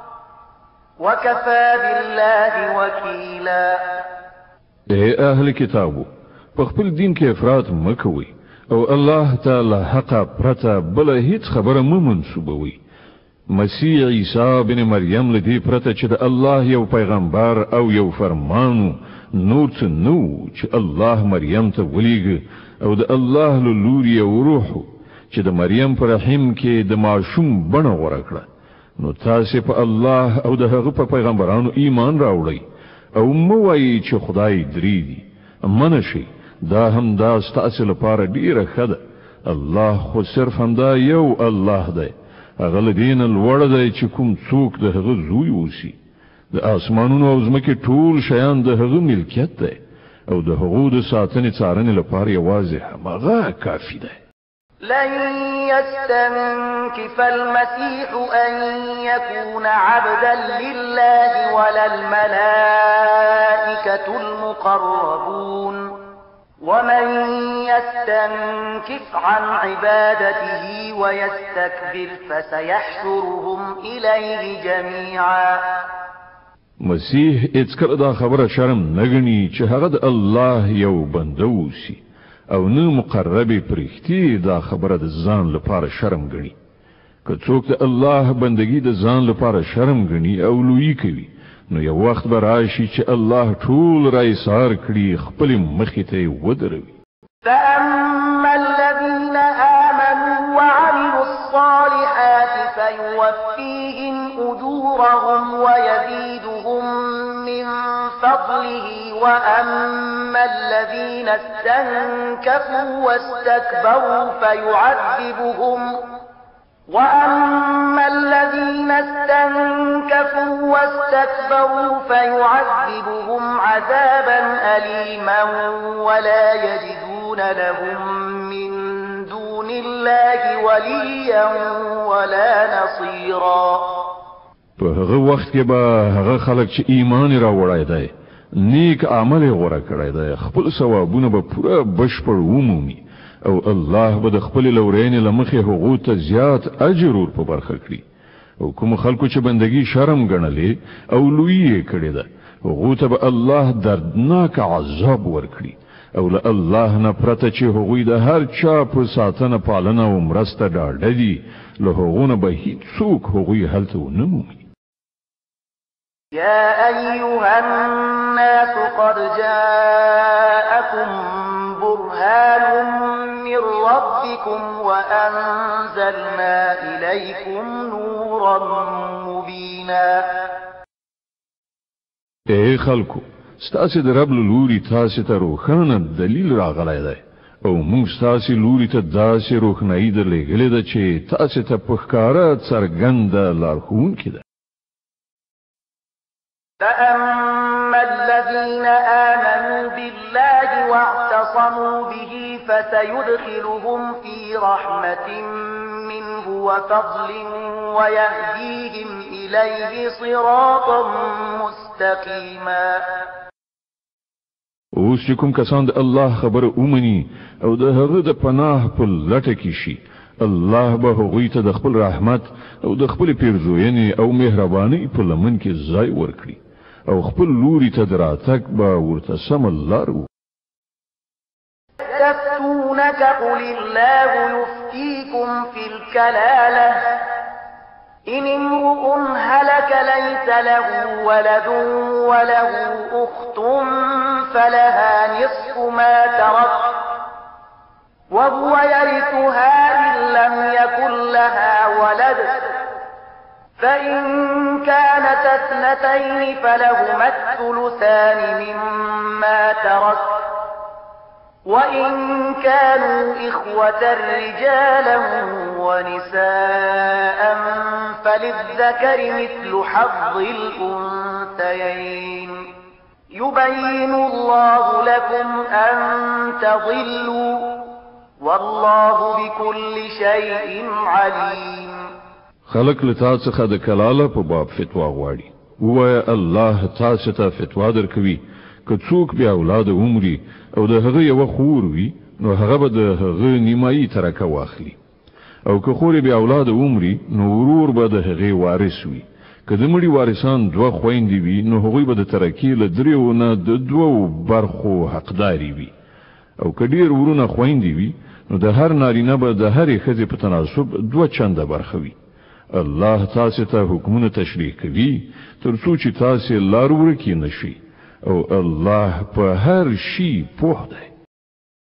وكفى بالله وكيلا. اے اهل کتابو په خپل دین کې افراط مکوئ او الله تعالی حق پرته بل هیڅ خبره مو منسوبوي. مسیح عیسی بن مریم لدی پرته چې د الله یو پیغمبر او یو فرمانو نور څه نو چې الله مریم ته ولېږه او د الله له لوري یو روح چې د مریم پر رحم کې د معصوم بڼه غوړه کړه. نو تاسو په الله او د هغه په پیغمبرانو ایمان راوړئ او مو وایي چې خدای درې دي. منشي دا هم دا ستاسو لپاره ډیره ښه ده. الله خو صرف همدا یو الله دی. هغه له دین لوړ دی چې کوم څوک د هغه زوی اوسي. د اسمانونو او ځمکې ټول شیان د هغه ملکیت دی او د هغو د ساتنې څارنې لپاره یوازې همغه کافي دی. لن يستنكف المسيح أن يكون عبدا لله ولا الملائكة المقربون ومن يستنكف عن عبادته ويستكبر فسيحشرهم إليه جميعا. مسیح اڅکل دا خبره شرم نګنی چې هغه د الله یو بنده اوسي او نه مقربي پرختي دا خبره د ځان لپاره شرم غني. که څوک د الله بندگی د ځان لپاره شرم غني او لوی کوي نو یو وخت به راشي چې الله ټول را ایثار کړي خپل مخې ته ودروي. فأما الذين آمنوا وعملوا الصالحات فيوفيهم أجورهم ويزيدهم من فضله وأما الذين استنكفوا واستكبروا فيعذبهم وأما الذين استنكفوا واستكبروا فيعذبهم عذابا أليما ولا يجدون لهم من دون الله وليا ولا نصيرا. په هغه وخت کې به هغه خلک چې ایمان راوړای دی نیک عمل غوړه کړی دی خپل ثوابونه به پوره بشپړ ومومي او الله به د خپل لورین لمخې هغو ته زیات اجر ور په برخه کړي. او کوم خلکو چې بندگی شرم ګڼلې او لوی کړي ده هغو ته به الله دردناک عذاب ورکړي او له الله نه پرته چې هغوی د هر چا په ساتنه پالنه او مرسته ډاډه دي له هغو نه به هیڅوک هغوی هلته ونه مومي. يا أيها الناس قد جاءكم برهان من ربكم وأنزلنا إليكم نورا مبينا. اے خلکو ستاسو د رب لوري تاسو ته روښانه دلیل راغلی دی او موږ تاسو لوري ته داسې روښنايي درلېږلې ده چې تاسو ته په ښکاره څرګنده لارښوونکې ده. فأما الذين آمنوا بالله واعتصموا به فسيدخلهم في رحمة منه وفضل ويهديهم إليه صراطا مستقيما. اوس چې کوم کسان د الله خبره اومني او د هغه د پناه په لټه کې شي الله به هغوی ته د خپل رحمت او د خپل پیرزوینې او مهرباني په لمن کې ځای ورکړي او خپل لوري ته دراتک به ورته سم لار و. يستفتونك قل الله يفتيكم في الكلالة إن امرؤ هلك ليس له ولد وله أخت فلها نصف ما ترك وهو يرثها إن لم يكن لها ولد فإن كانت اثنتين فلهما الثلثان مما ترك وإن كانوا إخوة رجالا ونساء فللذكر مثل حظ الأنثيين يبين الله لكم أن تضلوا والله بكل شيء عليم. خلق لتا څخه د کلاله په باب فتوا غواړي ووایه الله تاسو ته فتوا درکوي که څوک بیا اولاد عمري او د هغه یو خور وي نو هغه به د هغه نیمایي ترکه واخلي او که خور بیا اولاد عمري نو ورور به د هغه وارث وي که د مړي وارثان دوه خويندې وي نو هغوی به د ترکې له دریو نه د دوو برخو حقداري وي او که ډېر ورونه خويندې وي نو د هر نارینه به د هرې ښځې په تناسب دوه چنده برخه وي الله تاسو ته حکمونه تشریح کوي تر څو چې تاسو لار ورکې نشي او الله په هر شي پوه دی